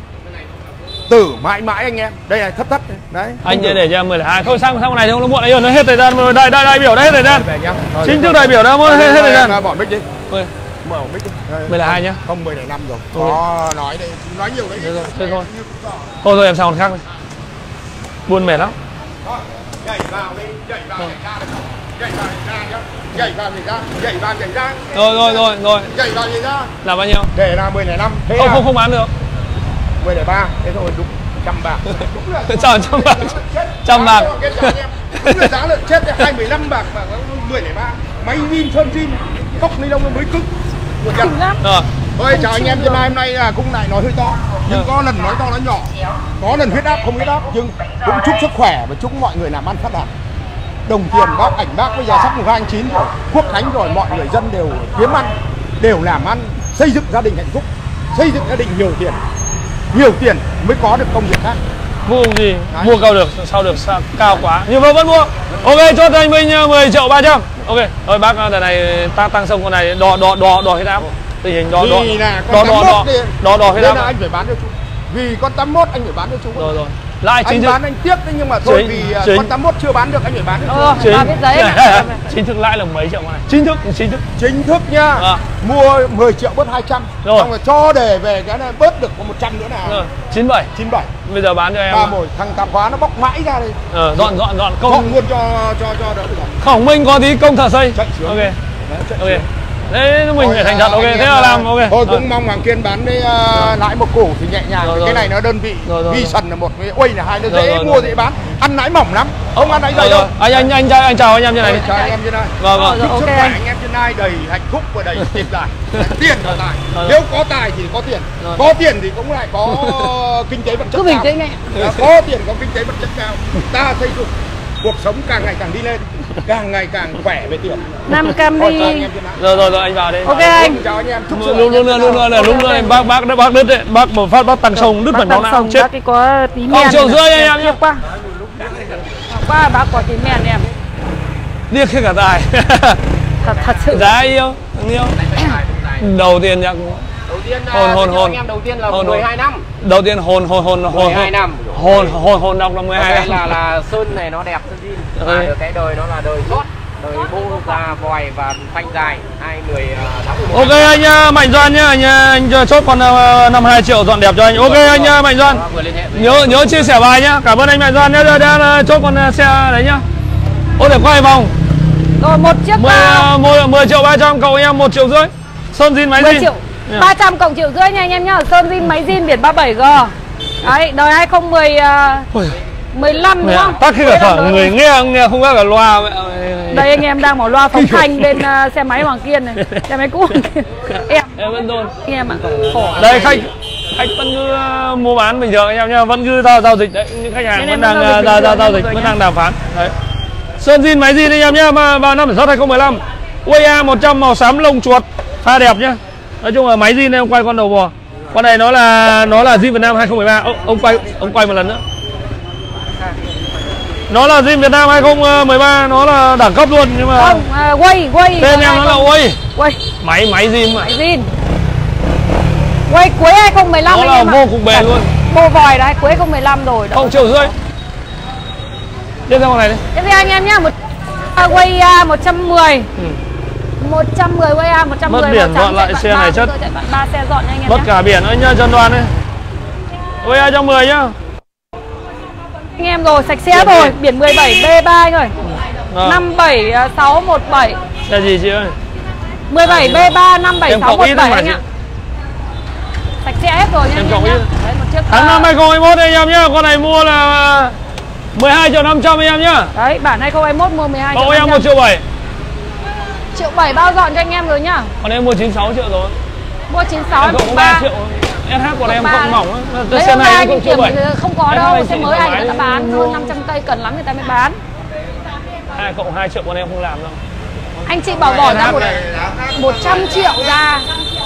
Speaker 6: tử mãi mãi anh em. Đây là thất thất đấy. Đấy.
Speaker 1: Anh để để cho mười hai. Thôi sang sang này không nó muộn ấy rồi, nó hết thời gian rồi. Đại đại đại biểu đã hết thời gian.
Speaker 6: Về nhá. Thôi,
Speaker 1: Chính
Speaker 6: được
Speaker 1: thức đại biểu đã hết hết thời gian.
Speaker 6: rồi. Bỏ mic đi.
Speaker 1: Thôi,
Speaker 6: Mở mic đi. Đây.
Speaker 1: mười hai nhá.
Speaker 6: Không mười lẻ năm rồi.
Speaker 1: Ok.
Speaker 6: Có nói đây, nói nhiều đấy.
Speaker 1: Thế thôi, thế thôi. Thôi thôi em sang con khác đi. Buồn mệt lắm.
Speaker 6: Đó, nhảy vào đi, nhảy vào nhảy ra. Nhảy vào nhảy ra nhá. Nhảy vào nhảy ra, nhảy vào nhảy ra.
Speaker 1: Rồi rồi rồi rồi.
Speaker 6: Nhảy vào nhảy ra.
Speaker 1: Là bao nhiêu?
Speaker 6: Để là mười lẻ năm. Thế
Speaker 1: Không
Speaker 6: à?
Speaker 1: không không bán được.
Speaker 6: mười lẻ ba. Thế thôi đúng trăm bạc. Đúng là
Speaker 1: Trăm trăm bạc. Trăm bạc.
Speaker 6: Cái giá em. Đúng là giá lợn chết hai mươi lăm bạc mà mười lẻ ba. Máy zin sơn zin, cốc ni lông nó mới cứng.
Speaker 2: Cứng lắm.
Speaker 1: Rồi.
Speaker 6: Thôi chào anh em, trên hôm nay là cung này nói hơi to, nhưng có lần nói to nói nhỏ, có lần huyết áp không huyết áp, nhưng cũng chúc sức khỏe và chúc mọi người làm ăn phát đạt. Đồng tiền bác ảnh bác bây giờ sắp mùng hai tháng chín rồi, Quốc khánh rồi, mọi người dân đều kiếm ăn, đều làm ăn, xây dựng gia đình hạnh phúc, xây dựng gia đình nhiều tiền, nhiều tiền mới có được công việc khác.
Speaker 1: Mua gì? Mua cao được, sao được sao cao quá. Nhưng mà vẫn mua. Ok, chốt cho anh Minh mười triệu ba trăm. Ok, rồi bác đợt này tăng tăng xong con này đo đo đo đo huyết áp. Tình hình đo đo
Speaker 6: Vì là
Speaker 1: đo
Speaker 6: con
Speaker 1: đo
Speaker 6: tám
Speaker 1: đo
Speaker 6: mốt đi,
Speaker 1: đo đo huyết
Speaker 6: nên
Speaker 1: áp.
Speaker 6: là anh phải bán cho chú. Vì con tám mốt anh phải bán cho chú.
Speaker 1: Rồi rồi. Lại
Speaker 6: Anh
Speaker 1: chính thức.
Speaker 6: bán anh tiếc đấy, nhưng mà thôi
Speaker 1: Chính-
Speaker 6: vì à,
Speaker 1: chính.
Speaker 6: con tám mốt chưa bán được anh phải bán cho chú.
Speaker 2: Ờ,
Speaker 1: Chính
Speaker 2: bà biết giấy mà.
Speaker 1: chính thức lãi là mấy triệu này? Chính thức chính thức.
Speaker 6: Chính thức nhá,
Speaker 1: À.
Speaker 6: mua mười triệu bớt hai trăm,
Speaker 1: Rồi.
Speaker 6: xong rồi cho để về cái này bớt được có một trăm nữa là
Speaker 1: Rồi, chín bảy.
Speaker 6: chín bảy.
Speaker 1: Bây giờ bán cho em.
Speaker 6: Ba mồi thằng tạp hóa nó bóc mãi ra đây,
Speaker 1: Ờ, dọn dọn dọn công.
Speaker 6: không luôn cho cho cho đỡ được.
Speaker 1: Khổng Minh có tí công thợ xây.
Speaker 6: Chạy xuống.
Speaker 1: Ok.
Speaker 6: Đấy, chạy
Speaker 1: Ok.
Speaker 6: xuống.
Speaker 1: Đấy mình phải thành thật. Ok,
Speaker 6: anh
Speaker 1: thế
Speaker 6: em
Speaker 1: là làm ok.
Speaker 6: Thôi
Speaker 1: Rồi.
Speaker 6: cũng mong Hoàng Kiên bán đấy uh, lãi một củ thì nhẹ nhàng.
Speaker 1: Rồi,
Speaker 6: Cái
Speaker 1: rồi.
Speaker 6: này nó đơn vị,
Speaker 1: Rồi, rồi,
Speaker 6: vi
Speaker 1: rồi.
Speaker 6: sần là một, với uây là hai, nó
Speaker 1: Rồi,
Speaker 6: dễ
Speaker 1: rồi,
Speaker 6: mua
Speaker 1: rồi.
Speaker 6: dễ bán. Ăn lãi mỏng lắm, không ăn lãi
Speaker 1: Rồi,
Speaker 6: dày
Speaker 1: rồi.
Speaker 6: đâu.
Speaker 1: Anh anh anh chào anh chào anh em như này đi.
Speaker 6: Chào anh em trên này.
Speaker 1: Vâng vâng.
Speaker 6: Chúc
Speaker 2: ok
Speaker 6: sức khỏe
Speaker 2: anh.
Speaker 6: anh em trên này đầy hạnh phúc và đầy tiền tài. Tiền là tài.
Speaker 1: Rồi.
Speaker 6: Nếu có tài thì có tiền.
Speaker 1: Rồi.
Speaker 6: Có tiền thì cũng lại có kinh tế vật chất
Speaker 2: Cứ bình
Speaker 6: cao.
Speaker 2: tĩnh anh.
Speaker 6: Đã có tiền có kinh tế vật chất cao. Ta xây dựng cuộc sống càng ngày càng đi lên, càng ngày càng khỏe về tiền.
Speaker 2: Nam Cam
Speaker 6: Thôi
Speaker 2: đi.
Speaker 6: chào anh em trên này.
Speaker 1: Rồi rồi rồi anh vào đi.
Speaker 2: Ok anh.
Speaker 6: Chào anh em. Chúc sức
Speaker 1: Luôn
Speaker 6: khỏe
Speaker 1: luôn
Speaker 6: anh
Speaker 1: luôn
Speaker 6: em
Speaker 1: luôn là đúng rồi bác bác bác đứt đấy, bác một phát bác tăng sông đứt
Speaker 2: Bác
Speaker 1: phần máu
Speaker 2: tăng
Speaker 1: não
Speaker 2: sông,
Speaker 1: chết.
Speaker 2: bác ấy có tí men.
Speaker 1: Còn triệu
Speaker 2: này.
Speaker 1: rưỡi anh em nhá.
Speaker 2: Tiếc quá. Quá bác có tí men em.
Speaker 1: Điếc hết cả tài.
Speaker 2: Thật thật sự.
Speaker 1: Giá yêu, yêu. Đầu tiên nhá.
Speaker 3: Đầu tiên là
Speaker 1: Hồn, hồn,
Speaker 3: cho
Speaker 1: hồn.
Speaker 3: anh em đầu tiên là
Speaker 1: Hồn,
Speaker 3: mười hai năm.
Speaker 1: Đầu tiên hồn hồn hồn hồn
Speaker 3: mười hai năm.
Speaker 1: hồn hồn hồn đọc là mười hai
Speaker 3: Cái
Speaker 1: năm.
Speaker 3: là là sơn này nó đẹp sơn zin.
Speaker 1: Ừ.
Speaker 3: Và được cái đời nó là đời chót, đời bô da vòi và phanh dài, hai người tháng mười một.
Speaker 1: Ok anh uh, Mạnh Doan nhá, anh uh, anh uh, chốt còn uh, năm hai triệu dọn đẹp cho anh. Ok anh uh, Mạnh Doan.
Speaker 3: Vừa liên hệ với
Speaker 1: Nhớ nhớ chia sẻ bài nhá. Cảm ơn anh Mạnh Doan nhá. Đã, đã chốt con uh, xe đấy nhá. Ô để quay vòng.
Speaker 2: Rồi một chiếc uh,
Speaker 1: mười mười triệu ba trăm cậu anh em một triệu rưỡi. Sơn zin máy
Speaker 2: mười
Speaker 1: zin.
Speaker 2: triệu. ba trăm cộng triệu rưỡi nha anh em nhá. Sơn zin máy zin biển ba mươi bảy G. Đấy, đời hai không một
Speaker 1: Ôi,
Speaker 2: mười lăm đúng không?
Speaker 1: tắt cái cả phở người nghe nghe không có cả loa.
Speaker 2: Đây anh em đang mở loa phóng thanh bên uh, xe máy Hoàng Kiên này, xe máy cũ. Em
Speaker 1: Em vẫn đôn.
Speaker 2: anh em ạ. Khổ.
Speaker 1: Đây khách khách vẫn cứ uh, mua bán bình thường anh em nhá, vẫn cứ giao giao dịch đấy, những khách hàng
Speaker 2: Nên
Speaker 1: vẫn
Speaker 2: em
Speaker 1: đang
Speaker 2: vẫn giao
Speaker 1: uh,
Speaker 2: dịch
Speaker 1: giao
Speaker 2: bình
Speaker 1: giao
Speaker 2: thường
Speaker 1: giao
Speaker 2: anh
Speaker 1: dịch,
Speaker 2: em
Speaker 1: vẫn
Speaker 2: nhá.
Speaker 1: đang đàm phán. Đấy. Sơn zin máy zin anh em nhá, mà vào năm sản xuất hai không một năm. u a e một trăm màu xám lông chuột, pha đẹp nhá. Nói chung là máy zin này ông quay con đầu bò. Con này nó là nó là zin Việt Nam hai không một ba. Ô, ông quay ông quay một lần nữa. Nó là zin Việt Nam hai không một ba, nó là đẳng cấp luôn nhưng mà
Speaker 2: Không, à, quay quay.
Speaker 1: tên em nó là quay.
Speaker 2: Quay.
Speaker 1: Máy máy zin mà.
Speaker 2: Máy zin. Quay cuối hai không một lăm
Speaker 1: Nó
Speaker 2: anh
Speaker 1: là
Speaker 2: em ạ.
Speaker 1: vô cùng bền luôn.
Speaker 2: Bô vòi đấy, cuối hai không một lăm rồi.
Speaker 1: Không triệu rưỡi. Tiếp theo con này đi.
Speaker 2: Tiếp theo anh em nhá, một à, quay à, một trăm mười.
Speaker 1: Ừ.
Speaker 2: một trăm mười quay A một trăm mười.
Speaker 1: Mất biển dọn lại xe này chất.
Speaker 2: ba xe dọn nha anh em
Speaker 1: Mất
Speaker 2: nhá.
Speaker 1: cả biển anh nhá, Trần Đoàn ấy. Ôi hai trăm mười nhá.
Speaker 2: Anh em rồi, sạch sẽ
Speaker 1: Biển
Speaker 2: rồi,
Speaker 1: đi.
Speaker 2: biển mười bảy B ba anh ơi.
Speaker 1: à.
Speaker 2: năm bảy sáu một bảy.
Speaker 1: Xe gì chị ơi?
Speaker 2: mười bảy B ba năm bảy sáu một bảy anh ạ. Sạch sẽ hết rồi nha.
Speaker 1: Em
Speaker 2: anh
Speaker 1: cộng
Speaker 2: nhá.
Speaker 1: ít.
Speaker 2: Đấy, một chiếc
Speaker 1: Tháng năm hai không hai mốt anh em nhá. Con này mua là mười hai triệu năm trăm anh em nhá.
Speaker 2: Đấy, bản hai không hai mốt mua mười hai triệu.
Speaker 1: Cậu em một triệu bảy.
Speaker 2: Triệu bảy bao dọn cho anh em rồi nhá.
Speaker 1: Còn em mua chín mươi sáu triệu rồi.
Speaker 2: Mua chín mươi sáu
Speaker 1: em cộng ba triệu. ét hát của em cộng mỏng.
Speaker 2: Đấy,
Speaker 1: xe này em
Speaker 2: kiểm
Speaker 1: triệu bảy.
Speaker 2: không có đâu, xe mới anh người ta bán hơn năm trăm cây, cần lắm người ta mới bán.
Speaker 1: Hai cộng hai triệu con em không làm đâu.
Speaker 2: Anh chị bảo bỏ ra một một trăm triệu ra.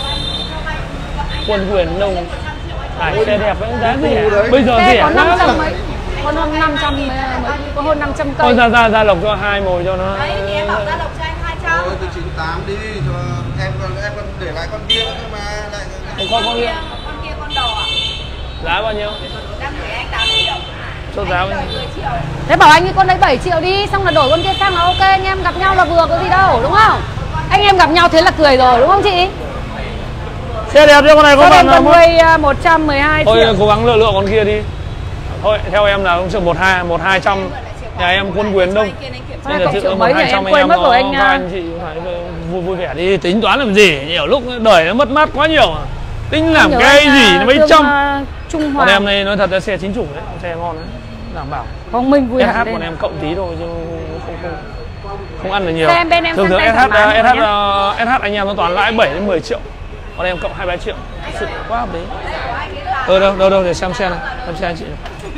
Speaker 1: Quân quyền nông. Hải xe đẹp vẫn giá rẻ. Bây giờ
Speaker 2: xe
Speaker 1: rẻ
Speaker 2: có năm
Speaker 1: lắm.
Speaker 2: trăm mấy. Còn hơn năm trăm mấy, có hơn năm trăm cây.
Speaker 1: Thôi ra ra ra lộc cho hai mồi cho nó.
Speaker 7: Đấy thì em bảo ra lộc cho anh hai trăm.
Speaker 6: Thôi từ chín tám đi cho em còn em còn để lại con kia nữa mà lại
Speaker 1: Không có con kia.
Speaker 7: Con kia con đầu à?
Speaker 1: Giá bao nhiêu?
Speaker 7: Đang gửi anh tám triệu.
Speaker 1: Chốt giá bao nhiêu?
Speaker 7: mười triệu.
Speaker 2: Thế bảo anh ấy con đấy bảy triệu đi, xong là đổi con kia sang là ok, anh em gặp nhau là vừa, có gì đâu, đúng không? Anh em gặp nhau thế là cười rồi, đúng không chị?
Speaker 1: Xe đẹp cho con này có
Speaker 2: Con
Speaker 1: bạn
Speaker 2: em
Speaker 1: nào
Speaker 2: con
Speaker 1: không?
Speaker 2: nuôi một trăm mười hai triệu.
Speaker 1: Thôi cố gắng lựa lựa con kia đi. Thôi theo em là cũng chừng một hai một hai trăm. Nhà em quân quyền đông.
Speaker 2: Con này cộng triệu mấy rồi, em quên mất rồi anh.
Speaker 1: Các anh chị phải vui vui vẻ đi, tính toán làm gì? Nhiều lúc đời nó mất mát quá nhiều mà. Tính làm cái gì nó mấy trăm.
Speaker 2: Trung
Speaker 1: Còn
Speaker 2: Hòa.
Speaker 1: em này nói thật là xe chính chủ đấy, xe ngon đấy, đảm bảo.
Speaker 2: Không, mình vui
Speaker 1: ét hát
Speaker 2: hẳn
Speaker 1: còn
Speaker 2: lên.
Speaker 1: em cộng tí thôi chứ không không không ăn được nhiều.
Speaker 2: Xem bên em
Speaker 1: thường
Speaker 2: sang
Speaker 1: thường
Speaker 2: tay
Speaker 1: ét hát
Speaker 2: thoải mái
Speaker 1: ét hát
Speaker 2: rồi nhá.
Speaker 1: ét hát anh em nó toàn lãi bảy đến mười triệu. Còn em cộng hai ba triệu. Thật sự quá hợp lý. Ờ đâu đâu đâu để xem xe này, xem xe anh chị.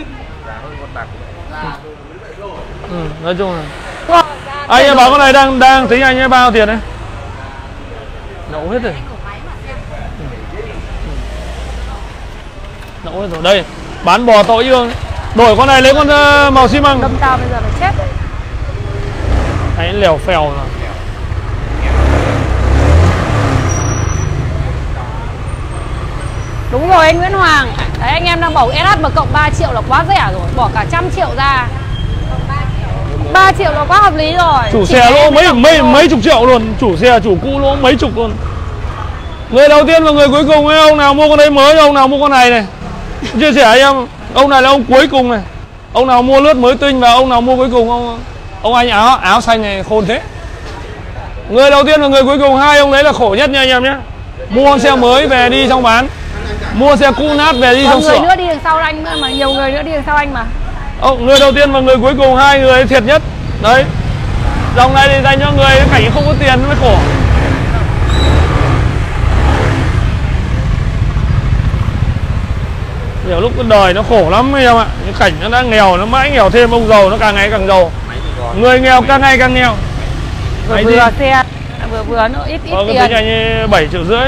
Speaker 1: Ừ, nói chung là anh em bảo con này đang đang tính anh ấy bao tiền đấy. Nậu hết rồi. Nậu hết rồi. Đây, bán bò tội ương. Đổi con này lấy con uh, màu xi măng.
Speaker 2: Đâm tao bây giờ phải chết đấy.
Speaker 1: Thấy lèo phèo rồi.
Speaker 2: Đúng rồi anh Nguyễn Hoàng. Đấy, anh em đang bảo ét hát mà cộng ba triệu là quá rẻ rồi, bỏ cả trăm triệu ra. ba triệu là quá hợp lý rồi.
Speaker 1: Chủ
Speaker 2: Chỉ
Speaker 1: xe lỗ
Speaker 2: em
Speaker 1: mấy
Speaker 2: cộng
Speaker 1: mấy
Speaker 2: thôi.
Speaker 1: mấy chục triệu luôn, chủ xe chủ cũ lỗ mấy chục luôn. Người đầu tiên và người cuối cùng ấy, ông nào mua con đấy mới, ông nào mua con này này. Chia sẻ em, ông này là ông cuối cùng này. Ông nào mua lướt mới tinh và ông nào mua cuối cùng, ông ông anh áo áo xanh này khôn thế. Người đầu tiên và người cuối cùng, hai ông đấy là khổ nhất nha anh em nhé. Mua xe mới về đi xong bán, mua xe cũ nát về đi
Speaker 2: Còn
Speaker 1: xong
Speaker 2: người
Speaker 1: sửa.
Speaker 2: nữa đi đằng sau anh mà, nhiều người nữa đi đằng sau anh mà.
Speaker 1: Ô, người đầu tiên và người cuối cùng, hai người thiệt nhất. Đấy. Dòng này thì dành cho người cảnh không có tiền mới khổ. Nhiều lúc cái đời nó khổ lắm em ạ. Cái cảnh nó đã nghèo, nó mãi nghèo thêm, ông giàu nó càng ngày càng giàu. Người nghèo càng ngày càng nghèo.
Speaker 2: Vừa
Speaker 1: Máy
Speaker 2: vừa
Speaker 1: gì?
Speaker 2: xe, vừa vừa nữa ít ít
Speaker 1: Có cái
Speaker 2: tiền.
Speaker 1: tính anh bảy triệu rưỡi.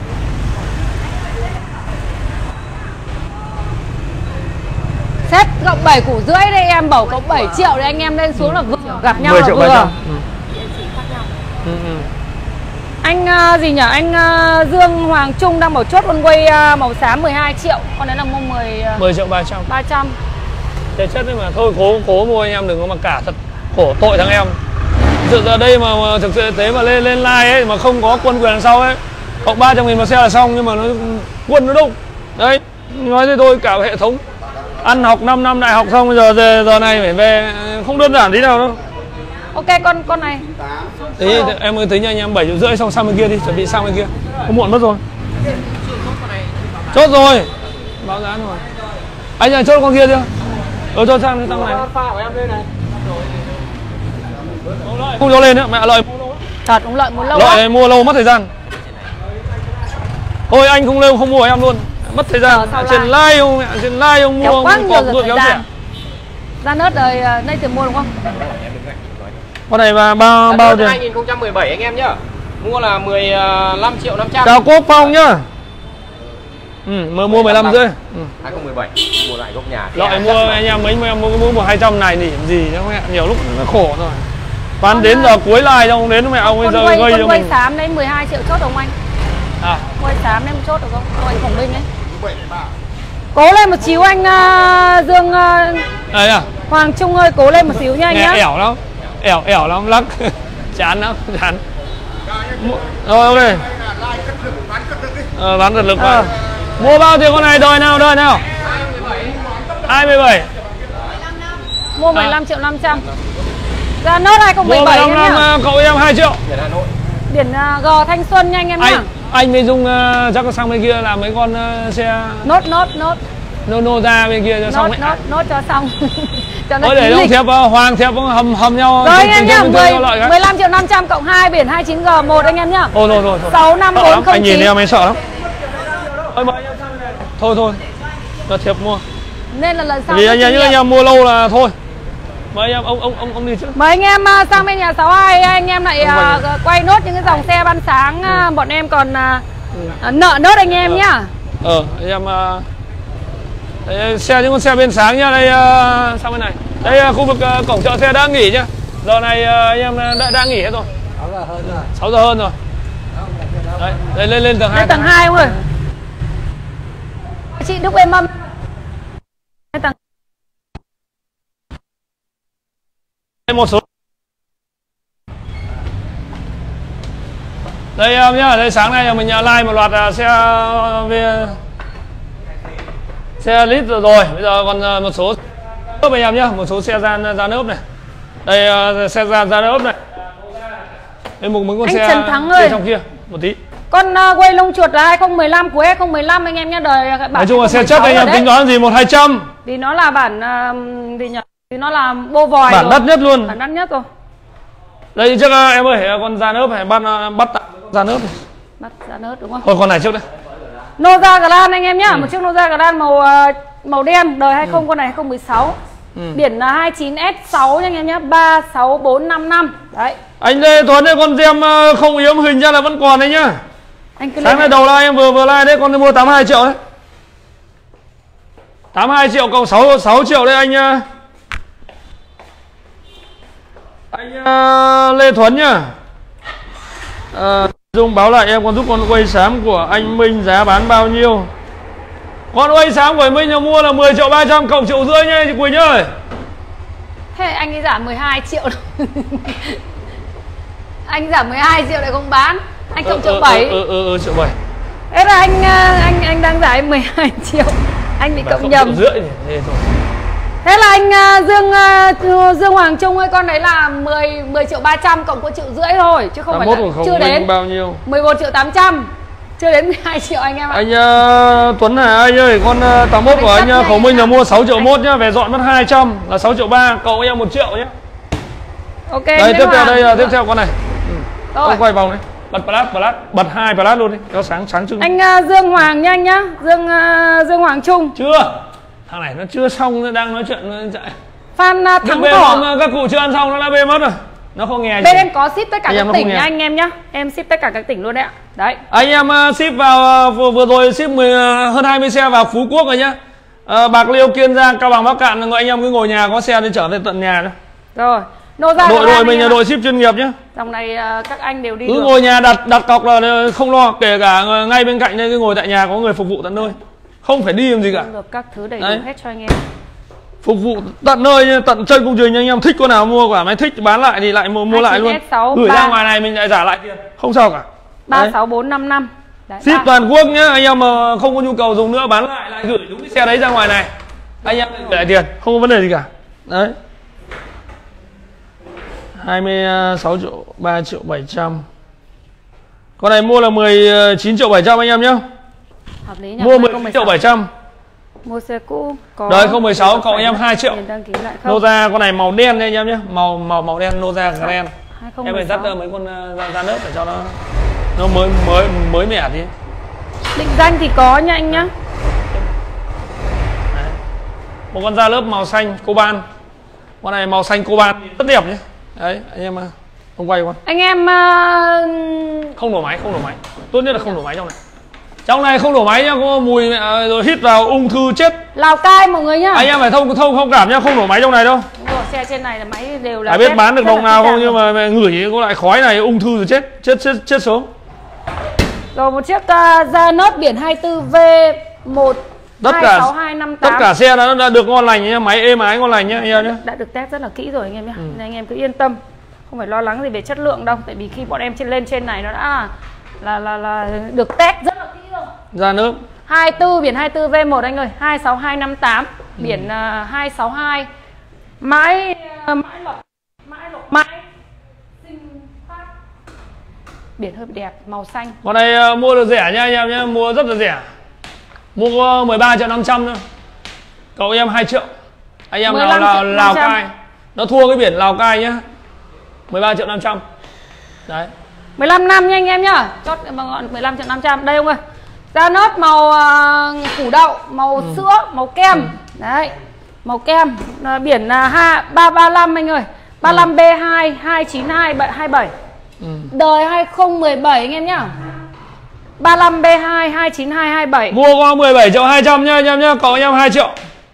Speaker 2: Xếp cộng bảy củ rưỡi đây em bảo cộng bảy triệu thì anh em lên xuống là vừa, gặp nhau
Speaker 1: mười
Speaker 2: là
Speaker 1: triệu ba
Speaker 2: vừa.
Speaker 1: trăm. Ừ. Ừ, ừ.
Speaker 2: Anh uh, gì nhỉ? Anh uh, Dương Hoàng Trung đang bảo chốt con quay uh, màu xám mười hai triệu. Con đấy là mua mười uh,
Speaker 1: mười triệu ba trăm.
Speaker 2: ba trăm.
Speaker 1: Thế chất đấy mà thôi cố cố mua anh em đừng có mà cả thật khổ tội thằng em. Thực ra đây mà, mà thực sự thế mà lên lên like ấy mà không có quân quyền đằng sau ấy, cộng ba trăm nghìn một xe là xong, nhưng mà nó quân nó đông. Đấy, nói thế thôi, cả hệ thống ăn học năm năm đại học xong bây giờ giờ, giờ này phải về không đơn giản tí nào đâu.
Speaker 2: Ok con con này.
Speaker 1: Thế em ơi tính cho anh em bảy triệu rưỡi xong sang bên kia đi, chuẩn bị sang bên kia. Không muộn mất rồi. Chốt rồi. Báo giá rồi. Anh ơi chốt con kia chưa? Ờ cho sang tăng này.
Speaker 3: Pha của em đây này.
Speaker 1: Không cho lên nữa, mẹ lợi.
Speaker 2: Thật cũng lợi một lâu
Speaker 1: Lợi
Speaker 2: á.
Speaker 1: mua lâu mất thời gian. Thôi anh không lên không mua em luôn. Mất thời gian. Trên like không mẹ, trên like không mua
Speaker 2: Kéo quá
Speaker 1: không
Speaker 2: nhiều
Speaker 1: cọp
Speaker 2: giờ
Speaker 1: ruột
Speaker 2: thời
Speaker 1: kéo
Speaker 2: gian.
Speaker 1: rẻ.
Speaker 2: Ra nớt rồi đây tiền mua đúng không?
Speaker 1: Con này mà bao bao tiền?
Speaker 3: hai nghìn không trăm mười bảy anh em nhá. Mua là mười lăm triệu năm trăm.
Speaker 1: Chào Quốc Phong nhá. Ừ, mà mua mười lăm rưỡi. Ừ.
Speaker 3: hai không một bảy mua lại gốc nhà.
Speaker 1: Loại mua anh em mấy em mua mua một hai trăm này thì làm gì đó mẹ, nhiều lúc nó khổ rồi. Toàn đến giờ cuối like đâu không đến mẹ ông bây giờ
Speaker 2: quay,
Speaker 1: gây
Speaker 2: con
Speaker 1: cho
Speaker 2: quay
Speaker 1: mình.
Speaker 2: xám đấy mười hai triệu chốt được không anh?
Speaker 1: À,
Speaker 2: Quay xám đấy chốt được không? Cho anh Khổng Minh đấy. Cố lên một xíu anh uh, Dương uh,
Speaker 1: đây à.
Speaker 2: Hoàng Trung ơi, cố lên một xíu nha anh
Speaker 1: Nghe
Speaker 2: nhá.
Speaker 1: ẻo lắm. Ẻo ẻo lắm lắc. Chán lắm, chán. Rồi ok. Ờ, bán giật lực quá. À. Mua bao tiền con này đời nào đời nào? hai mươi bảy.
Speaker 2: Mua mười lăm triệu năm trăm. Ra nốt hai không một bảy em nhá.
Speaker 1: Cậu em hai triệu.
Speaker 3: Biển Hà Nội.
Speaker 2: Biển uh, G Thanh Xuân nha anh em nhá.
Speaker 1: Anh anh mới dùng uh, chắc là sang bên kia là mấy con uh, xe
Speaker 2: nốt nốt nốt.
Speaker 1: Nô nô ra bên kia cho
Speaker 2: nốt,
Speaker 1: xong ấy.
Speaker 2: Nốt nốt cho xong. Cho nó
Speaker 1: Ôi để
Speaker 2: lịch.
Speaker 1: thép uh, Hoàng thép hầm hầm nhau.
Speaker 2: Rồi anh em nhá, mười lăm triệu năm trăm cộng hai biển hai mươi chín G một anh em nhá.
Speaker 1: Ôi rồi rồi.
Speaker 2: sáu năm bốn không chín.
Speaker 1: Anh nhìn em ấy sợ lắm. Ôi mời anh em sang bên này. Thôi thôi. Cho thiệp mua.
Speaker 2: Nên là lần sau
Speaker 1: vì anh em những anh em mua lâu là thôi. Mời anh em ông ông ông ông đi trước.
Speaker 2: Mời anh em uh, sang bên nhà sáu hai, anh em lại uh, quay nốt những cái dòng xe ban sáng uh, ừ. Bọn em còn uh, uh, nợ nốt anh em ừ. nhá.
Speaker 1: Ờ anh em uh, đây, xe những con xe bên sáng nhá, đây uh, sang bên này. Đây uh, khu vực uh, cổng chợ xe đã nghỉ nhá. Giờ này uh, anh em đã, đã nghỉ hết rồi. sáu giờ hơn rồi. sáu giờ hơn rồi. Đấy, đây lên lên tầng hai.
Speaker 2: Lên tầng hai không ơi. Chị Đức bên mâm. Tầng
Speaker 1: một số đây em nhá, đây sáng nay mình like một loạt xe về xe lít rồi, rồi bây giờ còn một số ốp anh em nhá, một số xe gian gian ốp này, đây xe gian gian ốp này, đây một mấy con
Speaker 2: anh
Speaker 1: xe
Speaker 2: Trần Thắng ơi,
Speaker 1: trong kia một tí.
Speaker 2: Con uh, quay lông chuột là hai không một lăm của hai không một lăm anh em nhá, đời bản
Speaker 1: nói chung là xe chất anh em tính toán gì một hai trăm
Speaker 2: thì nó là bản uh, gì nhỉ? Thì nó là bô vòi
Speaker 1: bản
Speaker 2: rồi.
Speaker 1: đắt nhất luôn,
Speaker 2: bản đắt nhất rồi.
Speaker 1: Đây trước em ơi, con da nớp này bắt bắt da nớp này.
Speaker 2: Bắt da nớp đúng không?
Speaker 1: Thôi con này trước đây.
Speaker 2: Noza Grand anh em nhá, ừ. Một chiếc Noza Grand màu màu đen, đời hai mươi ừ. Con này hai không một sáu. Ừ. Biển là hai chín S sáu nha anh em nhá, ba sáu bốn năm năm. Đấy.
Speaker 1: Anh Lê Tuấn ơi, con gem không yếm hình ra là vẫn còn đấy nhá.
Speaker 2: Anh cứ
Speaker 1: sáng nay đầu like em vừa vừa like đấy, con đi mua tám mươi hai triệu đấy. tám mươi hai triệu cộng sáu sáu triệu đấy anh. Anh uh, Lê Thuấn nhá. uh, Dung báo lại em con giúp con quay xám của anh Minh giá bán bao nhiêu. Con quay xám của anh Minh mua là mười triệu ba trăm cộng triệu rưỡi nha chị Quỳnh ơi.
Speaker 2: Thế anh ấy giảm mười hai triệu. Anh giảm mười hai triệu lại không bán. Anh cộng
Speaker 1: ừ,
Speaker 2: triệu
Speaker 1: ừ,
Speaker 2: bảy.
Speaker 1: Ừ ừ ừ triệu bảy.
Speaker 2: Thế là anh anh anh đang giải mười hai triệu. Anh bị cộng, cộng nhầm.
Speaker 1: Triệu rưỡi thì
Speaker 2: thế là anh uh, Dương uh, Dương Hoàng Trung ơi, con đấy là mười mười triệu ba trăm cộng có triệu rưỡi thôi chứ không phải là chưa đến
Speaker 1: bao nhiêu.
Speaker 2: mười một triệu tám trăm. Chưa đến mười hai triệu anh em ạ.
Speaker 1: Anh uh, Tuấn này anh ơi, con uh, tám mươi mốt của anh uh, Khẩu Minh là mua sáu triệu một nhá, về dọn mất hai trăm là sáu triệu ba, cậu em một triệu nhé.
Speaker 2: Ok.
Speaker 1: Đây tiếp theo đây uh, tiếp theo con này. Ừ.
Speaker 2: Rồi.
Speaker 1: Quay vòng này. Bật flash, flash, bật hai flash luôn đi, cho sáng sáng trưng.
Speaker 2: Anh uh, Dương Hoàng nha anh nhá. Dương uh, Dương Hoàng Trung.
Speaker 1: Chưa. Thằng này nó chưa xong, nó đang nói chuyện nó chạy.
Speaker 2: Phan uh, Thắng
Speaker 1: Thỏ.
Speaker 2: Thỏ.
Speaker 1: Các cụ chưa ăn xong nó đã bê mất rồi. Nó không nghe.
Speaker 2: Bên em có ship tất cả các tỉnh nha anh em nhá. Em ship tất cả các tỉnh luôn đấy ạ. Đấy.
Speaker 1: Anh em uh, ship vào uh, vừa, vừa rồi ship mười, uh, hơn hai mươi xe vào Phú Quốc rồi nhá. Uh, Bạc Liêu, Kiên Giang, Cao Bằng, Bắc Cạn, anh em cứ ngồi nhà có xe đi trở về tận nhà nữa.
Speaker 2: Rồi. Noza
Speaker 1: đội đội mình là đội ship chuyên nghiệp nhá.
Speaker 2: Dòng này uh, các anh đều đi
Speaker 1: cứ
Speaker 2: được.
Speaker 1: ngồi nhà đặt đặt cọc là không lo, kể cả ngay bên cạnh đây cứ ngồi tại nhà có người phục vụ tận nơi, không phải đi làm gì cả.
Speaker 2: Được các thứ đầy đủ hết cho anh em.
Speaker 1: Phục vụ tận nơi, tận chân công trình, anh em thích con nào mua quả, máy thích bán lại thì lại mua, mua lại luôn. Gửi ra ngoài này mình lại trả lại tiền, không sao cả.
Speaker 2: Ba sáu bốn năm năm.
Speaker 1: Ship toàn quốc nhá, anh em mà không có nhu cầu dùng nữa bán lại lại gửi đúng cái xe đấy ra ngoài này, anh em gửi lại tiền, không có vấn đề gì cả. Đấy. hai mươi sáu triệu, ba triệu bảy trăm. Con này mua là mười chín triệu bảy trăm anh em nhá.
Speaker 2: Hợp lý nhỉ?
Speaker 1: Mua mười chín triệu bảy trăm.
Speaker 2: Mua xe cũ có.
Speaker 1: Đời không một sáu cộng em hai triệu.
Speaker 2: Đăng ký lại không?
Speaker 1: Noza con này màu đen đây anh em nhé, màu màu màu đen Noza Grand. Em phải dắt mấy con ra, ra lớp để cho nó nó mới mới mới mẻ đi.
Speaker 2: Định danh thì có nha anh nhá.
Speaker 1: Đấy. Một con da lớp màu xanh coban. Con này màu xanh coban rất đẹp nhé. Đấy anh em không quay con.
Speaker 2: Anh em uh...
Speaker 1: không nổ máy, không nổ máy. Tốt nhất là không nổ máy trong này. Trong này không nổ máy nhá, có mùi rồi hít vào ung thư chết.
Speaker 2: Lào Cai mọi người nhá.
Speaker 1: Anh em phải thông thông thông cảm nhá, không nổ máy trong này đâu.
Speaker 2: Đúng rồi, xe trên này là máy đều là.
Speaker 1: Phải biết bán được đồng nào không, nhưng mà ngửi có lại khói này ung thư rồi chết, chết chết chết sớm.
Speaker 2: Rồi một chiếc uh, da nốt biển hai tư V một
Speaker 1: tất cả tất cả xe nó đã được ngon lành nhá, máy êm ái ngon lành nhá anh em nhá.
Speaker 2: Đã được test rất là kỹ rồi anh em nhá. Ừ. Nên anh em cứ yên tâm, không phải lo lắng gì về chất lượng đâu, tại vì khi bọn em trên lên trên này nó đã là là là được test rất là kỹ rồi.
Speaker 1: Da nước
Speaker 2: hai tư biển hai tư V một anh ơi, hai sáu hai năm tám, biển uh, hai sáu hai. Mãi uh, mãi lọc mãi lọc mã Biển hơi đẹp, màu xanh.
Speaker 1: Con này uh, mua được rẻ nha anh em nhé, mua rất là rẻ. Mua có mười ba triệu năm trăm nữa. Cậu em hai triệu. Anh em nào là Lào Cai. Nó thua cái biển Lào Cai nhá. mười ba triệu năm trăm. Đấy.
Speaker 2: mười lăm năm nha anh em nhá. Chốt mười lăm triệu năm trăm. Đây ông ơi. Da nớt màu uh, củ đậu, màu ừ. sữa, màu kem. Ừ. Đấy. Màu kem. Uh, biển uh, ba ba lăm anh ơi. ba mươi lăm B hai hai chín hai hai bảy. Ừ. Đời hai không một bảy anh em nhá. ba mươi lăm B hai hai chín hai hai bảy.
Speaker 1: Mua có mười bảy triệu hai trăm nhá anh em nhá, cậu anh em hai triệu.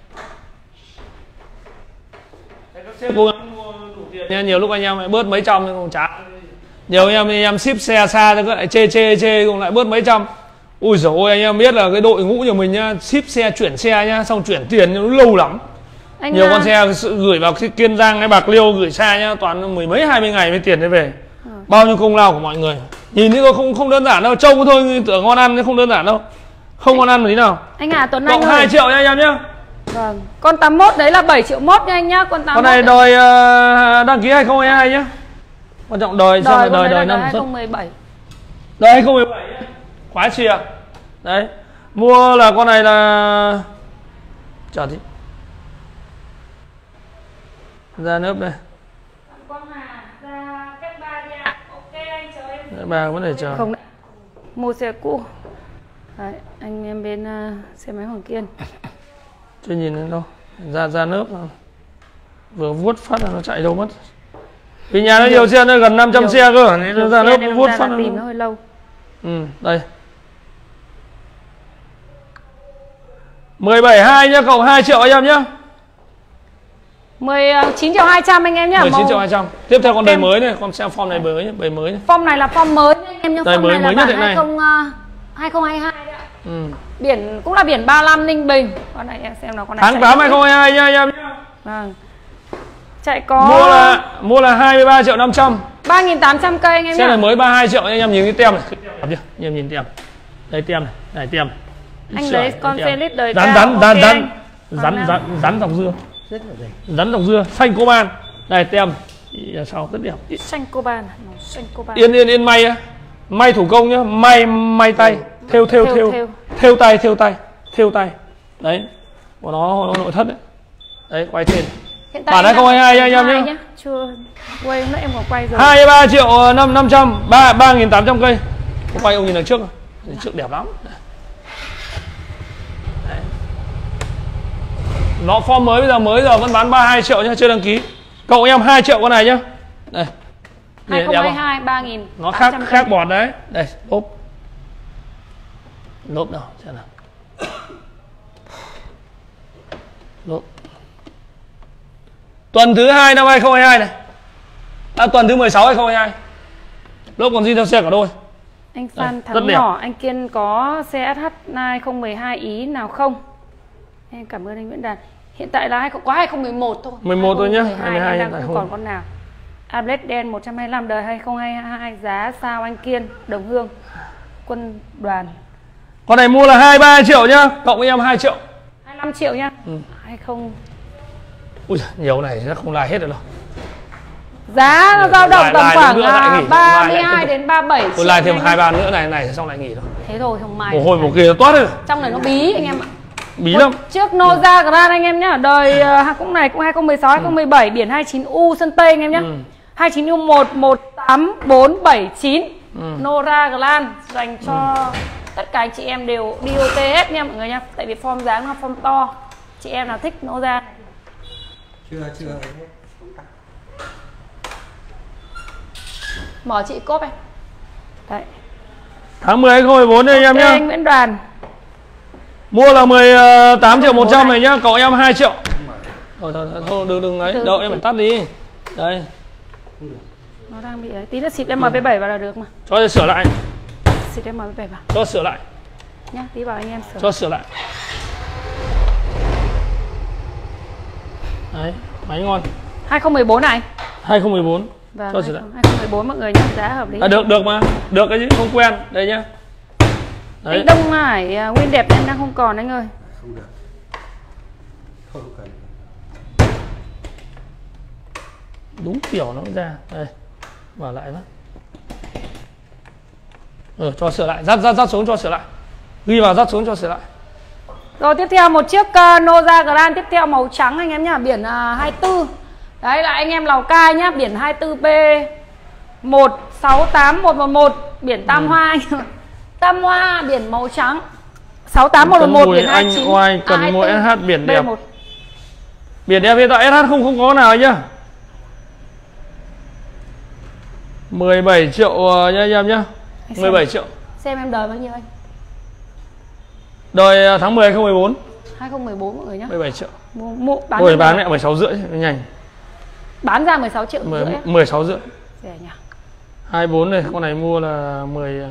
Speaker 1: Cố gắng mua đủ tiền nha, nhiều lúc anh em lại bớt mấy trăm nhưng không trả. Nhiều anh em anh em ship xe xa thì lại chê chê chê cũng lại bớt mấy trăm. Ui giời ơi, anh em biết là cái đội ngũ của mình nhá, ship xe chuyển xe nhá, xong chuyển tiền nó lâu lắm. Anh nhiều à. Con xe gửi vào Kiên Giang hay Bạc Liêu gửi xa nhá, toàn mười mấy hai mươi ngày mới tiền mới về. Ừ. Bao nhiêu công lao của mọi người. Nhìn thì không không đơn giản đâu, trông thôi tưởng ngon ăn nhưng không đơn giản đâu. Không ngon ăn một tí nào.
Speaker 2: Anh à, Tuấn Anh
Speaker 1: ơi. hai triệu nha anh em nhá.
Speaker 2: Vâng. Con tám mốt đấy là bảy triệu mốt nha anh nhá, con tám mốt.
Speaker 1: Con này đòi uh, đăng ký hai không hai hai nhá. Quan trọng đòi xem là đòi đòi năm
Speaker 2: hai không một bảy.
Speaker 1: Đòi hai không một bảy nhá. Quá chìa. Đấy. Mua là con này là chờ tí. Ra nớp đây. Bà vẫn để chờ.
Speaker 2: Không đấy. Mua xe cũ. Đấy, anh em bên uh, xe máy Hoàng Kiên.
Speaker 1: Chưa nhìn đến đâu. Ra ra nớp vừa vuốt phát là nó chạy đâu mất. Vì nhà nó nhiều xe, nó gần năm trăm xe cơ, nên nó ra nớp vuốt phát nó
Speaker 2: tìm nó hơi lâu.
Speaker 1: Ừ, đây. mười bảy hai nhá, cậu hai triệu anh em nhá.
Speaker 2: mười chín triệu hai trăm anh em nhá.
Speaker 1: mười chín triệu hai trăm. Tiếp theo con đời mới này, con xem form này mới nhá, đời mới nhá.
Speaker 2: Form này là form mới nha anh em nhá.
Speaker 1: Đời mới mới nhất hiện nay.
Speaker 2: hai không hai hai đấy ạ. Ừ. Biển cũng là biển ba mươi lăm Ninh Bình. Con này em xem nào, con này.
Speaker 1: Tháng tám hai không hai hai nha anh em nhá.
Speaker 2: Vâng. Chạy có
Speaker 1: mua là mua là hai mươi ba triệu năm trăm.
Speaker 2: ba nghìn tám trăm cây anh em nhá.
Speaker 1: Xe này mới ba mươi hai triệu anh em nhìn cái tem này. Anh em nhìn tem. Đây tem này, đây tem này.
Speaker 2: Anh lấy con xe lít đời
Speaker 1: rắn rắn rắn rắn rắn rắn rắn dòng dưa. Rắn dòng dưa xanh coban. Đây tem. Sau rất đẹp.
Speaker 2: Xanh coban, xanh coban.
Speaker 1: Yên yên yên may á. May thủ công nhá, may may tay, thêu thêu thêu. Thêu tay, thêu tay, thêu tay. Đấy. Của nó nội thất đấy. Đấy, quay trên. Bản hai không hai hai anh em nhá.
Speaker 2: Chưa quay nữa em còn quay rồi.
Speaker 1: hai mươi ba triệu năm trăm, ba nghìn tám trăm cây. Có quay ông nhìn đằng trước. Đằng trước đẹp lắm. Đấy. Nó form mới bây giờ mới giờ vẫn bán ba mươi hai triệu nhá, chưa đăng ký. Cậu em hai triệu con này nhá. Đây.
Speaker 2: hai không hai hai ba nghìn.
Speaker 1: Nó khác khác bọt đấy. Đây, lốp. Lốp nào, xem nào. Lốp. Tuần thứ hai năm hai không hai hai này. À, tuần thứ mười sáu hai không hai hai. Lốp còn zin theo xe cả đôi.
Speaker 2: Anh Phan Thắng Nhỏ, anh Kiên có xe ét hát hai không một hai ý nào không? Em cảm ơn anh Nguyễn Đạt. Hiện tại là có hai không một một thôi.
Speaker 1: mười một thôi nhá,
Speaker 2: hai mươi hai đang không còn con nào. Ablet đen một trăm hai mươi lăm đời hai không hai hai, giá sao anh Kiên, Đồng Hương, Quân đoàn.
Speaker 1: Con này mua là hai mươi ba triệu nhá, cộng với em hai triệu.
Speaker 2: hai mươi lăm triệu nhá. Ừ. hai mươi.
Speaker 1: Ui, nhiều này chắc không lại hết được đâu.
Speaker 2: Giá nó dao động tầm khoảng ba mươi hai đến ba mươi bảy triệu.
Speaker 1: Tôi lại thêm hai ba nữa này này xong lại nghỉ thôi.
Speaker 2: Thế thôi không mai.
Speaker 1: Mồ hôi một kia nó toát rồi.
Speaker 2: Trong này nó bí anh em ạ.
Speaker 1: Bí lắm.
Speaker 2: Trước Noza Grand anh em nhá, đời uh, cũng này cũng hai không một sáu hai không một bảy, biển hai mươi chín U Sơn Tây anh em nhá. Ừ. hai mươi chín U một một tám bốn bảy chín. Ừ. Nora Grand dành cho ừ. tất cả anh chị em đều đi ô tê hết nha mọi người nha. Tại vì form dáng nó form to. Chị em nào thích Noza.
Speaker 4: Chưa chưa.
Speaker 2: Mở chị cốp em. Đấy.
Speaker 1: Tháng mười hai không một bốn đây okay, anh em nhá.
Speaker 2: Anh Nguyễn Đoàn.
Speaker 1: Mua là mười tám triệu một trăm này nhá, cậu em hai triệu. Thôi thôi thôi đừng đừng ấy, đợi em phải tắt đi. Đây.
Speaker 2: Nó đang bị ấy, tí nữa xịt em pê bảy vào là được mà.
Speaker 1: Cho sửa lại.
Speaker 2: Xịt em pê bảy vào.
Speaker 1: Cho sửa lại.
Speaker 2: Nhá, tí vào anh em sửa.
Speaker 1: Cho sửa lại. Đấy, máy ngon.
Speaker 2: hai không một bốn này.
Speaker 1: hai không một bốn.
Speaker 2: Vâng,
Speaker 1: cho sửa lại.
Speaker 2: hai không một bốn mọi người nhá, giá hợp lý.
Speaker 1: À, được được mà. Được cái gì không quen. Đây nhá.
Speaker 2: Đấy. Anh Đông Hải uh, nguyên đẹp em đang không còn anh ơi.
Speaker 6: Không được. Không cần.
Speaker 1: Đúng kiểu nó ra. Đây. Mở lại đó. Ừ, cho sửa lại, dắt dắt dắt xuống cho sửa lại. Ghi vào dắt xuống cho sửa lại.
Speaker 2: Rồi tiếp theo một chiếc uh, Noza Grand tiếp theo màu trắng anh em nhá, biển uh, hai tư. Đấy là anh em Lào Cai nhá, biển hai tư B một sáu tám một một một, biển Tam ừ. Hoa. Tam Hoa biển màu trắng. sáu tám một một một biển hai chín.
Speaker 1: Anh oai cần mua ét hát biển đẹp. Biển đẹp hiện tại ét hát không không có nào nhá. mười bảy triệu nha anh em nhá. mười bảy triệu.
Speaker 2: Xem em đời bao nhiêu anh?
Speaker 1: Đời tháng mười hai không một bốn.
Speaker 2: hai không một bốn mọi người nhá.
Speaker 1: mười bảy triệu.
Speaker 2: Mua, mua bán.
Speaker 1: Ôi bán mẹ mười sáu rưỡi nhanh.
Speaker 2: Bán ra mười sáu triệu
Speaker 1: mười,
Speaker 2: rưỡi.
Speaker 1: mười sáu rưỡi.
Speaker 2: Rẻ nhỉ.
Speaker 1: hai mươi bốn này, con này mua là mười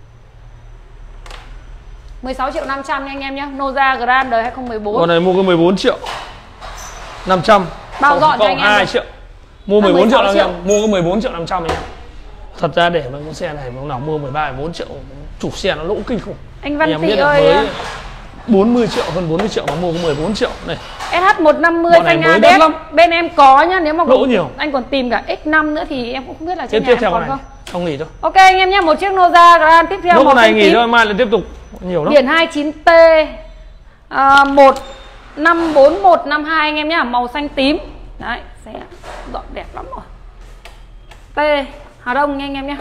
Speaker 2: mười sáu triệu năm trăm nha anh em nhé. Noza Grand đời hai không một bốn.
Speaker 1: Con này mua có mười bốn triệu năm trăm.
Speaker 2: Bao dọn cho anh em
Speaker 1: hai triệu. Mua mười bốn triệu năm trăm, mua có mười bốn triệu năm trăm anh em. Thật ra để mà con xe này mà nào mua mười ba mười bốn triệu, chủ xe nó lỗ kinh khủng.
Speaker 2: Anh Văn
Speaker 1: anh
Speaker 2: Thị ơi,
Speaker 1: với bốn mươi triệu, hơn bốn mươi triệu mà mua có mười bốn triệu này.
Speaker 2: ét hát một năm mươi phanh a đê ét bên em có nhá, nếu mà
Speaker 1: lỗ nhiều.
Speaker 2: Anh còn tìm cả ích năm nữa thì em cũng không biết là trên
Speaker 1: tiếp
Speaker 2: nhà
Speaker 1: theo
Speaker 2: em còn
Speaker 1: này
Speaker 2: không.
Speaker 1: Không nghỉ đâu.
Speaker 2: Ok anh em nhé, một chiếc Noza Grand tiếp theo.
Speaker 1: Lúc một này nghỉ thôi, mai lại tiếp tục nhiều lắm.
Speaker 2: Biển hai chín T uh, một năm bốn một năm hai anh em nhá, màu xanh tím. Đấy, xe dọn đẹp lắm rồi. T Hà Đông nha anh em nhé.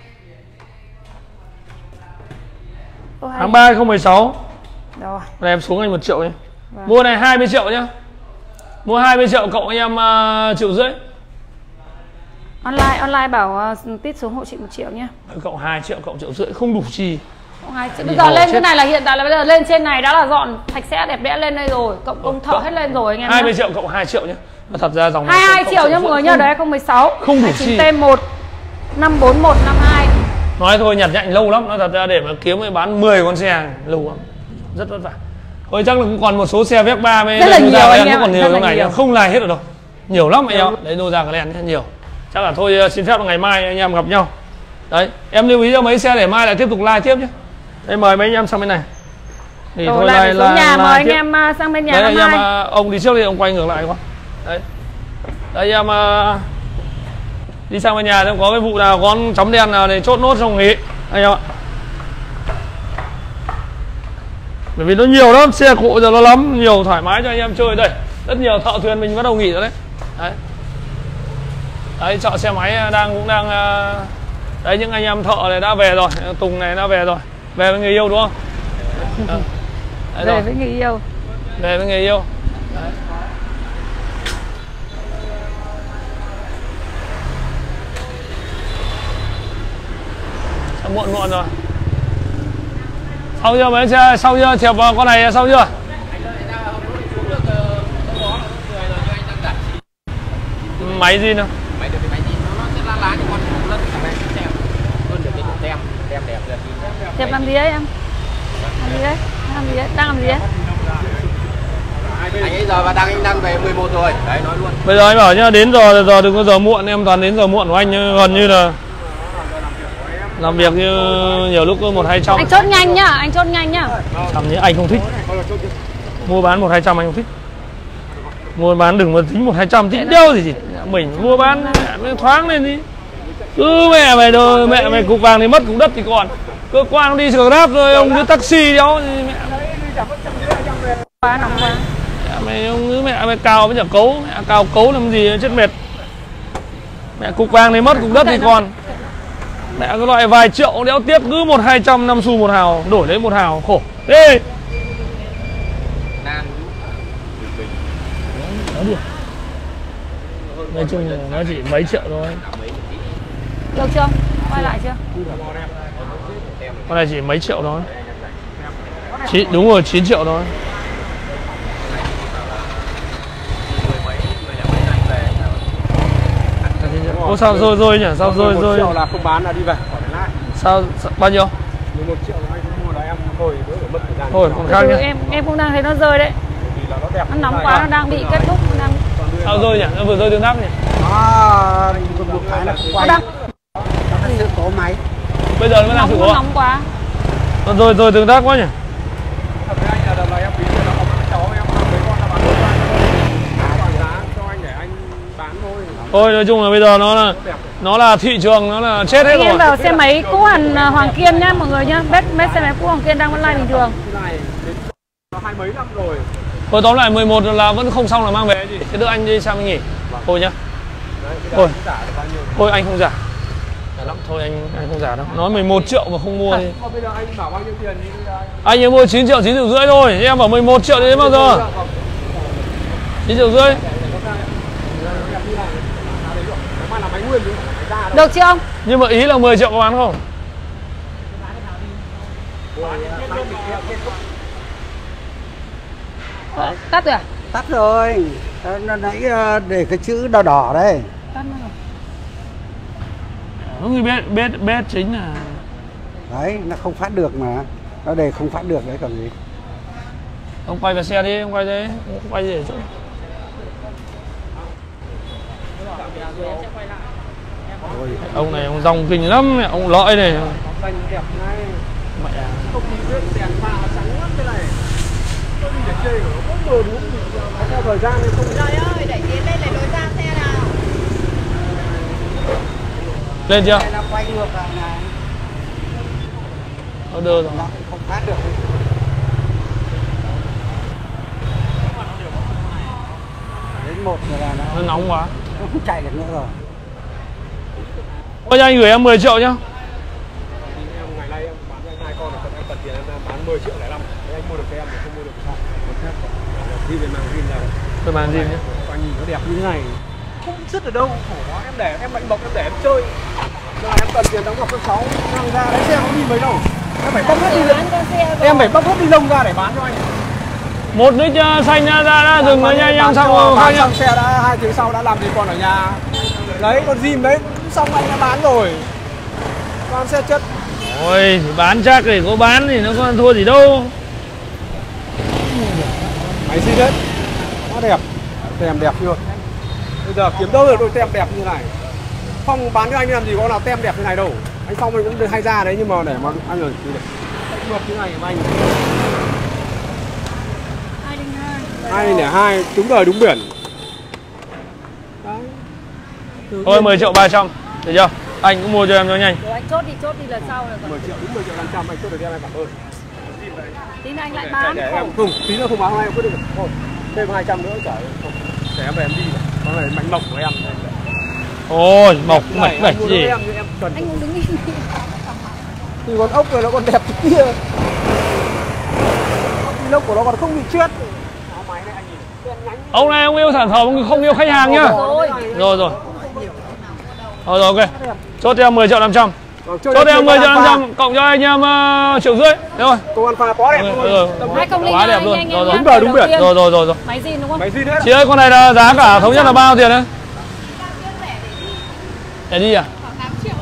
Speaker 1: Tháng ba hai không một sáu.
Speaker 2: Rồi.
Speaker 1: Này em xuống anh một triệu nhé.
Speaker 2: Vâng.
Speaker 1: Mua này hai mươi triệu nhá. Mua hai mươi triệu cộng anh em uh, triệu rưỡi.
Speaker 2: Online online bảo uh, tít xuống hộ chị một triệu nhé.
Speaker 1: Cộng hai triệu cộng triệu rưỡi không đủ chi.
Speaker 2: Cộng hai triệu. Bây giờ lên chết. Cái này là hiện tại là bây giờ lên trên này đã là dọn sạch sẽ đẹp đẽ lên đây rồi, cộng công thợ hết lên rồi anh em.
Speaker 1: hai mươi triệu cộng hai triệu nhé. Thật ra dòng
Speaker 2: hai mươi hai triệu nhá mọi người nhá, đấy hai không một sáu.
Speaker 1: Không đủ chi.
Speaker 2: T một năm bốn một năm hai.
Speaker 1: Nói thôi nhặt nhạnh lâu lắm, nó thật ra để mà kiếm mới bán mười con xe lâu lắm. Rất vất vả. Thôi chắc là cũng còn một số xe Vec ba với Noza Grand nó còn nhiều trong này, không lai hết được đâu. Nhiều lắm anh em. Đấy Noza Grand nhiều. Chắc là thôi xin phép là ngày mai anh em gặp nhau. Đấy, em lưu ý cho mấy xe để mai lại tiếp tục live tiếp nhé. Đây mời mấy anh em sang bên này.
Speaker 2: Thì thôi live xuống nhà, mời anh em sang bên nhà.
Speaker 1: Đấy anh em, ông đi trước đi, ông quay ngược lại con. Đấy. Đây em đi sang bên nhà xem có cái vụ nào con chấm đèn nào để chốt nốt xong nghỉ anh em ạ. Bởi vì nó nhiều lắm, xe cộ giờ nó lắm, nhiều thoải mái cho anh em chơi đây. Rất nhiều thợ thuyền mình bắt đầu nghỉ rồi đấy. Đấy. Đấy, chợ xe máy đang cũng đang đấy, những anh em thợ này đã về rồi, Tùng này đã về rồi. Về với người yêu đúng không? Đấy. Đấy
Speaker 2: về
Speaker 1: rồi.
Speaker 2: với người yêu.
Speaker 1: Về với người yêu. Đấy. Muộn muộn rồi. Sau chưa mấy xe, sau chưa thiệp vào con này sau chưa? Máy gì nào?
Speaker 3: Máy được cái máy gì nó sẽ lá lá cho con lên cái này xem. Luôn được cái tem, tem đẹp rồi.
Speaker 2: Thiệp làm gì đấy em? Làm gì đấy? Làm gì đấy? Đang làm gì đấy?
Speaker 3: Anh ấy giờ và đang anh đang về mười một rồi. Đấy nói luôn.
Speaker 1: Bây giờ anh bảo nhá, đến giờ giờ đừng có giờ muộn, em toàn đến giờ muộn của anh gần như là làm việc như nhiều lúc một hai trăm.
Speaker 2: Anh chốt nhanh nhá, anh chốt nhanh nhá.
Speaker 1: Thằng như anh không thích. Mua bán một hai trăm anh không thích. Mua bán đừng mà tính một hai trăm tính đeo gì gì. Mình mua bán mẹ thoáng lên đi. Cứ mẹ mày đồ, mẹ mày cục vàng thì mất cục đất thì còn. Cơ quan đi sửa Grab rồi ông cứ taxi đéo thì mẹ.
Speaker 2: Quá nóng quá.
Speaker 1: Mẹ mày ông cứ mẹ mày cào với chả cấu, mẹ cào cấu làm gì chết mệt. Mẹ cục vàng thì mất cục đất thì còn. Mẹ cái loại vài triệu đéo tiếp cứ một hai trăm năm xu một hào, đổi lấy một hào khổ. Đi. Nói chung là nó chỉ mấy triệu thôi.
Speaker 2: Được chưa? Quay lại chưa?
Speaker 1: Con này chỉ mấy triệu thôi. Chí, đúng rồi, chín triệu thôi. Ô sao rồi rồi nhỉ? Sao rồi rồi?
Speaker 6: Triệu là không bán là đi về.
Speaker 1: Sao, sao bao nhiêu?
Speaker 6: mười một triệu là anh cũng mua là em thôi đỡ phải mất thời gian.
Speaker 1: Thôi còn khác nhá.
Speaker 2: Em em cũng đang thấy nó rơi đấy. Nó nóng quá, nó đang bị kết thúc, nó đang.
Speaker 1: Sao rơi nhỉ? Nó vừa rơi tương tác nhỉ?
Speaker 6: À, một cái là quay.
Speaker 2: Đang
Speaker 6: sự cố máy.
Speaker 1: Bây giờ nó đang sự cố.
Speaker 2: Nóng quá.
Speaker 1: Nó rồi rồi tương tác quá nhỉ?
Speaker 6: Thật ra anh là đợt này em phí là ông các cháu em mấy con là bán luôn. Giá cho anh để anh bán thôi.
Speaker 1: Thôi nói chung là bây giờ nó là nó là thị trường, nó là chết hết
Speaker 2: Anh
Speaker 1: rồi.
Speaker 2: em vào xe máy cũ hẳn Hoàng Kiên nhá mọi người nhá. Bếp bếp xe máy cũ Hoàng Kiên đang online bình thường.
Speaker 3: hai mấy năm rồi.
Speaker 1: Thôi tóm lại mười một là vẫn không xong là mang về gì. Thế đỡ anh đi sang anh nghỉ. Thôi nhá. Thôi. Thôi anh không giả. Giả lắm, thôi anh anh không giả đâu. Nói mười một triệu mà không mua đi.
Speaker 3: Bây giờ anh bảo bao nhiêu tiền đi?
Speaker 1: Anh ấy mua chín triệu, chín triệu rưỡi thôi. Em bảo mười một triệu thì đến bao giờ? chín triệu rưỡi.
Speaker 2: Được chưa ông?
Speaker 1: Nhưng mà ý là mười triệu có bán không?
Speaker 2: Ờ, tắt rồi à?
Speaker 8: Tắt rồi. Nó nãy để cái chữ đỏ đỏ đây.
Speaker 2: Tắt rồi.
Speaker 1: Đúng rồi, bếp, bếp, bếp chính là...
Speaker 8: Đấy, nó không phát được mà. Nó để không phát được đấy còn gì.
Speaker 1: Ông quay về xe đi, ông quay đấy. Ông quay gì ở chỗ? Ông này ông dòng kinh lắm, ông lõi này. Mẹ à.
Speaker 7: Trời ơi, đẩy tiến lên để lối ra xe nào.
Speaker 1: Lên chưa?
Speaker 8: Nó quay ngược lại này.
Speaker 1: Nó đơ rồi.
Speaker 8: Nó không phát được. Đến một rồi là nó,
Speaker 1: Nó nóng quá.
Speaker 8: nó không chạy được nữa rồi.
Speaker 1: Ôi anh gửi em mười triệu nhá.
Speaker 3: Em ngày nay em bán cho anh hai con là em tận tiền em bán mười triệu lẻ năm. Anh mua được cho em thì không mua được sao? Đi về màng zin ra.
Speaker 1: Tôi bán gì nhá.
Speaker 3: Anh nhìn nó đẹp như thế này. Không dứt ở đâu, khổ quá. Em để em mạnh bọc em để em chơi. Giờ em tận tiền đóng cọc con sáu mang ra đấy xe không đi mấy đâu. Em phải bóc hết đi lông. Em phải bóc hết đi lông ra để bán cho anh.
Speaker 1: Một lít xanh ra ra ra dừng với nha anh em xong
Speaker 3: bán xong xe đã hai tiếng sau đã làm gì còn ở nhà. Đấy con zin đấy xong anh đã bán rồi. Con xe chất.
Speaker 1: Ôi thì bán chắc thì có bán thì nó có thua gì đâu.
Speaker 3: Máy zin đấy. Nó đẹp. Tem đẹp chưa? Bây giờ kiếm đâu được đôi tem đẹp như này. Phong bán cho anh làm gì có nào tem đẹp như này đâu. Anh Phong anh cũng được hay ra đấy nhưng mà để mà anh rồi thì mượt như này của anh. hai lẻ hai đúng đời đúng biển. Đấy.
Speaker 1: Thôi mười triệu ba trăm. Được chưa? Anh cũng mua cho em cho nhanh.
Speaker 2: Rồi anh chốt đi, chốt đi lần sau rồi.
Speaker 3: mười triệu đúng mười triệu năm trăm anh chốt được em cảm ơn.
Speaker 2: Tí nữa anh lại bán.
Speaker 3: Để em không, tí nữa không bán hai em quyết định. Thôi, thêm hai trăm nữa chả không. Để em về em đi. Con này mạnh mộc của em.
Speaker 1: Ôi mộc mạch mạch gì.
Speaker 3: Em, em cần.
Speaker 2: Anh cũng đứng im đi.
Speaker 3: Thì con ốc này nó còn đẹp thế kia. Lốc của nó còn không bị chết.
Speaker 1: Ông này ông yêu sản phẩm không yêu khách hàng nhá.
Speaker 2: Rồi.
Speaker 1: Rồi rồi. Rồi rồi ok. Chốt cho em mười triệu năm trăm.
Speaker 3: Chốt
Speaker 1: cho em mười triệu năm trăm cộng cho anh em uh, triệu rưỡi. Rồi.
Speaker 3: Công an pha quá đẹp luôn.
Speaker 2: hai không không
Speaker 1: Quá đẹp
Speaker 2: hai
Speaker 1: luôn.
Speaker 2: anh
Speaker 1: Rồi
Speaker 2: em
Speaker 1: rồi.
Speaker 3: Đúng đời đúng biển.
Speaker 1: Rồi rồi rồi rồi.
Speaker 2: Máy zin đúng không?
Speaker 3: Máy zin hết.
Speaker 1: Chị ơi con này là giá cả thống nhất là bao tiền đấy? Để đi à?
Speaker 7: Khoảng tám triệu.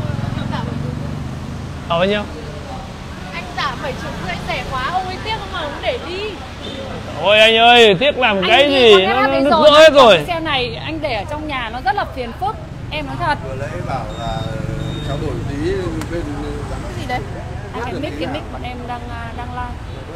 Speaker 1: Ở bao nhiêu?
Speaker 7: Anh giảm bảy triệu rưỡi rẻ quá, ông ấy tiếc không mà ông để đi.
Speaker 1: Ôi anh ơi, tiếc làm cái
Speaker 2: Anh
Speaker 1: gì? Nó nứt vỡ hết rồi.
Speaker 2: Xe này anh để ở trong nhà nó rất là phiền phức. Em nói thật.
Speaker 6: Vừa nãy bảo là trao đổi tí bên
Speaker 2: Cái gì đấy? Anh cái mic, cái mic bọn em đang đang live.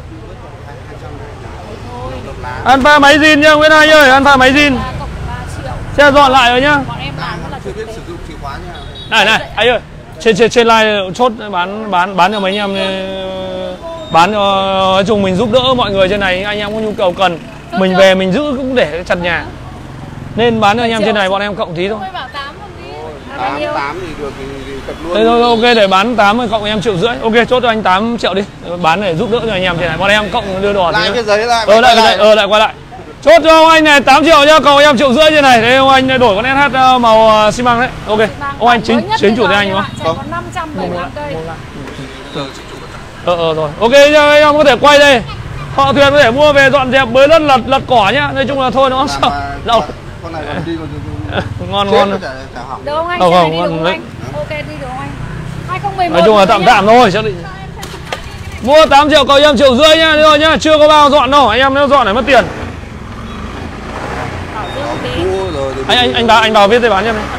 Speaker 1: Alpha máy zin nhá Nguyễn Anh ơi, Alpha máy zin.
Speaker 2: Cộng ba triệu.
Speaker 1: Xe dọn lại rồi nhá.
Speaker 2: Bọn em làm rất là
Speaker 6: chưa
Speaker 2: thực
Speaker 6: biết
Speaker 2: tế.
Speaker 6: sử dụng chìa khóa nha.
Speaker 1: Này này, anh ơi. Trên trên trên live chốt bán bán bán cho mấy anh em, bán cho nói chung mình giúp đỡ mọi người trên này, anh em có nhu cầu cần mình về mình giữ cũng để chặt nhà. Nên bán cho anh em trên này bọn em cộng tí thôi.
Speaker 7: Tôi bảo tám không đi.
Speaker 6: tám tám thì được thì, thì cập luôn.
Speaker 1: Thế thôi ok để bán tám cộng anh em triệu rưỡi. Ok chốt cho anh tám triệu đi. Bán để giúp đỡ cho anh em trên này. Bọn em cộng đưa đỏ
Speaker 6: Lại
Speaker 1: tí.
Speaker 6: cái giấy lại.
Speaker 1: Ờ lại lại ờ lại quay lại. Chốt cho ông anh này tám triệu nhá, cộng anh em triệu rưỡi trên này. Thế ông anh đổi con ét hát màu xi măng đấy. Ok. Ông anh chính chính chủ tay anh đúng không?
Speaker 2: Có năm trăm bảy mươi lăm cây.
Speaker 1: Ờ ờ rồi. Ok anh em có thể quay đây. Họ thuyền có thể mua về dọn dẹp bới đất lật lật cỏ nhá. Nói chung là thôi nó không sợ. Đâu.
Speaker 6: Con này còn đi còn
Speaker 1: Ngon ngon.
Speaker 2: Được không anh?
Speaker 1: Không,
Speaker 2: Xe này
Speaker 1: không,
Speaker 2: đi được
Speaker 1: ngon
Speaker 2: không
Speaker 1: đấy.
Speaker 2: anh? Ok đi được không anh? hai không một một.
Speaker 1: Nói chung là tạm tạm thôi, xác định. Mua tám triệu cộng em triệu rưỡi nhá, rồi nhá, chưa có bao dọn đâu, anh em nếu dọn này mất tiền. Anh anh anh bảo anh bảo viết giấy bán cho em đi.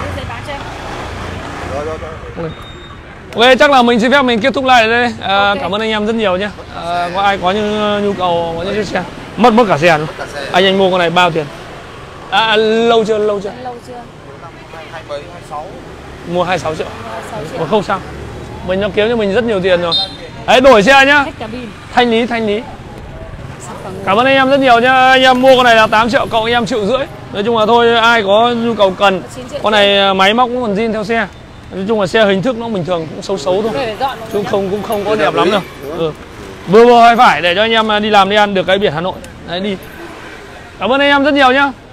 Speaker 1: Ok, chắc là mình xin phép mình kết thúc lại đây. À, okay. Cảm ơn anh em rất nhiều nhé. À, có ai có những nhu cầu có những chiếc xe mất mất cả xe luôn. Anh anh mua con này bao tiền? À, lâu chưa lâu chưa?
Speaker 2: Lâu chưa?
Speaker 1: mua hai mươi sáu triệu. Mà không sao, mình nó kiếm cho mình rất nhiều tiền rồi. Đấy, đổi xe nhá.
Speaker 2: Hết cabin.
Speaker 1: Thanh lý, thanh lý. Cảm ơn anh em rất nhiều nhá. Anh em mua con này là tám triệu, cộng anh em triệu rưỡi. Nói chung là thôi, ai có nhu cầu cần. Con này máy móc cũng còn zin theo xe. Nói chung là xe hình thức nó bình thường, cũng xấu xấu thôi. Chứ không cũng không có đẹp lắm đâu. Ừ. Vừa vừa phải phải để cho anh em đi làm đi ăn được cái biển Hà Nội. Đấy đi. Cảm ơn anh em rất nhiều nhá.